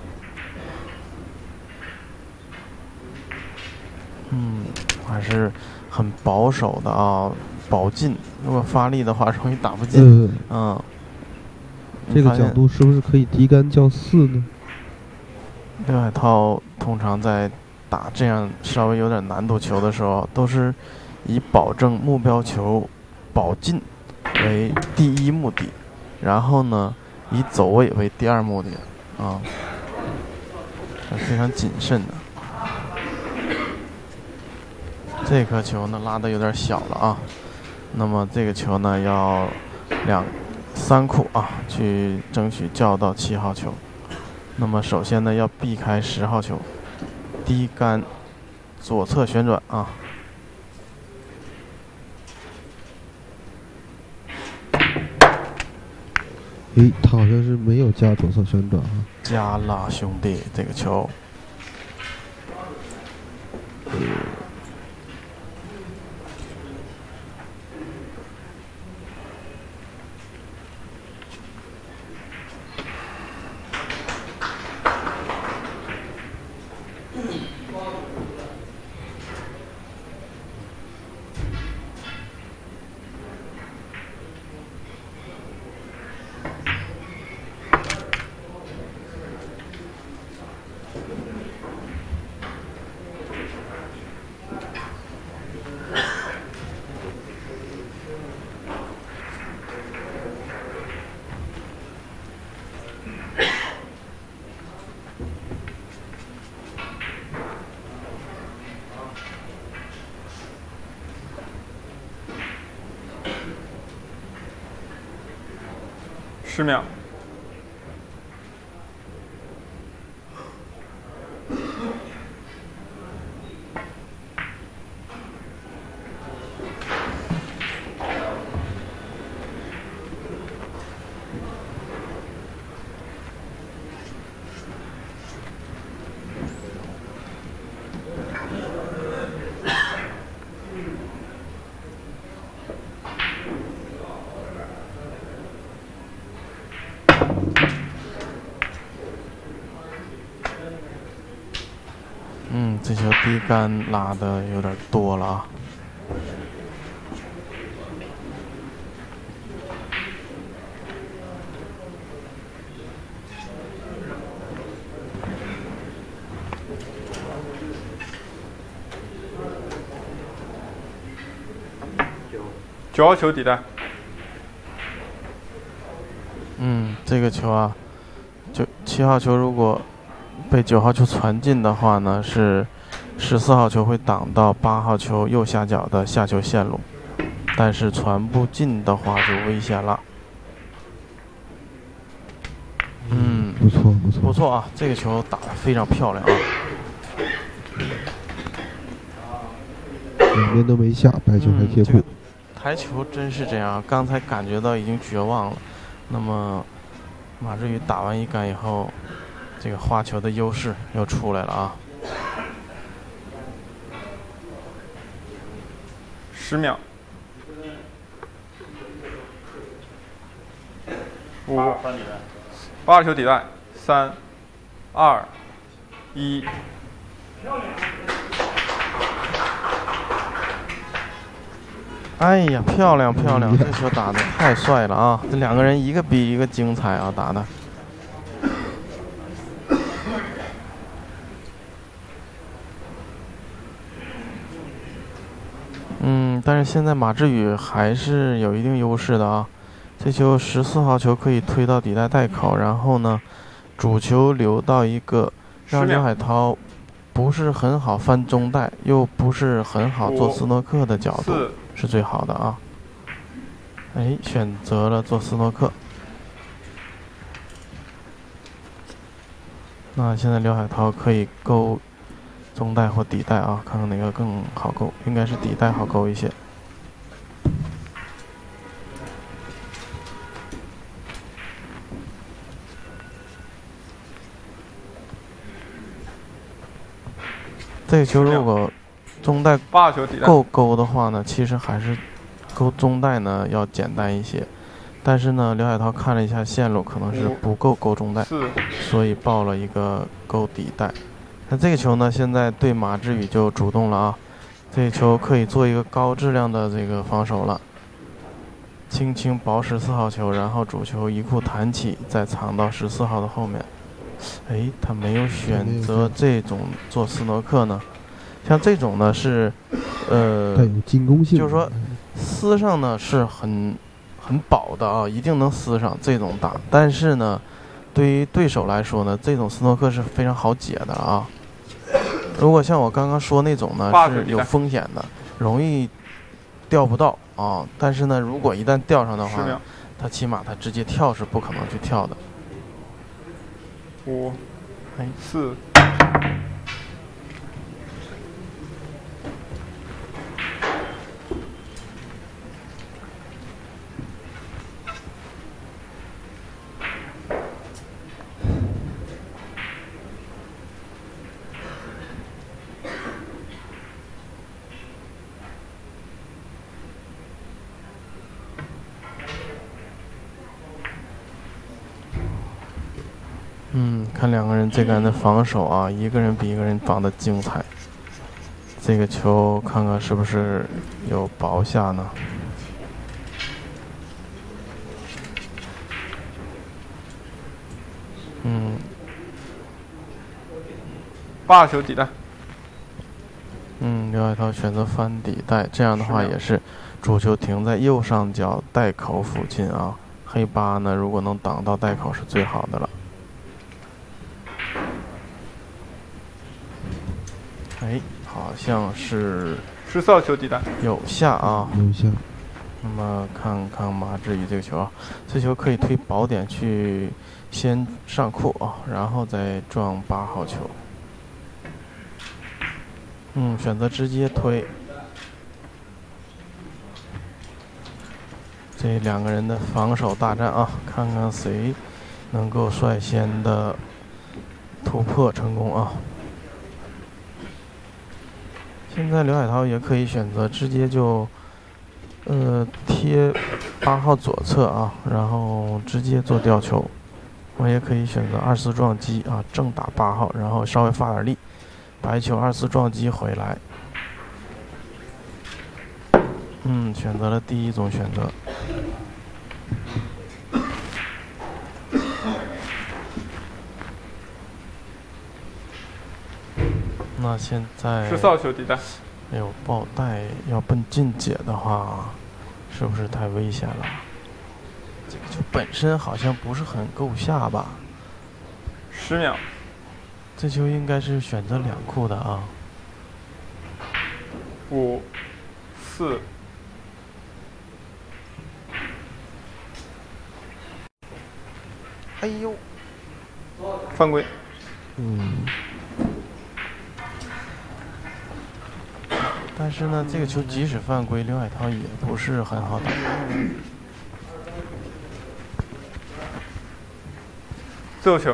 嗯，还是很保守的啊，保进。如果发力的话，容易打不进。嗯，嗯这个角度是不是可以低杆叫四呢？ 刘海涛通常在打这样稍微有点难度球的时候，都是以保证目标球保进为第一目的，然后呢，以走位为第二目的啊，非常谨慎的。这颗球呢拉的有点小了啊，那么这个球呢要两三库啊去争取叫到七号球。那么首先呢要避开十号球，低杆左侧旋转啊。 诶，他好像是没有加左侧旋转啊。 加了兄弟，这个球。呃十秒。 嗯，这球低杆拉的有点多了啊。 九号球底带。 嗯，这个球啊，就七号球如果被九号球传进的话呢，是十四号球会挡到八号球右下角的下球线路，但是传不进的话就危险了。嗯， 不错不错不错啊，这个球打得非常漂亮啊。 两边都没下，白球还贴库。 嗯这个台球真是这样，刚才感觉到已经绝望了。那么马志宇打完一杆以后，这个花球的优势又出来了啊。 十秒。五。八号球底带。三、二、一。 哎呀，漂亮漂亮！这球打得太帅了啊！这两个人一个比一个精彩啊，打的。嗯， 但是现在马志宇还是有一定优势的啊。这球十四号球可以推到底袋袋口，然后呢，主球留到一个让刘海涛不是很好翻中袋，又不是很好做斯诺克的角度，是最好的啊。哎，选择了做斯诺克。那现在刘海涛可以勾中袋或底袋啊，看看哪个更好勾，应该是底袋好勾一些。这个球如果中袋够勾的话呢，其实还是勾中袋呢要简单一些。但是呢，刘海涛看了一下线路，可能是不够勾中袋，所以报了一个勾底袋。那这个球呢，现在对马志宇就主动了啊，这个球可以做一个高质量的这个防守了。轻轻薄十四号球，然后主球一库弹起，再藏到十四号的后面。哎，他没有选择这种做斯诺克呢，像这种呢是，呃， 带有进攻性， 就是说撕上呢是很很薄的啊，一定能撕上这种打。但是呢，对于对手来说呢，这种斯诺克是非常好解的啊。如果像我刚刚说那种呢，是有风险的，容易钓不到啊。但是呢，如果一旦钓上的话，他起码他直接跳是不可能去跳的。 五，四， 嗯，看两个人这杆的防守啊，一个人比一个人防的精彩。这个球看看是不是有薄下呢？嗯， 八球底袋。 嗯，刘海涛选择翻底袋，这样的话也是主球停在右上角袋口附近啊。黑八呢，如果能挡到袋口是最好的了。哎，好像是十四号球底袋有下啊， 有下。 那么看看马志宇这个球啊，这球可以推薄点去先上库啊，然后再撞八号球。嗯，选择直接推。这两个人的防守大战啊，看看谁能够率先的突破成功啊。现在刘海涛也可以选择直接就，呃，贴八号左侧啊，然后直接做吊球。我也可以选择二四撞击啊，正打八号，然后稍微发点力，白球二四撞击回来。嗯，选择了第一种选择。那现在十四号球底袋， 哎呦，爆袋要奔进解的话，是不是太危险了？这个球本身好像不是很够下吧？ 十秒。 这球应该是选择两库的啊。 五，四。 哎呦， 犯规。 嗯。 但是呢，这个球即使犯规，刘海涛也不是很好打。 最后球。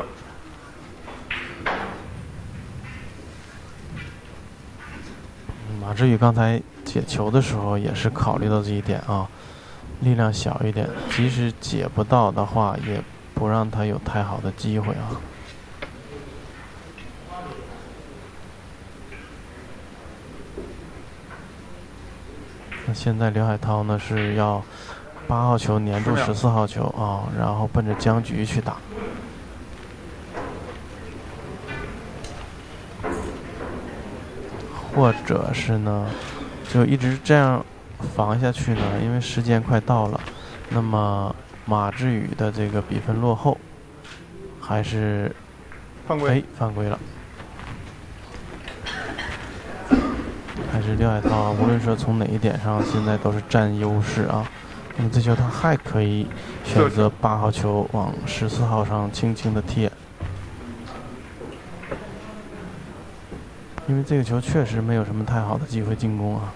马志宇刚才解球的时候也是考虑到这一点啊，力量小一点，即使解不到的话，也不让他有太好的机会啊。那现在刘海涛呢是要八号球粘住十四号球啊，然后奔着僵局去打。或者是呢，就一直这样防下去呢？因为时间快到了，那么马志宇的这个比分落后，还是犯规， 哎犯规了。还是廖海涛，无论说从哪一点上，现在都是占优势啊。那么这球他还可以选择八号球往十四号上轻轻的贴，因为这个球确实没有什么太好的机会进攻啊。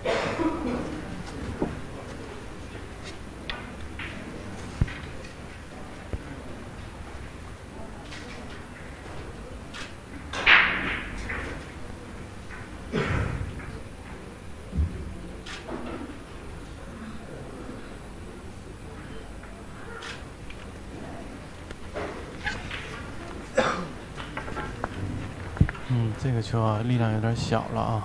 嗯，这个球啊，力量有点小了啊。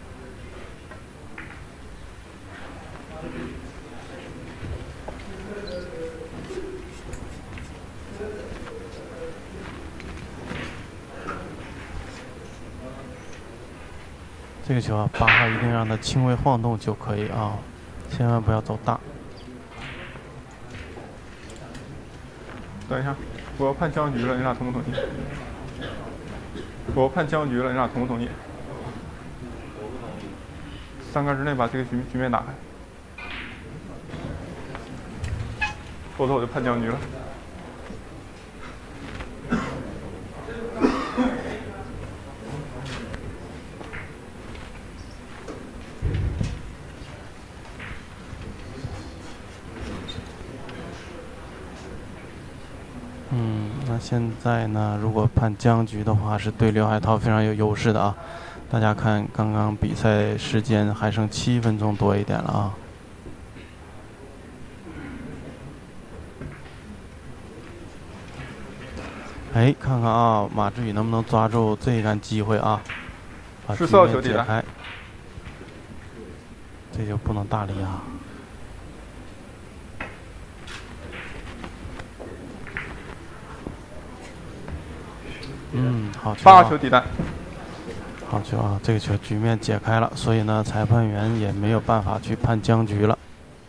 这个球啊，八号一定让它轻微晃动就可以啊，千万不要走大。 等一下，我要判僵局了，你俩同不同意？我要判僵局了，你俩同不同意？我不同意。三杆之内把这个局局面打开，否则我就判僵局了。 嗯，那现在呢，如果判僵局的话，是对刘海涛非常有优势的啊。大家看，刚刚比赛时间还剩七分钟多一点了啊。哎，看看啊，马志宇能不能抓住这一杆机会啊？把局面解开，这就不能大力啊。嗯，好球、啊， 八球底带， 好球啊！这个球局面解开了，所以呢，裁判员也没有办法去判僵局了。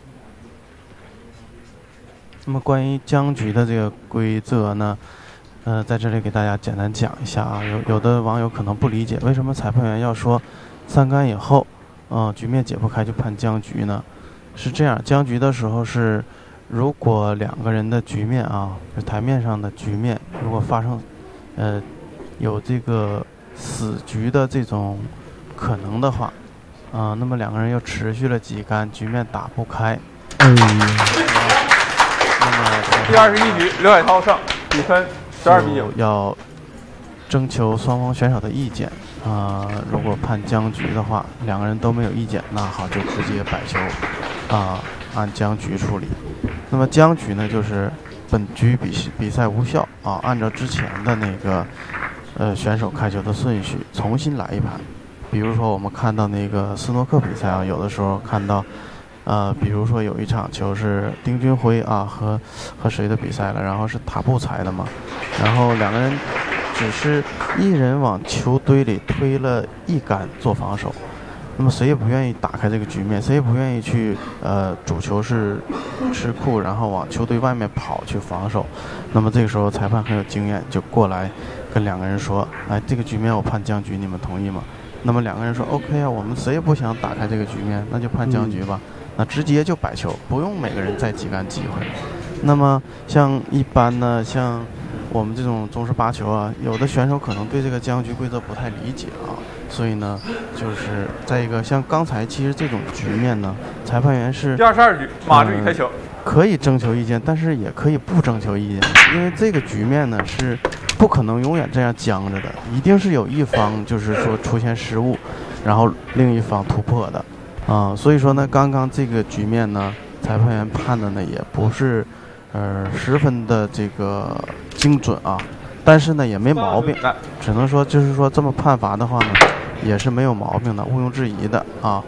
那么关于僵局的这个规则呢，呃，在这里给大家简单讲一下啊。有有的网友可能不理解，为什么裁判员要说三杆以后，嗯、呃，局面解不开就判僵局呢？是这样，僵局的时候是，如果两个人的局面啊，就台面上的局面，如果发生，呃，有这个死局的这种可能的话，啊、呃，那么两个人又持续了几杆，局面打不开。 哎呀， 那么第二十一局，刘海涛胜，比分十二比九。 要征求双方选手的意见啊、呃，如果判僵局的话，两个人都没有意见，那好就直接摆球啊、呃，按僵局处理。那么僵局呢，就是本局比比赛无效啊，按照之前的那个呃选手开球的顺序重新来一盘。比如说我们看到那个斯诺克比赛啊，有的时候看到呃，比如说有一场球是丁俊晖啊和和谁的比赛了，然后是塔布裁的嘛，然后两个人只是一人往球堆里推了一杆做防守。那么谁也不愿意打开这个局面，谁也不愿意去呃主球是吃库，然后往球队外面跑去防守。那么这个时候裁判很有经验，就过来跟两个人说：“哎，这个局面我判僵局，你们同意吗？”那么两个人说 ：“OK 啊，我们谁也不想打开这个局面，那就判僵局吧。嗯”那直接就摆球，不用每个人再几杆机会。那么像一般呢，像我们这种中式八球啊，有的选手可能对这个僵局规则不太理解啊。所以呢，就是再一个，像刚才其实这种局面呢，裁判员是第二十二局，马志宇开球、呃， 可以征求意见，但是也可以不征求意见，因为这个局面呢是不可能永远这样僵着的，一定是有一方就是说出现失误，然后另一方突破的，啊、呃，所以说呢，刚刚这个局面呢，裁判员判的呢也不是呃十分的这个精准啊。但是呢，也没毛病，只能说就是说这么判罚的话呢，也是没有毛病的，毋庸置疑的啊。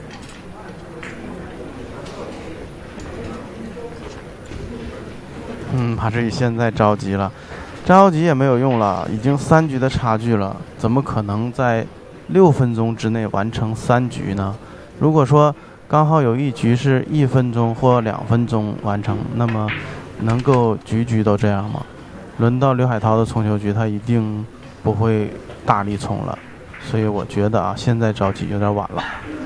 嗯，马志宇现在着急了，着急也没有用了，已经三局的差距了，怎么可能在六分钟之内完成三局呢？如果说刚好有一局是一分钟或两分钟完成，那么能够局局都这样吗？轮到刘海涛的冲球局，他一定不会大力冲了，所以我觉得啊，现在着急有点晚了。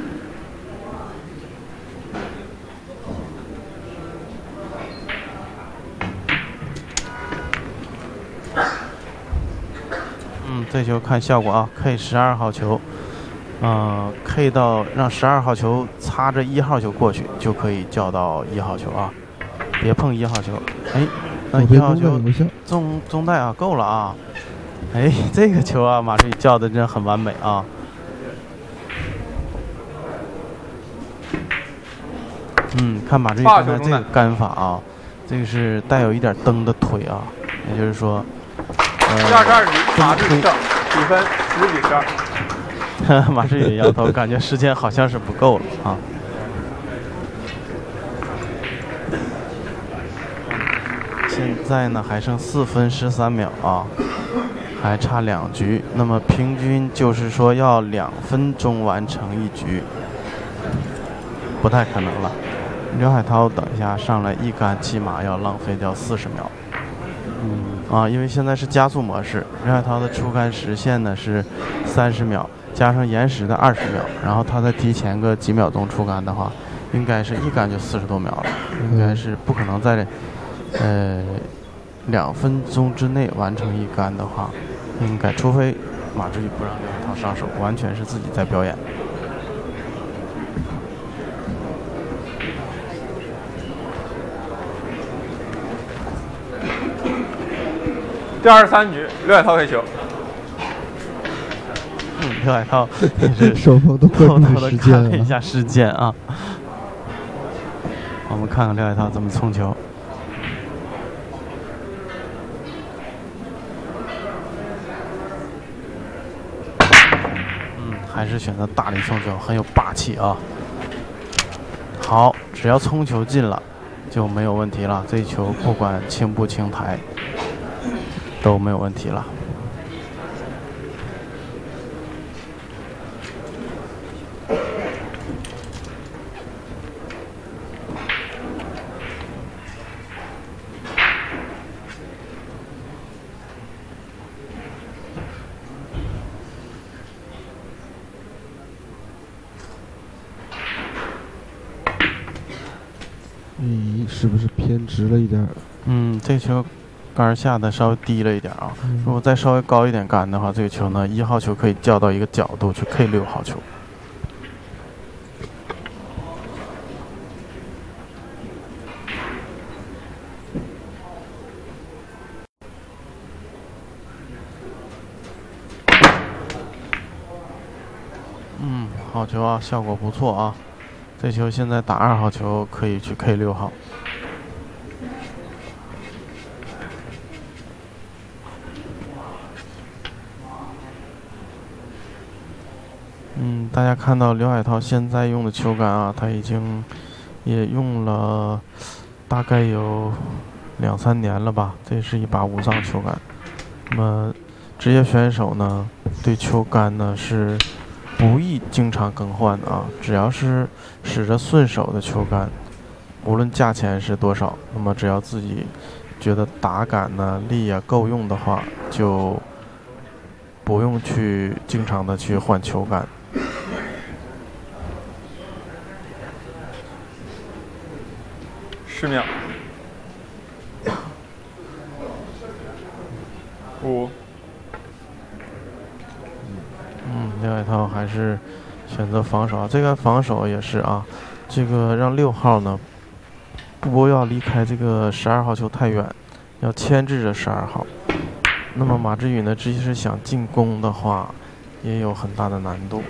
嗯，这球看效果啊 ，K 十二号球。呃 ，K 到让十二号球擦着一号球过去，就可以叫到一号球啊，别碰一号球。哎，那一号球中中带啊，够了啊。哎，这个球啊，马志宇叫的真很完美啊。嗯，看马志宇刚才这个杆法啊，这个是带有一点蹬的腿啊，也就是说， 呃，第二十二局马志宇胜，比分十比十二。 马志宇摇头，感觉时间好像是不够了啊。现在呢还剩四分十三秒啊，还差两局，那么平均就是说要两分钟完成一局，不太可能了。刘海涛等一下上来一杆，起码要浪费掉四十秒。嗯啊，因为现在是加速模式，刘海涛的出杆时限呢是三十秒。加上延时的二十秒，然后他再提前个几秒钟出杆的话，应该是一杆就四十多秒了，应该是不可能在呃两分钟之内完成一杆的话，应该除非马志宇不让刘海涛上手，完全是自己在表演。 第二十三局，刘海涛黑球。 嗯，刘海涛也是双方都偷偷的看了了一下时间啊。我们看看刘海涛怎么冲球。嗯，还是选择大力冲球，很有霸气啊。好，只要冲球进了就没有问题了，这一球不管轻不轻台都没有问题了。 咦，是不是偏直了一点？ 嗯，这球杆下的稍微低了一点啊。 嗯、 如果再稍微高一点杆的话，这个球呢，一号球可以叫到一个角度去 K 六号球。嗯，好球啊，效果不错啊。这球现在打二号球可以去 K 六号。嗯，大家看到刘海涛现在用的球杆啊，他已经也用了大概有两三年了吧。这是一把无障球杆。那么职业选手呢，对球杆呢是不宜经常更换的啊，只要是使着顺手的球杆，无论价钱是多少，那么只要自己觉得打杆呢力也够用的话，就不用去经常的去换球杆。 十秒，五。 嗯，刘海涛还是选择防守啊，这个防守也是啊，这个让六号呢不要离开这个十二号球太远，要牵制着十二号。那么马志宇呢，即使想进攻的话，也有很大的难度。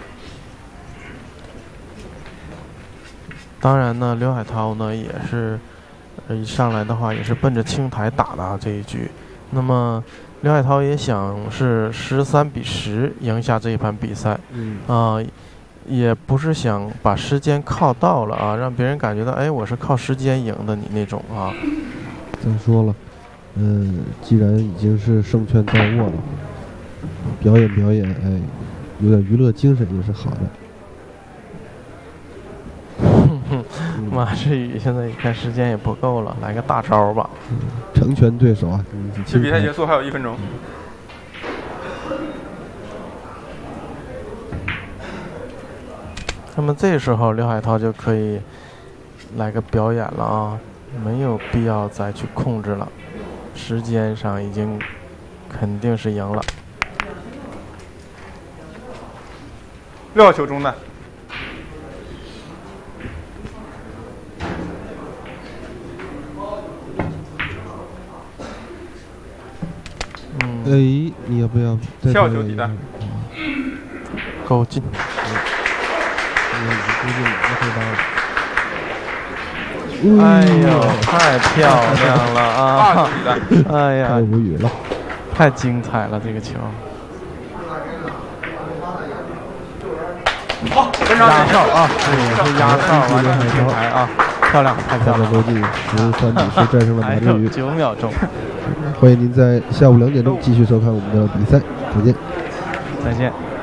当然呢，刘海涛呢也是，呃，一上来的话也是奔着清台打的啊这一局。那么刘海涛也想是十三比十赢下这一盘比赛， 嗯啊、呃，也不是想把时间靠到了啊，让别人感觉到哎我是靠时间赢的你那种啊。 再说了，嗯，既然已经是胜券在握了，表演表演，哎，有点娱乐精神也是好的。 嗯、 马志宇现在一看时间也不够了，来个大招吧， 嗯、成全对手啊！ 这比赛结束还有一分钟。 那么这时候刘海涛就可以来个表演了啊，没有必要再去控制了，时间上已经肯定是赢了。 六号球中弹。 嗯， 哎，你要不要再跳球底弹？ 够近。哎呦，太漂亮了啊！哎呀， 太无语了， 太精彩了这个球。 好， 压哨啊！这是压哨，完全精彩啊！漂亮，太漂亮了！ 国际十三比十战胜了马志宇。 九秒钟。 欢迎您在下午两点钟继续收看我们的比赛，再见。 再见。